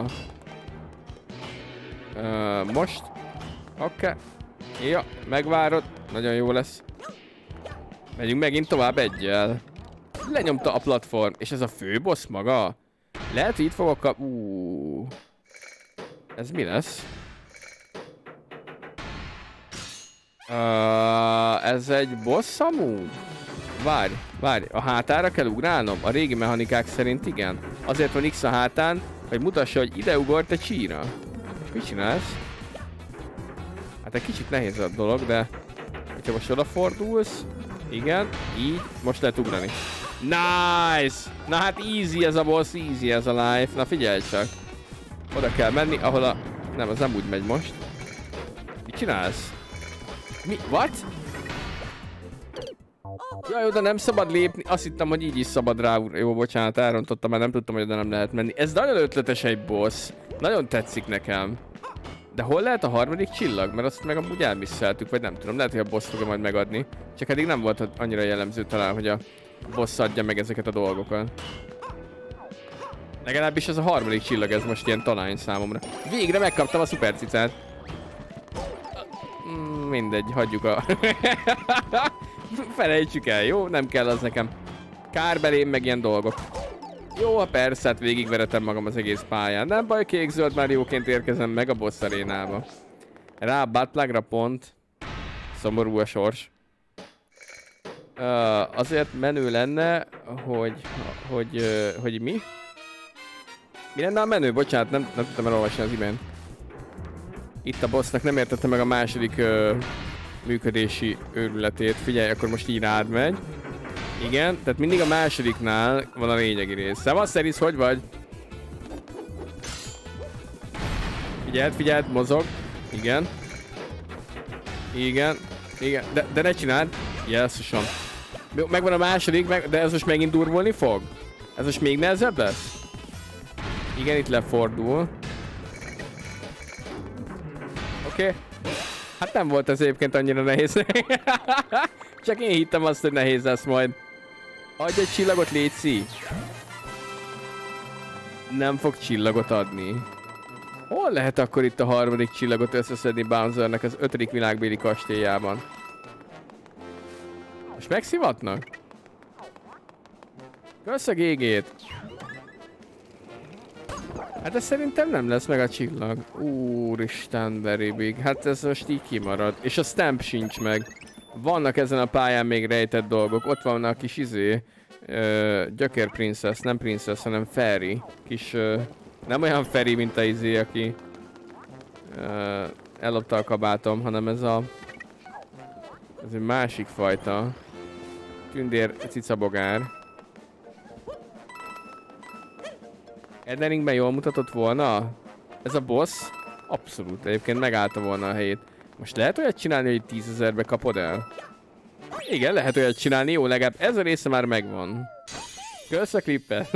Most? Oké. Ja, megvárod. Nagyon jó lesz. Megyünk megint tovább egyel. Lenyomta a platform. És ez a főbossz maga? Lehet, hogy itt fogok kap... Ez mi lesz? Ez egy boss amúgy? Várj, a hátára kell ugrálnom? A régi mechanikák szerint igen. Azért van X a hátán, hogy mutassa, hogy ide ugort egy csíra. És mit csinálsz? Hát egy kicsit nehéz a dolog, de... hogyha most odafordulsz... igen, így, most lehet ugrani. Nice! Na hát easy ez a boss, easy ez a life. Na figyelj csak. Oda kell menni, ahol a... nem, az nem úgy megy most. Mit csinálsz? Mi? What? Jaj, oda nem szabad lépni. Azt hittem, hogy így is szabad rá. Jó, bocsánat, elrontottam, mert nem tudtam, hogy oda nem lehet menni. Ez nagyon ötletes egy boss. Nagyon tetszik nekem. De hol lehet a 3. csillag? Mert azt meg amúgy elmisszeltük, vagy nem tudom. Lehet, hogy a boss fogja majd megadni. Csak eddig nem volt annyira jellemző talán, hogy a boss adja meg ezeket a dolgokat. Legalábbis ez a 3. csillag, ez most ilyen talány számomra. Végre megkaptam a szupercicát. Mindegy, hagyjuk a... felejtsük el, jó? Nem kell az nekem. Kár belém, meg ilyen dolgok. Jó, persze, hát végigveretem magam az egész pályán. Nem baj, kék-zöld Márióként érkezem meg a boss arénába. Rá a Buttplugra pont. Szomorú a sors. Azért menő lenne, hogy mi? Mi lenne a menő? Bocsánat, nem tudtam elolvasni az imént. Itt a bossnak nem értettem meg a második működési őrületét. Figyelj, akkor most így rád megy. Igen, tehát mindig a másodiknál van a lényegi rész. Szevasz, Szerisz, hogy vagy? Figyeld, mozog. Igen. De ne csináld. Jesszusom. Megvan a második, de ez most megint durvulni fog? Ez most még nehezebb lesz? Igen, itt lefordul. Oké. Hát nem volt ez egyébként annyira nehéz. Csak én hittem azt, hogy nehéz lesz majd. Adj egy csillagot, létszi. Nem fog csillagot adni. Hol lehet akkor itt a harmadik csillagot összeszedni Bowsernek az 5. világbéli kastélyában? Most megszivatnak? Kösz a GG-t! Hát ez szerintem nem lesz meg a csillag. Úristen, very big. Hát ez most így kimarad. És a stamp sincs meg. Vannak ezen a pályán még rejtett dolgok. Ott van a kis Gyökér Princess, nem Princess, hanem Fairy. Kis... nem olyan Fairy, mint a aki... ellopta a kabátom, hanem ez a... ez egy másik fajta. Tündér cicabogár. Elden Ringben jól mutatott volna? Ez a boss? Abszolút, egyébként megállta volna a helyét. Most lehet olyat csinálni, hogy 10 000-be kapod el? Igen, lehet olyat csinálni, jó, legalább ez a része már megvan. Kösz a klippet!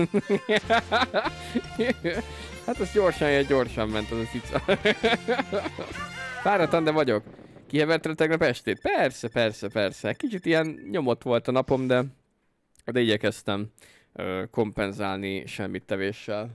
Hát ez gyorsan ment az a cica. Fáradtan, de vagyok. Kiheverted tegnap estét? Persze. Kicsit ilyen nyomott volt a napom, de igyekeztem kompenzálni semmit tevéssel.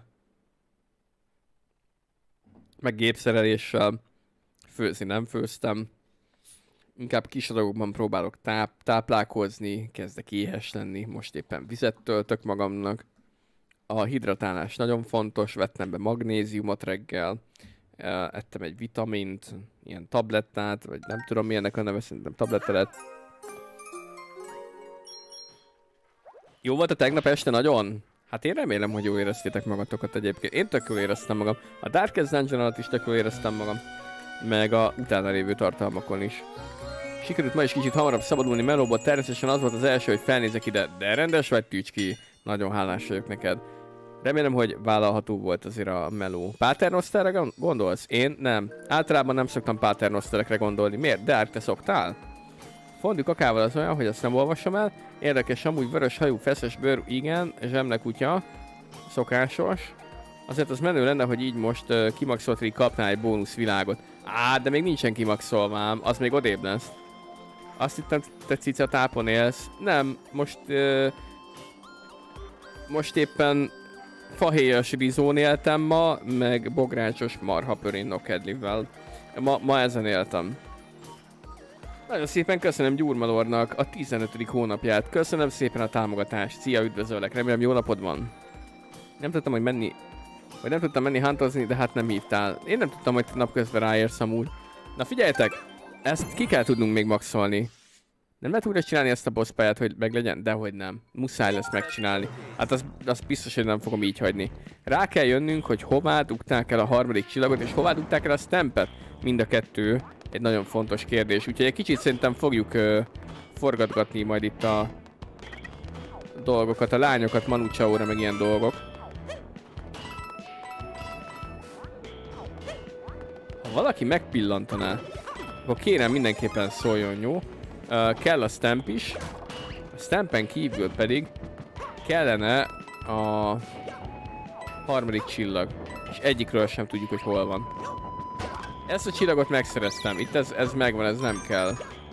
Meg gépszereléssel. Főzni nem főztem. Inkább kis adagokban próbálok táplálkozni, kezdek éhes lenni, most éppen vizet töltök magamnak. A hidratálás nagyon fontos, vettem be magnéziumot reggel, ettem egy vitamint, ilyen tablettát, vagy nem tudom milyennek a neve, szerintem tabletta lett. Jó volt a tegnap este nagyon? Hát én remélem, hogy jól éreztétek magatokat egyébként. Én tök jól éreztem magam. A Darkest Dungeon alatt is tök jól éreztem magam. Meg a utána lévő tartalmakon is. Sikerült ma is kicsit hamarabb szabadulni melóból, természetesen az volt az első, hogy felnézek ide, de rendes vagy, Tücski? Nagyon hálás vagyok neked. Remélem, hogy vállalható volt azért a meló. Paternosterre gondolsz? Én nem. Általában nem szoktam Paternosterekre gondolni. Miért? De te szoktál? Fondű kakával az olyan, hogy azt nem olvasom el. Érdekes, amúgy vörös hajú, feszes bőr, igen, zsemlekutya. Szokásos. Azért az menő lenne, hogy így most kimaxoltri kapnál egy bónusz világot. Á, de még nincsen kimaxolva ám, az még odébb lesz. Azt hittem, te cica tápon élsz. Nem, most éppen fahéjas rizón éltem ma, meg bográcsos marhapörén nokedlivel. Ma ezen éltem. Nagyon szépen köszönöm Gyurmalornak a 15. hónapját. Köszönöm szépen a támogatást. Szia, üdvözöllek. Remélem jó napod van. Nem tudtam, hogy menni... Vagy nem tudtam menni huntozni, de hát nem hívtál. Én nem tudtam, hogy napközben ráérsz amúgy. Na figyeljetek! Ezt ki kell tudnunk még maxolni. Nem lehet újra csinálni ezt a boss pályát, hogy meglegyen? Dehogy nem. Muszáj lesz megcsinálni. Hát az biztos, hogy nem fogom így hagyni. Rá kell jönnünk, hogy hová dugták el a harmadik csillagot, és hová dugták el a stampet. Mind a kettő egy nagyon fontos kérdés. Úgyhogy egy kicsit szerintem fogjuk forgatgatni majd itt a dolgokat, a lányokat, Manu Chao-ra, meg ilyen dolgok. Ha valaki megpillantaná, akkor kérem mindenképpen szóljon, jó? Kell a stamp is. A stampen kívül pedig kellene a harmadik csillag. És egyikről sem tudjuk, hogy hol van. Ezt a csillagot megszereztem. Itt ez megvan, ez nem kell.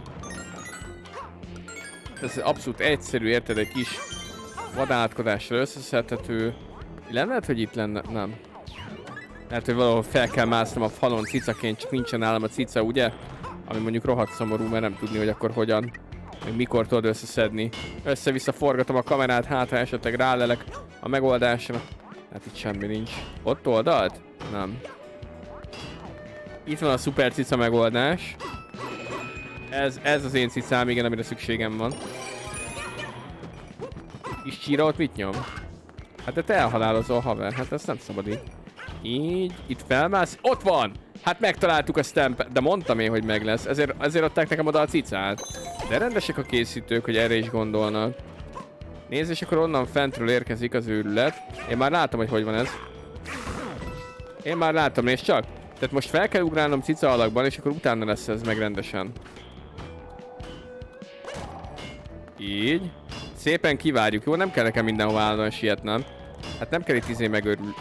Ez abszolút egyszerű, érted? Egy kis vadállatkodással összeszedhető. Nem lehet, hogy itt lenne? Nem. Lehet, hogy valahol fel kell másznom a falon cicaként, csak nincsen nálam a cica, ugye? Ami mondjuk rohadt szomorú, mert nem tudni, hogy akkor hogyan, meg mikor tudod összeszedni. Össze-vissza forgatom a kamerát, hát ha esetleg rálelek a megoldásra. Hát itt semmi nincs. Ott oldalt? Nem. Itt van a szuper cica megoldás. Ez az én cicám, igen, amire szükségem van. És Csíra ott mit nyom? Hát de te elhalálozol, haver, hát ezt nem szabad így. Így, itt felmász, ott van! Hát megtaláltuk a stampet, de mondtam én, hogy meg lesz, ezért adták nekem oda a cicát. De rendesek a készítők, hogy erre is gondolnak. Nézd, és akkor onnan fentről érkezik az őrület. Én már látom, hogy van ez. Én már látom, nézd csak. Tehát most fel kell ugrálnom cica alakban, és akkor utána lesz ez meg rendesen. Így. Szépen kivárjuk, jó? Nem kell nekem mindenhol állandóan sietnem. Hát nem kell itt megörül.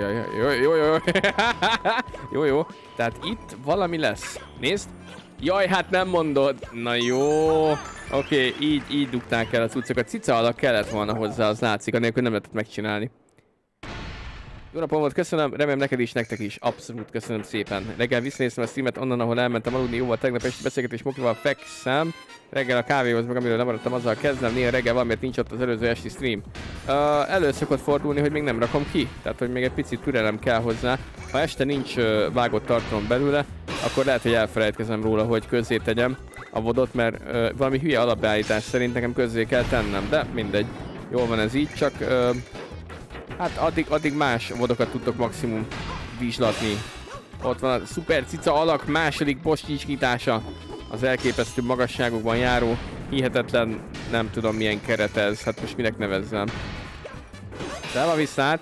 Jó, jó. Tehát itt valami lesz. Nézd. Jaj, hát nem mondod. Na jó. Oké, így dugták el a cuccokat. Cica alak kellett volna hozzá, az látszik, anélkül nem lehetett megcsinálni. Jó napom volt, köszönöm, remélem neked is, nektek is. Abszolút köszönöm szépen. Reggel visszanéztem a streamet onnan, ahol elmentem aludni, jó volt tegnap esti beszélgetés, Mokival fekszem. Reggel a kávéhoz meg amiről lemaradtam, azzal kezdem, néha reggel valamiért nincs ott az előző esti stream. Elő szokott fordulni, hogy még nem rakom ki, tehát hogy még egy picit türelem kell hozzá. Ha este nincs vágott tartalom belőle, akkor lehet, hogy elfelejtkezem róla, hogy közzé tegyem a vodot, mert valami hülye alapbeállítás szerint nekem közzé kell tennem, de mindegy. Jól van ez így, csak hát addig más vodokat tudtok maximum vizslatni. Ott van a szuper cica alak második boss csicskítása. Az elképesztő magasságokban járó, hihetetlen, nem tudom milyen keret ez, hát most minek nevezzem. Szelva visszát.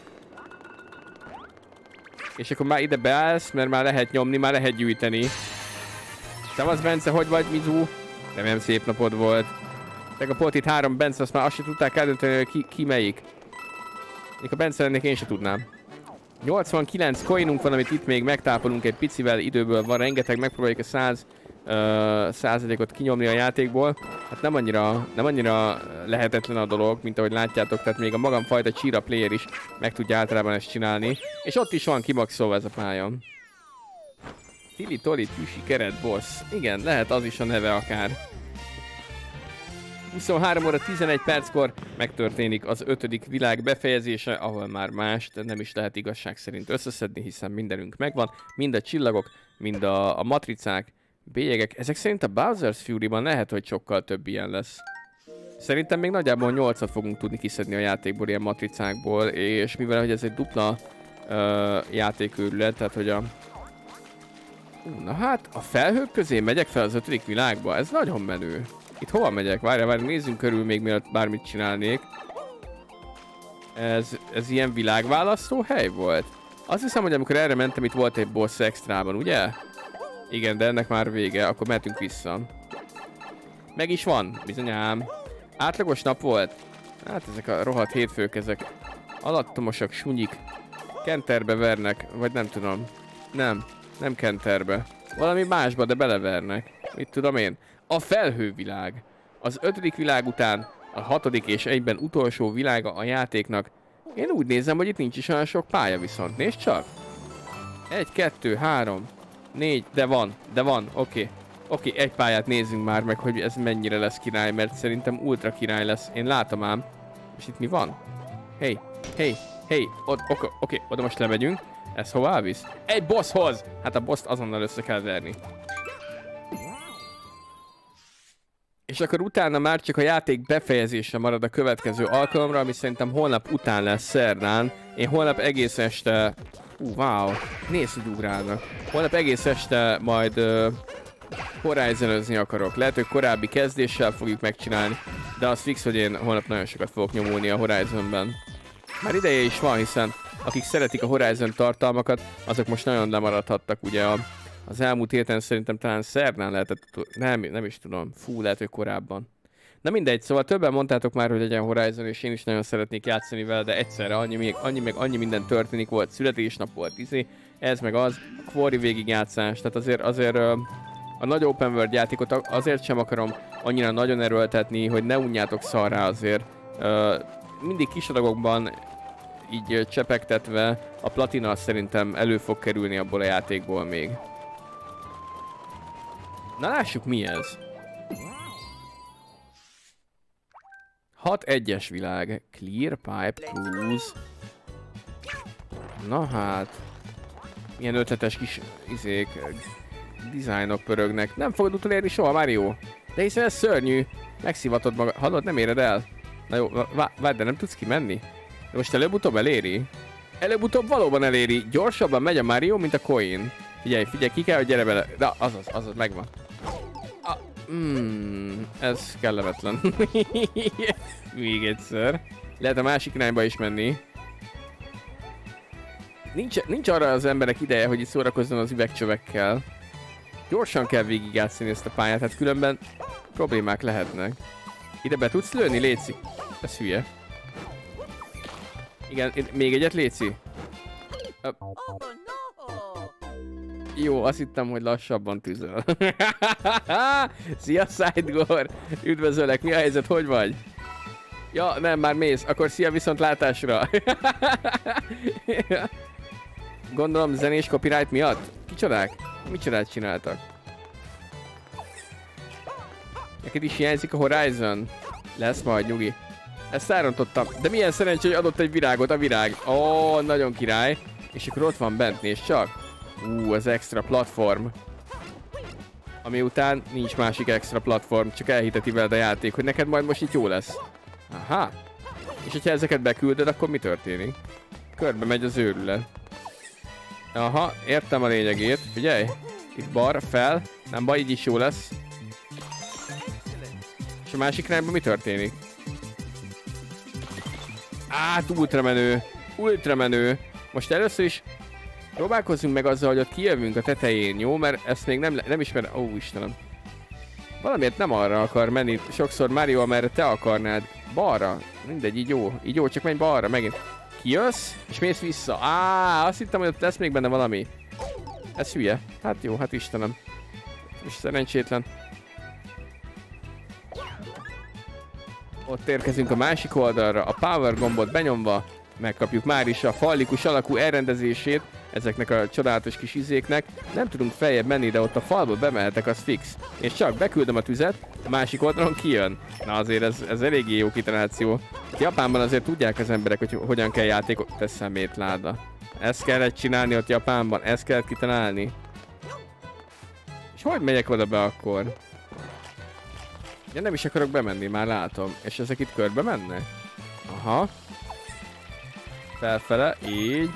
És akkor már ide beállsz, mert már lehet nyomni, már lehet gyűjteni. Szevasz Bence, hogy vagy Mizu? Remélem szép napod volt. Tegnap volt itt 3 Bence, azt már azt se tudták eldönteni, hogy ki melyik. Még a Bence lennék, én se tudnám. 89 coinunk van, amit itt még megtápolunk egy picivel, időből van rengeteg, megpróbáljuk a 100%-ot kinyomni a játékból. Hát nem annyira lehetetlen a dolog, mint ahogy látjátok, tehát még a magamfajta csíra player is meg tudja általában ezt csinálni. És ott is van kimaxolva ez a pálya. Tili Toli Tüsi Keret Boss. Igen, lehet az is a neve akár. 23 óra 11 perckor megtörténik az 5. világ befejezése, ahol már mást nem is lehet igazság szerint összeszedni, hiszen mindenünk megvan. Mind a csillagok, mind a matricák, bélyegek. Ezek szerint a Bowser's Fury-ban lehet, hogy sokkal több ilyen lesz. Szerintem még nagyjából 8-at fogunk tudni kiszedni a játékból, ilyen matricákból, és mivel hogy ez egy dupla játékőrület, tehát hogy a... Na hát, a felhők közé megyek fel az 5. világba, ez nagyon menő. Itt hova megyek? Várj, nézzünk körül még mielőtt bármit csinálnék. Ez ilyen világválasztó hely volt? Azt hiszem, hogy amikor erre mentem, itt volt egy boss extrában, ugye? Igen, de ennek már vége, akkor mehetünk vissza. Meg is van, bizonyám. Átlagos nap volt? Hát ezek a rohadt hétfők, ezek alattomosak, sunyik. Kenterbe vernek, vagy nem tudom. Nem kenterbe. Valami másba, de belevernek. Mit tudom én? A felhővilág. Az 5. világ után a 6. és egyben utolsó világa a játéknak. Én úgy nézem, hogy itt nincs is olyan sok pálya viszont. Nézd csak! 1, 2, 3, 4, de van, oké. Oké, egy pályát nézzünk már meg, hogy ez mennyire lesz király, mert szerintem ultra király lesz. Én látom ám. És itt mi van? Hey, oké, oda most lemegyünk. Ez hová visz? Egy bosshoz! Hát a bosst azonnal össze kell verni. És akkor utána már csak a játék befejezése marad a következő alkalomra, ami szerintem holnap után lesz, szerdán. Én holnap egész este... wow, nézd, hogy ugrálnak. Holnap egész este majd Horizon-özni akarok. Lehet, hogy korábbi kezdéssel fogjuk megcsinálni, de az fix, hogy én holnap nagyon sokat fogok nyomulni a Horizonben. Már ideje is van, hiszen akik szeretik a Horizon tartalmakat, azok most nagyon lemaradhattak, ugye az elmúlt héten szerintem talán szerdán lehetett, nem is tudom, lehet, hogy korábban. Na mindegy, szóval többen mondtátok már, hogy legyen Horizon, és én is nagyon szeretnék játszani vele, de egyszerre annyi minden történik, volt születésnap, volt ez meg az, Quarry végigjátszás, tehát azért a nagy open world játékot azért sem akarom annyira nagyon erőltetni, hogy ne unjátok szarrá azért. Mindig kis adagokban így csepegtetve a platina szerintem elő fog kerülni abból a játékból még. Na lássuk mi ez. 6-1-es világ. Clear Pipe Cruise. Na hát. Milyen ötletes kis dizájnok pörögnek. Nem fogod utolérni soha, Mario. De hiszen ez szörnyű. Megszivatod magad. Hallod, nem éred el? Na jó, várj, de nem tudsz kimenni? De most előbb-utóbb eléri? Előbb-utóbb valóban eléri. Gyorsabban megy a Mario, mint a coin. Figyelj, ki kell, hogy gyere bele. De azaz, megvan. Ez kellemetlen. Még egyszer. Lehet a másik irányba is menni. Nincs arra az emberek ideje, hogy itt szórakozzon az üvegcsövekkel. Gyorsan kell végigjátszani ezt a pályát, hát különben problémák lehetnek. Ide be tudsz lőni, Léci? Ez hülye. Igen, még egyet, Léci? Jó, azt hittem, hogy lassabban tüzöl. Szia, Sidegore! Üdvözöllek, mi a helyzet, hogy vagy? Ja, nem, már mész. Akkor szia, viszontlátásra. Gondolom zenés copyright miatt? Kicsodák? Micsodát csináltak? Neked is hiányzik a Horizon? Lesz majd, nyugi. Ezt elrontottam. De milyen szerencsé, hogy adott egy virágot a virág. Ó, nagyon király. És akkor ott van bent, nézd csak. Az extra platform. Ami után nincs másik extra platform, csak elhiteti veled a játék, hogy neked majd most itt jó lesz. Aha. És hogyha ezeket beküldöd, akkor mi történik? Körbe megy az őrület. Aha, értem a lényegét. Figyelj! Itt balra, fel. Nem baj, így is jó lesz. És a másik irányban mi történik? Ultramenő. Ultramenő. Most először is próbálkozzunk meg azzal, hogy ott kijövünk a tetején, jó? Mert ezt még nem ismerem. Ó, Istenem. Valamiért nem arra akar menni. Sokszor Mario, amerre te akarnád. Balra. Mindegy, így jó. Így jó, csak menj balra megint. Kijössz, és mész vissza. Azt hittem, hogy ott lesz még benne valami. Ez hülye. Hát jó, hát Istenem. És szerencsétlen. Ott érkezünk a másik oldalra. A power gombot benyomva megkapjuk már is a fallikus alakú elrendezését ezeknek a csodálatos kis izéknek. Nem tudunk feljebb menni, de ott a falba bemehetek, az fix. És csak beküldöm a tüzet, a másik oldalon kijön. Na azért ez eléggé jó kitaláció. Japánban azért tudják az emberek, hogy hogyan kell játékot... Te szemétláda. Ezt kellett csinálni ott Japánban, ezt kellett kitalálni. És hogy megyek oda be akkor? Én nem is akarok bemenni, már látom. És ezek itt körbe mennek? Aha. Felfele, így.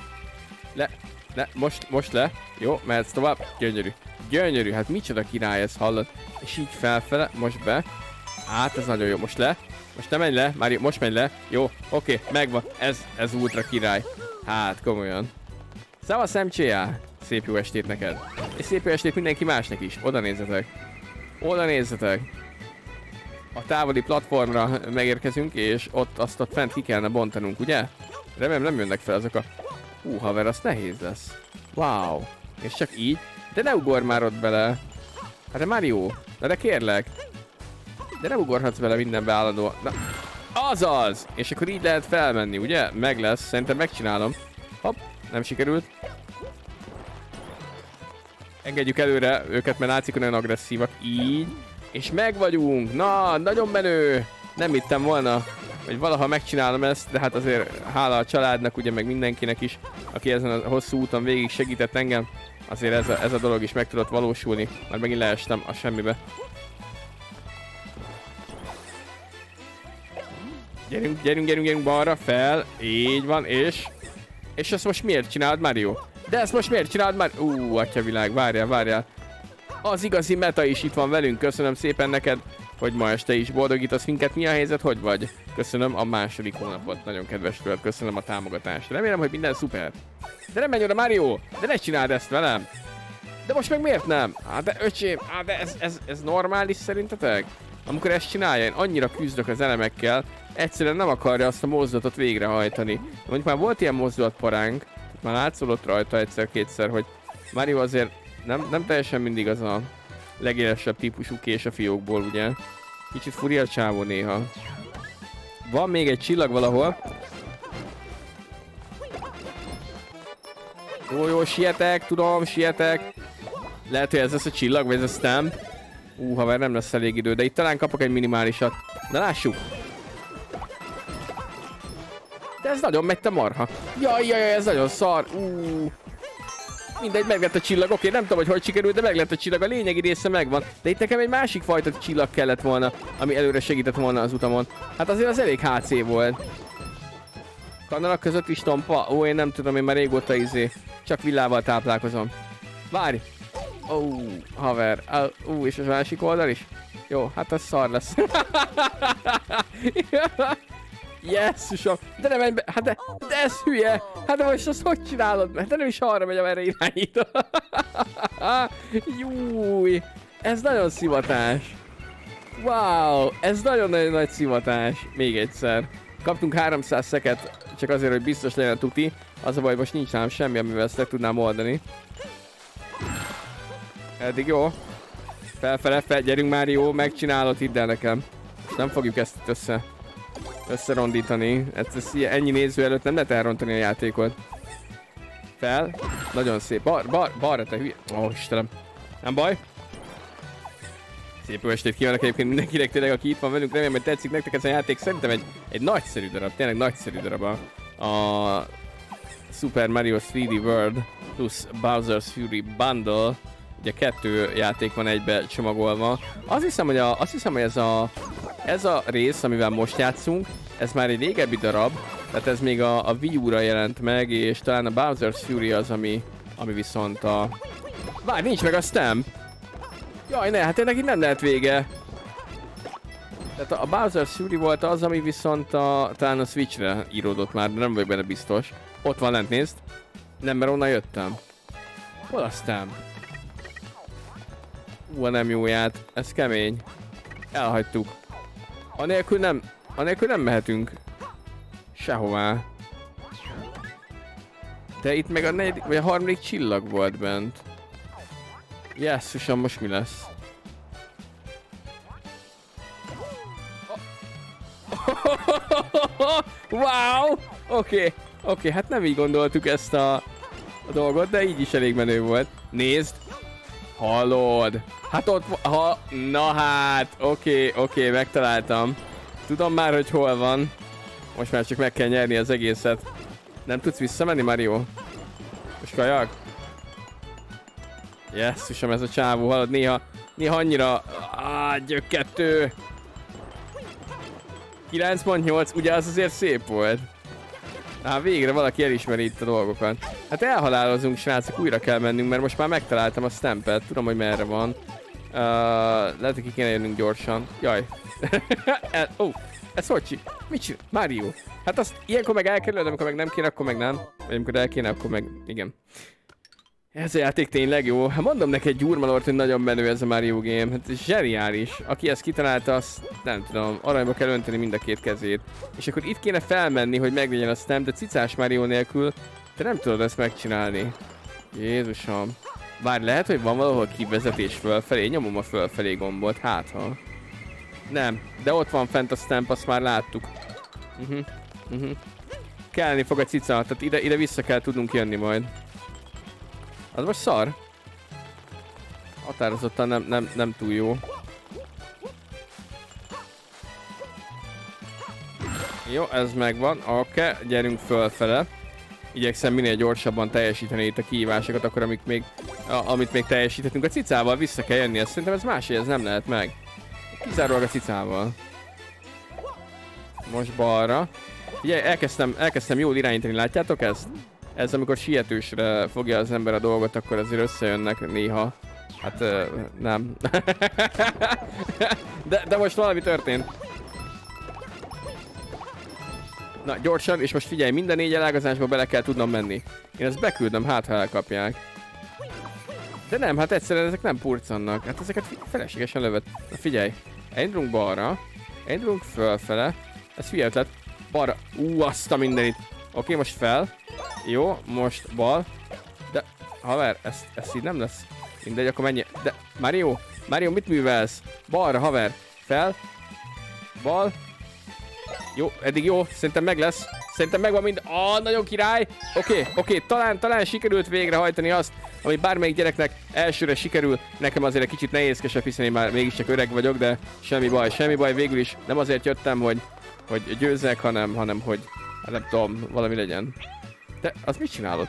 Most le. Jó, mehetsz tovább. Gyönyörű. Gyönyörű, hát micsoda király ez, hallod? És így felfele, most be. Ez nagyon jó, most le. Most nem menj le, már most menj le. Jó, oké, megvan. Ez ultra király. Hát, komolyan. Szevasz, MCA! Szép jó estét neked. És szép jó estét mindenki másnak is. Oda nézzetek. Oda nézzetek. A távoli platformra megérkezünk, és ott fent ki kellene bontanunk, ugye? Remélem nem jönnek fel azok a... haver, az nehéz lesz. Wow. És csak így? De ne ugorj már ott bele. Hát de Mario. De kérlek. De nem ugorhatsz bele mindenbe állandóan. Na. Azaz! És akkor így lehet felmenni, ugye? Meg lesz. Szerintem megcsinálom. Hopp. Nem sikerült. Engedjük előre őket, mert látszik, hogy nagyon agresszívak. Így. És meg vagyunk. Na, nagyon menő. Nem hittem volna, hogy valaha megcsinálom ezt, de hát azért hála a családnak, ugye meg mindenkinek is, aki ezen a hosszú úton végig segített engem, azért ez a dolog is meg tudott valósulni, mert megint leestem a semmibe. Gyerünk balra, fel, így van, és ezt most miért csinálod, Mario? De ezt most miért csinálod, Mario? Atyavilág, várjál. Az igazi meta is itt van velünk, köszönöm szépen neked, hogy ma este is boldogítasz minket. Mi a helyzet, hogy vagy? Köszönöm a második hónapot, nagyon kedves tőled, köszönöm a támogatást. Remélem, hogy minden szuper. De nem menj oda, Mario! De ne csináld ezt velem! De most meg miért nem? De öcsém, de ez normális szerintetek? Amikor ezt csinálja, én annyira küzdök az elemekkel, egyszerűen nem akarja azt a mozdulatot végrehajtani. Mondjuk már volt ilyen mozdulatparánk, már látszolott rajta egyszer-kétszer, hogy Mario azért nem teljesen mindig az a legélesebb típusú kés a fiókból, ugye? Kicsit furi a csávó néha. Van még egy csillag valahol. Jó, sietek, tudom, sietek. Lehet, hogy ez lesz a csillag, vagy ez a stamp. Haver, nem lesz elég idő, de itt talán kapok egy minimálisat. Na lássuk. De ez nagyon megy, te marha. Jaj, ez nagyon szar. Mindegy, meg lett a csillag, oké, nem tudom, hogy sikerült, de meg lett a csillag, a lényegi része megvan. De itt nekem egy másik fajta csillag kellett volna, ami előre segített volna az utamon. Hát azért az elég HC volt. Kanalak között is tompa? Én nem tudom, én már régóta csak villával táplálkozom. Várj! Haver. És a másik oldal is? Jó, hát az szar lesz. Jesszusom! De nem menj be! Hát de ez hülye! Hát de most azt hogy csinálod? Mert nem is arra megy, amerre irányítod. Júj! Ez nagyon szivatás. Wow, ez nagyon-nagyon nagy szivatás. Még egyszer. Kaptunk 300 szeket, csak azért, hogy biztos legyen a tuti. Az a baj, most nincs nálam semmi, amivel ezt meg tudnám oldani. Eddig jó. Felfele, gyerünk már, jó, megcsinálod, hidd el nekem. Nem fogjuk ezt összerondítani. Ennyi néző előtt nem lehet elrontani a játékot. Fel. Nagyon szép. Balra te hülye. Ó, Istenem. Nem baj. Szép jó estét kívánok egyébként mindenkinek tényleg, aki itt van velünk. Remélem, hogy tetszik nektek ez a játék. Szerintem egy nagyszerű darab. Tényleg nagyszerű darab a Super Mario 3D World plusz Bowser's Fury Bundle. Ugye 2 játék van egybe csomagolva. Azt hiszem, hogy ez a rész, amivel most játszunk, ez már egy régebbi darab, tehát ez még a Wii U-ra jelent meg, és talán a Bowser's Fury az, ami viszont a... Várj, nincs meg a stamp! Jaj, ne, hát ennek így nem lehet vége. Tehát a Bowser's Fury volt az, ami viszont talán a Switchre íródott már, de nem vagyok benne biztos. Ott van lent, nézd. Nem, mert onnan jöttem. Hol a stamp? A nem jóját. Ez kemény. Elhagytuk. Anélkül nem mehetünk sehová. De itt meg a negyedik, vagy a harmadik csillag volt bent. Jesszusom, most mi lesz? Wow! Oké, hát nem így gondoltuk ezt a dolgot, de így is elég menő volt. Nézd! Hallod? Hát ott... Na hát, oké, megtaláltam. Tudom már, hogy hol van. Most már csak meg kell nyerni az egészet. Nem tudsz visszamenni, Mario? Most kajak? Jesszusom, ez a csávó, hallod? Néha annyira... gyökkettő! 9.8, ugye az azért szép volt. Végre valaki elismeri itt a dolgokat. Hát elhalálozunk, srácok, újra kell mennünk, mert most már megtaláltam a stampet. Tudom, hogy merre van. Lehet, hogy ki kéne jönnünk gyorsan. Jaj. Ez hogy mit csinál? Mario. Hát azt ilyenkor meg elkerülöd, amikor meg nem kéne, akkor meg nem. Vagy amikor el kéne, akkor meg igen. Ez a játék tényleg jó. Hát mondom neki egy gyurmalort, hogy nagyon menő ez a Mario game. Hát ez zseniális. Aki ezt kitalálta, azt nem tudom, aranyba kell önteni mind a két kezét. És akkor itt kéne felmenni, hogy meglegyen a stamp, de cicás Mario nélkül te nem tudod ezt megcsinálni. Jézusom. Bár lehet, hogy van valahol kivezetés fölfelé. Nyomom a fölfelé gombot, hát ha. Nem, de ott van fent a stamp, azt már láttuk. Kelleni fog a cica, tehát ide vissza kell tudnunk jönni majd. Az most szar. Határozottan nem túl jó. Jó, ez megvan. Oké, gyerünk fölfele. Igyekszem minél gyorsabban teljesíteni itt a kihívásokat, akkor amit még teljesíthetünk. A cicával vissza kell jönni, szerintem ez máshogy, ez nem lehet meg. Kizárólag a cicával. Most balra. Ugye, elkezdtem jól irányítani, látjátok ezt? Ez amikor sietősre fogja az ember a dolgot, akkor azért összejönnek néha. Hát nem. de most valami történt. Na, gyorsan, és most figyelj, minden 4 elágazásba bele kell tudnom menni. Én ezt beküldöm, hát ha elkapják. De nem, hát egyszerűen ezek nem purcannak. Hát ezeket feleségesen lövöd. Na figyelj, elindulunk balra, elindulunk fölfele. Ez hülye ötlet. Balra. Azt a mindenit. Oké, most fel. Jó, most bal. De, haver, ez így nem lesz. Mindegy, akkor menj. De, Mario, mit művelsz? Balra, haver. Fel. Bal. Jó, eddig jó. Szerintem meg lesz. Szerintem megvan mind. Nagyon király. Oké, talán sikerült végrehajtani azt, ami bármelyik gyereknek elsőre sikerül. Nekem azért egy kicsit nehézkesebb, hiszen én már mégiscsak öreg vagyok, de semmi baj. Végül is nem azért jöttem, hogy győzzek, hanem hogy nem tudom, valami legyen. De az mit csinálod?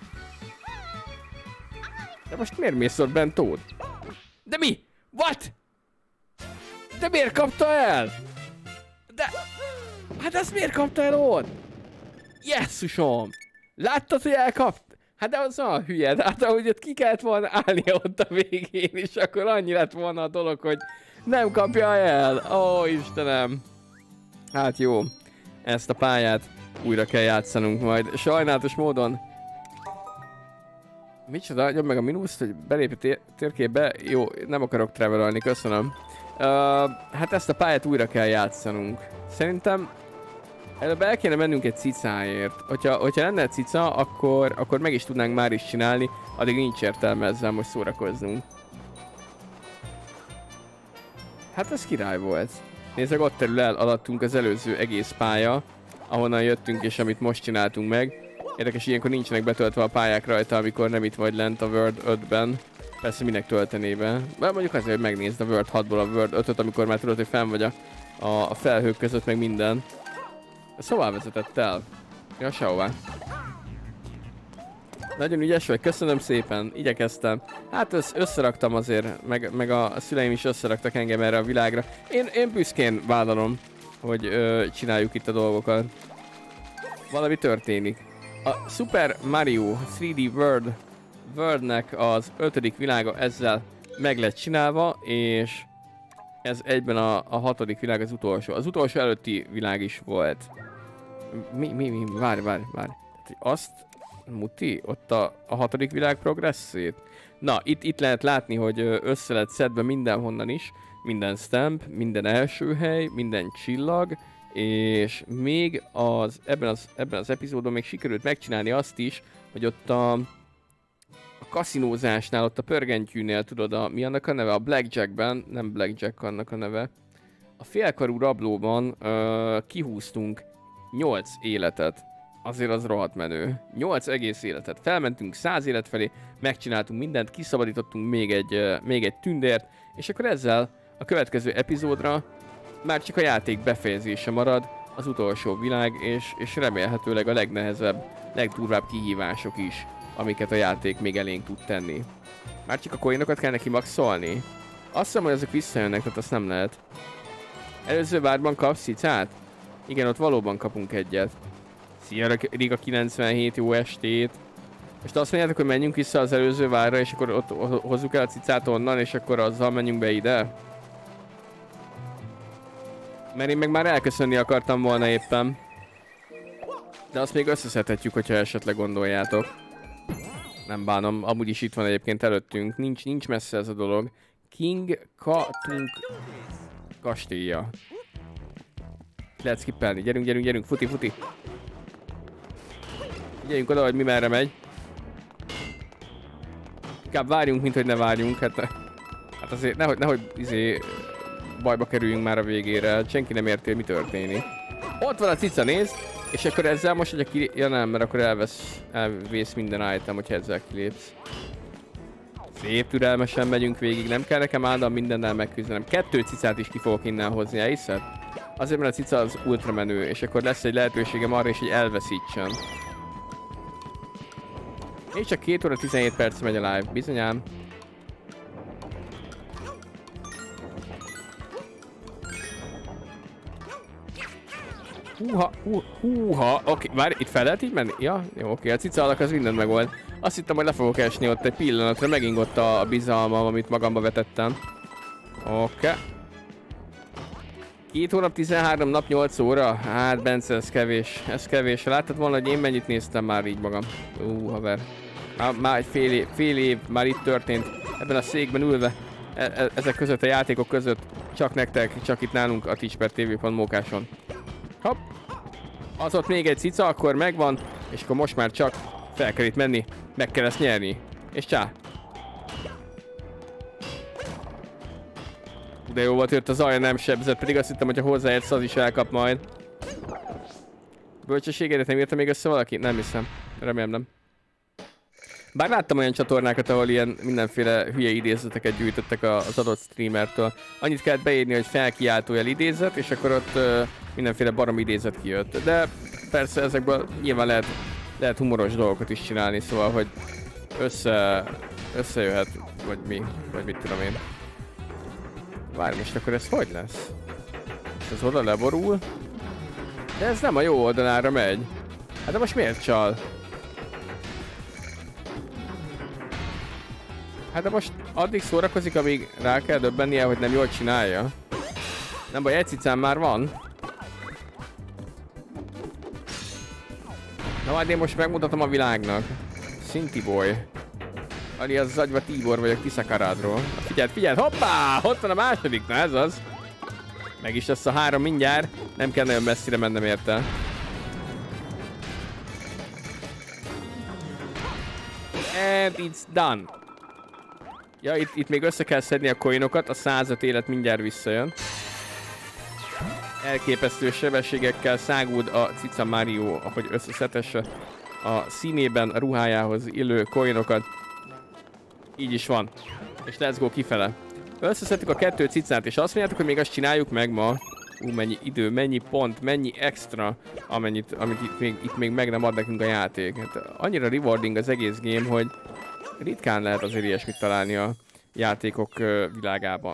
De most miért mész ott bent Tóth? De mi? What? De miért kapta el? De... Hát ezt miért kapta el ott? Jesszusom! Láttad, hogy elkapt? Hát de az a hülye, hát ahogy ott ki kellett volna állnia ott a végén, és akkor annyi lett volna a dolog, hogy nem kapja el. Ó, Istenem! Hát jó, ezt a pályát újra kell játszanunk majd. Sajnálatos módon. Micsoda? Nyom meg a mínuszt, hogy belépj a térképbe. Jó, nem akarok travelolni, köszönöm. Hát ezt a pályát újra kell játszanunk. Szerintem előbb el kéne mennünk egy cicáért. Hogyha lenne egy cica, akkor meg is tudnánk már is csinálni, addig nincs értelme ezzel most szórakoznunk. Hát ez király volt. Nézzek, ott terül el alattunk az előző egész pálya, ahonnan jöttünk és amit most csináltunk meg. Érdekes, ilyenkor nincsenek betöltve a pályák rajta, amikor nem itt vagy lent a World 5-ben. Persze minek töltené be. De mondjuk azért, hogy megnézd a World 6-ból a World 5-öt, amikor már tudod, hogy fenn vagy a felhők között, meg minden. Szóval vezetett el. Ja, sehová. Nagyon ügyes vagy, köszönöm szépen, igyekeztem. Hát összeraktam azért, meg a szüleim is összeraktak engem erre a világra. Én büszkén vállalom, hogy csináljuk itt a dolgokat. Valami történik. A Super Mario 3D World-nek az 5. világa ezzel meg lett csinálva, és ez egyben a 6. világ az utolsó. Az utolsó előtti világ is volt. Várj. Azt muti? Ott a 6. világ progresszét? Na, itt lehet látni, hogy össze lett szedve mindenhonnan is. Minden stamp, minden első hely, minden csillag, és még ebben az epizódon még sikerült megcsinálni azt is, hogy ott a kaszinózásnál, ott a pörgentyűnél, tudod, mi annak a neve? A Blackjackben, nem Blackjack annak a neve. A félkarú rablóban kihúztunk 8 életet. Azért az rohadt menő. 8 egész életet. Felmentünk 100 élet felé, megcsináltunk mindent, kiszabadítottunk még egy tündért, és akkor ezzel a következő epizódra már csak a játék befejezése marad, az utolsó világ, és remélhetőleg a legnehezebb, legdurvább kihívások is, amiket a játék még elénk tud tenni. Már csak a coinokat kell neki maxolni? Azt hiszem, hogy ezek visszajönnek, tehát azt nem lehet. Előző várban kapsz cicát? Igen, ott valóban kapunk egyet. Szia, Riga 97, jó estét! Most azt mondjátok, hogy menjünk vissza az előző várra, és akkor ott hozzuk el a cicát onnan, és akkor azzal menjünk be ide? Mert én meg már elköszönni akartam volna éppen. De azt még összeszedhetjük, hogyha esetleg gondoljátok. Nem bánom, amúgy is itt van egyébként előttünk. Nincs messze ez a dolog. King Katunk kastélya. Lehet skippelni. Gyerünk, futi. Gyerünk oda, hogy mi merre megy. Inkább várjunk, mint hogy ne várjunk. Hát azért nehogy bajba kerüljünk már a végére. Senki nem érti, mi történik. Ott van a cica, nézd! És akkor ezzel most, hogy ja nem, mert akkor elvész minden item, hogyha ezzel kilépsz. Szép türelmesen megyünk végig, nem kell nekem állandóan mindennel megküzdenem. 2 cicát is ki fogok innen hozni, elhiszed? Azért, mert a cica az ultra menő, és akkor lesz egy lehetőségem arra is, hogy elveszítsen. És csak 2 óra 17 perc megy a live, bizonyám. Húha, oké, várj, itt fel lehet így menni? Ja, jó, oké, a cica alak az mindent megold. Azt hittem, hogy le fogok esni ott egy pillanatra, megingott a bizalmam, amit magamba vetettem. Oké. 2 hónap 13 nap 8 óra? Hát Bence, ez kevés. Láttad volna, hogy én mennyit néztem már így magam? Haver. Már egy fél év már itt történt, ebben a székben ülve, ezek között a játékok között, csak nektek, csak itt nálunk a twitch.tv.mókáson. Hopp! Az ott még egy cica, akkor megvan, és akkor most már csak fel kell itt menni, meg kell ezt nyerni. És csá! De jó volt, jött az alja, nem sebzett, pedig azt hittem, hogy ha hozzáérsz, az is elkap majd. Bölcsességedet nem írta még össze valaki? Nem hiszem. Remélem nem. Bár láttam olyan csatornákat, ahol ilyen mindenféle hülye idézeteket gyűjtöttek az adott streamertől. Annyit kellett beírni, hogy felkiáltójel idézet, és akkor ott mindenféle barom idézet kijött. De persze ezekből nyilván lehet humoros dolgokat is csinálni, szóval, hogy összejöhet, vagy mit tudom én. Várj, most akkor ez hogy lesz? És ez oda leborul? De ez nem a jó oldalára megy. Hát de most miért csal? Hát de most addig szórakozik, amíg rá kell döbbennie, hogy nem jól csinálja. Nem baj, egy cicám már van. Na majd én most megmutatom a világnak. Szinti boy. alias Zagyva Tibor vagyok Tiszakarádról. Figyeld, hoppá! Ott van a második, na ez az. Meg is lesz a 3 mindjárt. Nem kell nagyon messzire mennem érte. And it's done. Ja, itt még össze kell szedni a coinokat, a 105 élet mindjárt visszajön. Elképesztő sebességekkel száguld a cica Mario, ahogy összeszedhesse a színében, a ruhájához illő coinokat. Így is van. És let's go kifele. Összeszedtük a 2 cicát, és azt mondjátok, hogy még azt csináljuk meg ma. Mennyi idő, mennyi pont, mennyi extra, amit itt még meg nem ad nekünk a játék. Hát annyira rewarding az egész game, hogy ritkán lehet azért ilyesmit találni a játékok világában.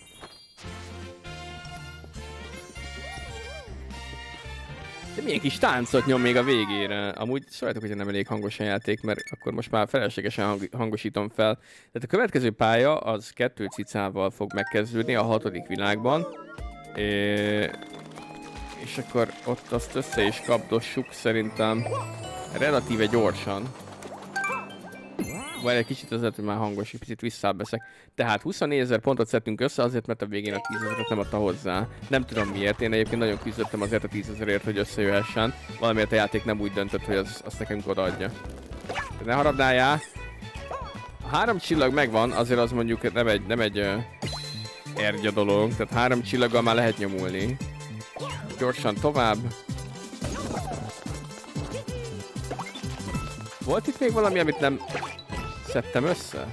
De milyen kis táncot nyom még a végére. Amúgy sajtok, hogyha nem elég hangos a játék, mert akkor most már feleslegesen hangosítom fel. Tehát a következő pálya az 2 cicával fog megkezdődni a 6. világban. És akkor ott azt össze is kapdossuk szerintem relatíve gyorsan. Vagy egy kicsit azért, hogy már hangos, egy picit visszábbeszek. Tehát 24 000 pontot szedtünk össze azért, mert a végén a 10 000-et nem adta hozzá. Nem tudom miért, én egyébként nagyon küzdöttem azért a 10 000-ért, hogy összejöhessen. Valamiért a játék nem úgy döntött, hogy azt nekünk odaadja. De ne harabdáljál! A 3 csillag megvan, azért az mondjuk nem egy ergya dolog, tehát 3 csillaggal már lehet nyomulni. Gyorsan tovább. Volt itt még valami, amit nem szedtem össze?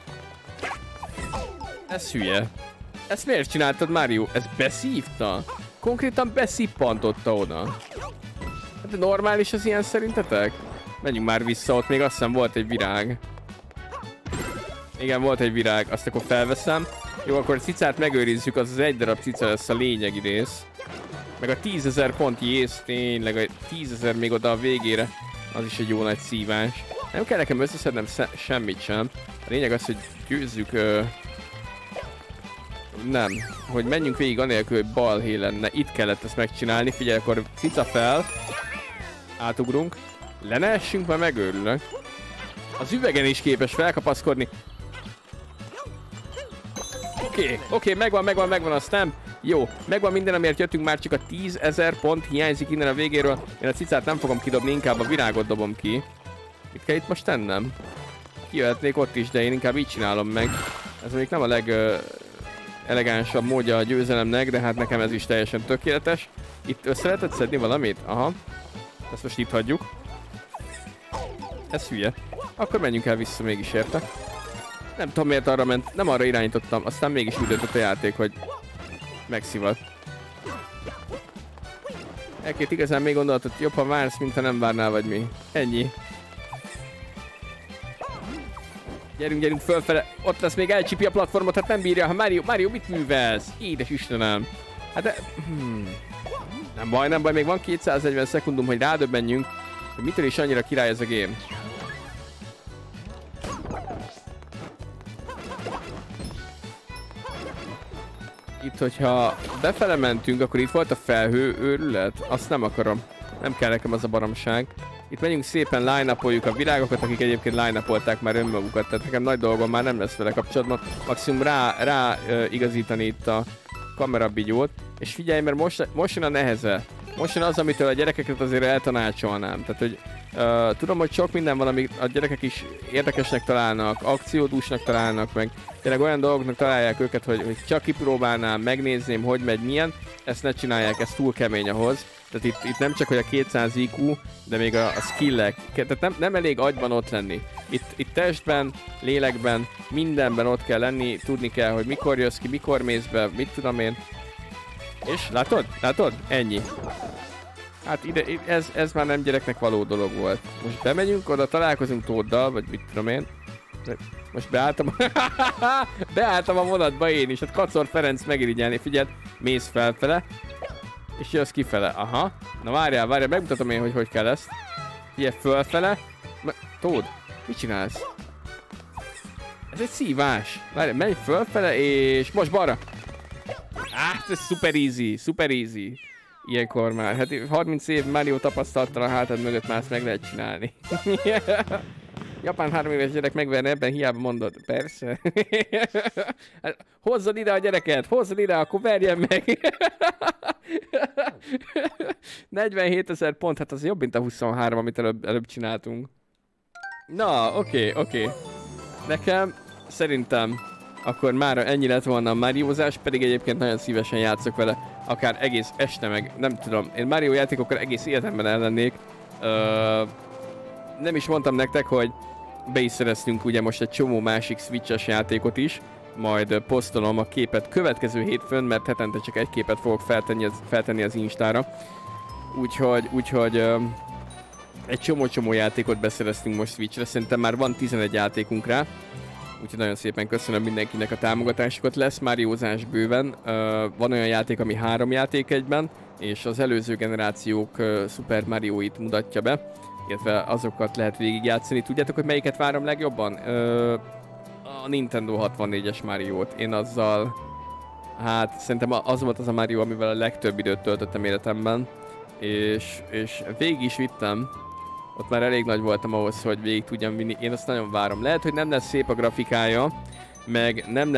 Ez hülye. Ezt miért csináltad, Mario? Ez beszívta? Konkrétan beszippantotta oda. De normális az ilyen szerintetek? Menjünk már vissza, ott még azt hiszem volt egy virág. Igen, volt egy virág, azt akkor felveszem. Jó, akkor a cicát megőrizzük, az egy darab cica lesz a lényegi rész. Meg a 10 000 pont, jész, tényleg, a 10 000 még oda a végére. Az is egy jó nagy szívás. Nem kell nekem összeszednem semmit sem. A lényeg az, hogy győzzük... Nem. Hogy menjünk végig anélkül, hogy balhé lenne. Itt kellett ezt megcsinálni. Figyelj, akkor cica fel. Átugrunk. Le ne essünk, már megőrülök. Az üvegen is képes felkapaszkodni. Oké, megvan a stamp. Jó, megvan minden, amiért jöttünk, már csak a 10 000 pont hiányzik innen a végéről. Én a cicát nem fogom kidobni, inkább a virágot dobom ki. Mit kell itt most tennem? Kijöhetnék ott is, de én inkább így csinálom meg. Ez mondjuk nem a legelegánsabb módja a győzelemnek, de hát nekem ez is teljesen tökéletes. Itt össze lehetett szedni valamit? Aha. Ezt most itt hagyjuk. Ez hülye. Akkor menjünk el vissza mégis érte. Nem tudom miért arra ment, nem arra irányítottam, aztán mégis úgy döntött a játék, hogy megszivat. Elkét igazán még gondoltad, hogy jobb, ha vársz, mint ha nem várnál, vagy mi. Ennyi. Gyerünk fölfele. Ott lesz, még elcsipi a platformot, hát nem bírja. Ha Mario, mit művelsz? Édes Istenem. Hát de... Nem baj, még van 240 szekundum, hogy rádöbbenjünk, hogy mitől is annyira király ez a game. Itt, hogyha befele mentünk, akkor itt volt a felhő őrület. Azt nem akarom. Nem kell nekem az a baromság. Itt megyünk szépen, line-upoljuk a virágokat, akik egyébként line-upolták már önmagukat. Tehát nekem nagy dolgom már nem lesz vele kapcsolatban. Maximum rá igazítani itt a kamerabigyót. És figyelj, mert most jön a neheze. Most jön az, amitől a gyerekeket azért eltanácsolnám. Tehát, hogy tudom, hogy sok minden van, amit a gyerekek is érdekesnek találnak, akciódúsnak találnak, meg tényleg olyan dolgoknak találják őket, hogy csak kipróbálnám, megnézném, hogy megy, milyen. Ezt ne csinálják, ez túl kemény ahhoz. Tehát itt nem csak, hogy a 200 IQ, de még a skillek. Tehát nem elég agyban ott lenni. Itt testben, lélekben, mindenben ott kell lenni, tudni kell, hogy mikor jössz ki, mikor mész be, mit tudom én. És látod? Ennyi. Hát ez már nem gyereknek való dolog volt. Most bemegyünk oda, találkozunk Tóddal, vagy mit tudom én. Most beálltam a vonatba én is, hát Kacor Ferenc megirigyelni, figyeld, mész felfele, és jössz kifele, aha. Na várjál, megmutatom én, hogy kell ezt. Figyelj, fölfele. Tód, mit csinálsz? Ez egy szívás. Várjál, menj fölfele, és most balra. Ez super easy. Ilyenkor már, hát 30 év Mario tapasztalattal a hátad mögött már ezt meg lehet csinálni. Japán 3 éves gyerek megverne ebben, hiába mondod. Persze. Hát, hozzad ide a gyereket, hozzad ide, akkor verjen meg. 47 000 pont, hát az jobb, mint a 23, amit előbb csináltunk. Na, oké. Nekem szerintem akkor már ennyi lett volna a Mariózás, pedig egyébként nagyon szívesen játszok vele, akár egész este meg, nem tudom, én Mario játékokkal egész életemben ellennék. Nem is mondtam nektek, hogy be is szereztünk ugye most egy csomó másik Switch-es játékot is, majd posztolom a képet következő hétfőn, mert hetente csak egy képet fogok feltenni az Instára. Úgyhogy egy csomó játékot beszereztünk most Switchre, szerintem már van 11 játékunk rá. Úgyhogy nagyon szépen köszönöm mindenkinek a támogatásokat, lesz Mariózás bőven. Van olyan játék, ami 3 játék egyben, és az előző generációk Super Mario-it mutatja be, illetve azokat lehet végigjátszani. Tudjátok, hogy melyiket várom legjobban? A Nintendo 64-es Mario-t. Én azzal... Hát szerintem az volt az a Mario, amivel a legtöbb időt töltöttem életemben. És végig is vittem. Ott már elég nagy voltam ahhoz, hogy végig tudjam vinni. Én azt nagyon várom. Lehet, hogy nem lesz szép a grafikája, meg nem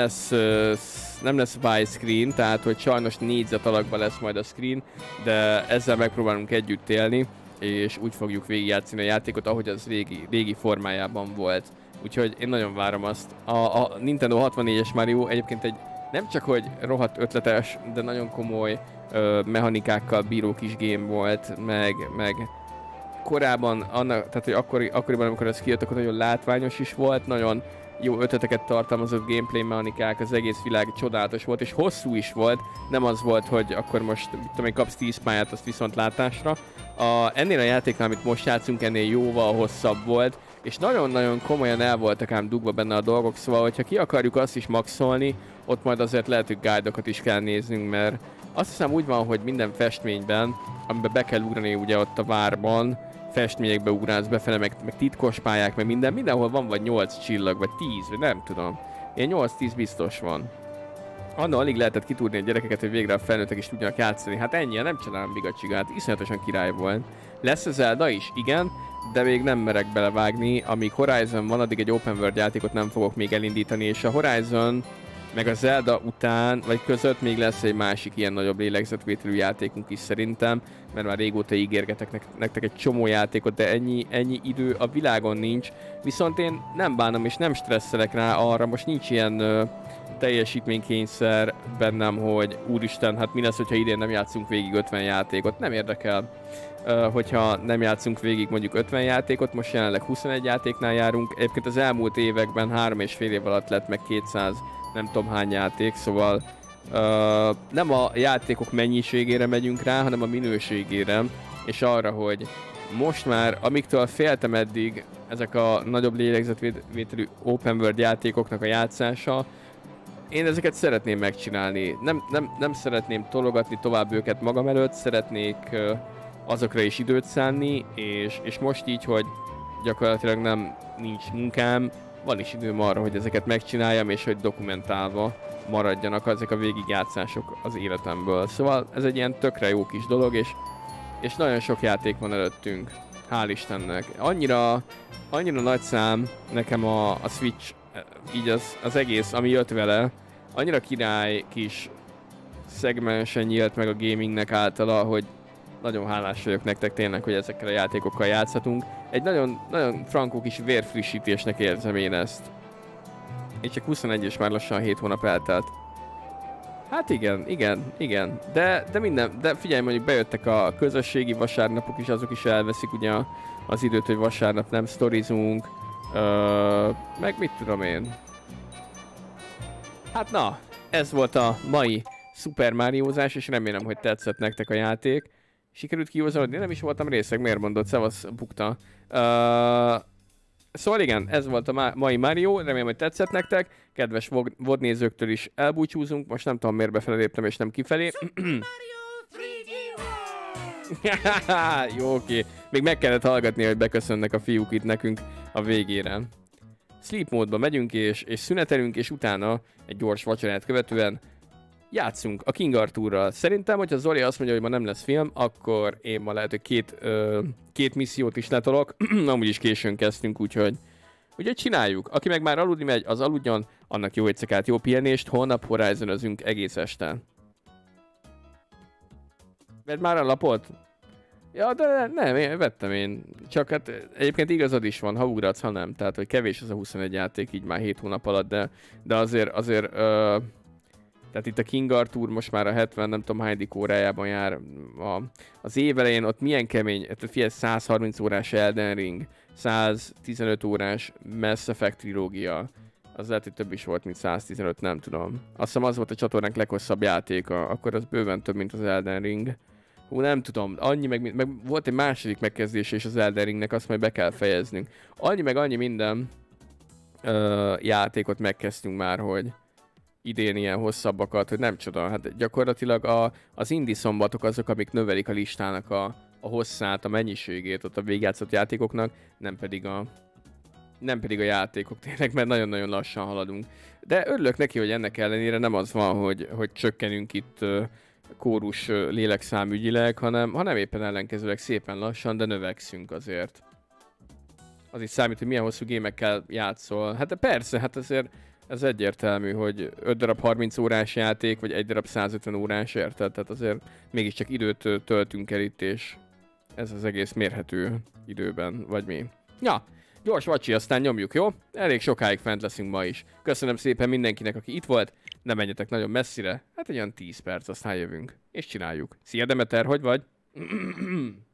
lesz widescreen, tehát hogy sajnos négyzet alakban lesz majd a screen, de ezzel megpróbálunk együtt élni, és úgy fogjuk végigjátszani a játékot, ahogy az régi formájában volt. Úgyhogy én nagyon várom azt. A Nintendo 64-es Mario egyébként egy nem csak hogy rohadt ötletes, de nagyon komoly mechanikákkal bíró kis game volt, meg korábban, tehát hogy akkoriban, amikor ez kijött, akkor nagyon látványos is volt, nagyon jó ötleteket tartalmazott gameplay mechanikák, az egész világ csodálatos volt, és hosszú is volt, nem az volt, hogy akkor most, mit tudom én, kapsz 10 pályát, azt viszont látásra. Ennél a játéknál, amit most játszunk, ennél jóval hosszabb volt, és nagyon-nagyon komolyan el voltak ám dugva benne a dolgok, szóval, hogyha ki akarjuk azt is maxolni, ott majd azért lehet, hogy guide-okat is kell néznünk, mert azt hiszem úgy van, hogy minden festményben, amiben be kell ugrani ugye ott a várban, festményekbe ugrálsz befele, meg titkos pályák, meg mindenhol van vagy 8 csillag, vagy 10, vagy nem tudom. Ilyen 8-10 biztos van. Anna alig lehetett kitúrni a gyerekeket, hogy végre a felnőttek is tudjanak játszani. Hát ennyi, nem csinálom bigacsigát, iszonyatosan király volt. Lesz a Zelda is? Igen, de még nem merek belevágni. Amíg Horizon van, addig egy open world játékot nem fogok még elindítani, és a Horizon meg a Zelda után, vagy között még lesz egy másik ilyen nagyobb lélegzetvételű játékunk is szerintem, mert már régóta ígérgetek nektek egy csomó játékot, de ennyi idő a világon nincs. Viszont én nem bánom és nem stresszelek rá arra, most nincs ilyen teljesítménykényszer bennem, hogy úristen, hát mi lesz, hogyha idén nem játszunk végig 50 játékot, nem érdekel. Hogyha nem játszunk végig mondjuk 50 játékot, most jelenleg 21 játéknál járunk, egyébként az elmúlt években 3,5 év alatt lett meg 200 nem tudom hány játék, szóval nem a játékok mennyiségére megyünk rá, hanem a minőségére, és arra, hogy most már, amiktől féltem eddig, ezek a nagyobb lélegzetvételű open world játékoknak a játszása, én ezeket szeretném megcsinálni. Nem szeretném tologatni tovább őket magam előtt, szeretnék azokra is időt szánni, és most így, hogy gyakorlatilag nincs munkám, van is időm arra, hogy ezeket megcsináljam, és hogy dokumentálva maradjanak ezek a végigjátszások az életemből. Szóval ez egy ilyen tökre jó kis dolog, és nagyon sok játék van előttünk. Hál' Istennek. Annyira nagy szám nekem a Switch, így az egész, ami jött vele, annyira király kis szegmensen nyílt meg a gamingnek általa, hogy nagyon hálás vagyok nektek tényleg, hogy ezekkel a játékokkal játszhatunk. Egy nagyon frankó kis vérfrissítésnek érzem én ezt. Én csak 21 és már lassan 7 hónap eltelt. Hát igen. De figyelj, mondjuk bejöttek a közösségi vasárnapok is, azok is elveszik ugye az időt, hogy vasárnap nem sztorizunk. Meg mit tudom én. Hát na, ez volt a mai Super Mariózás, és remélem, hogy tetszett nektek a játék. Sikerült kihozolni, nem is voltam részeg, miért mondod, szevasz bukta. Szóval igen, ez volt a mai Mario, remélem, hogy tetszett nektek. Kedves VOD nézőktől is elbúcsúzunk, most nem tudom miért befelé léptem és nem kifelé. Jó, oké. Még meg kellett hallgatni, hogy beköszönnek a fiúk itt nekünk a végére. Sleep módba megyünk és szünetelünk, és utána egy gyors vacsorát követően játszunk a King Arthurral. Szerintem, hogyha Zoli azt mondja, hogy ma nem lesz film, akkor én ma lehet, hogy két missziót is letolok. Amúgy is későn kezdtünk, úgyhogy Úgyhogy csináljuk. Aki meg már aludni megy, az aludjon, annak jó éjszakát, jó pihenést, holnap Horizon-özünk egész este. Vedd már a lapot? Ja, de nem, én vettem én. Csak hát egyébként igazad is van, ha ugratsz, ha nem. Tehát, hogy kevés az a 21 játék így már 7 hónap alatt, de azért tehát itt a King Arthur most már a 70 nem tudom hányadik órájában jár. Az év elején ott milyen kemény, tehát figyelj, 130 órás Elden Ring, 115 órás Mass Effect trilógia. Az lehet, hogy több is volt, mint 115, nem tudom. Azt hiszem az volt a csatornánk leghosszabb játéka, akkor az bőven több, mint az Elden Ring. Hú, nem tudom, annyi meg volt egy második megkezdése is az Elden Ringnek, azt majd be kell fejeznünk. Annyi minden játékot megkezdtünk már, hogy idén ilyen hosszabbakat, hogy nem csoda, hát gyakorlatilag az indie szombatok azok, amik növelik a listának a hosszát, a mennyiségét ott a végjátszott játékoknak, nem pedig a játékok tényleg, mert nagyon-nagyon lassan haladunk. De örülök neki, hogy ennek ellenére nem az van, hogy csökkenünk itt kórus lélekszámügyileg, hanem éppen ellenkezőleg szépen lassan, de növekszünk azért. Az is számít, hogy milyen hosszú gémekkel játszol. Hát de persze, hát azért ez egyértelmű, hogy 5 darab 30 órás játék, vagy 1 darab 150 órás, érted? Tehát azért mégiscsak időt töltünk el itt, és ez az egész mérhető időben, vagy mi. Ja, gyors vacsi, aztán nyomjuk, jó? Elég sokáig fent leszünk ma is. Köszönöm szépen mindenkinek, aki itt volt. Ne menjetek nagyon messzire. Hát egy olyan 10 perc, aztán jövünk. És csináljuk. Szia Demeter, hogy vagy?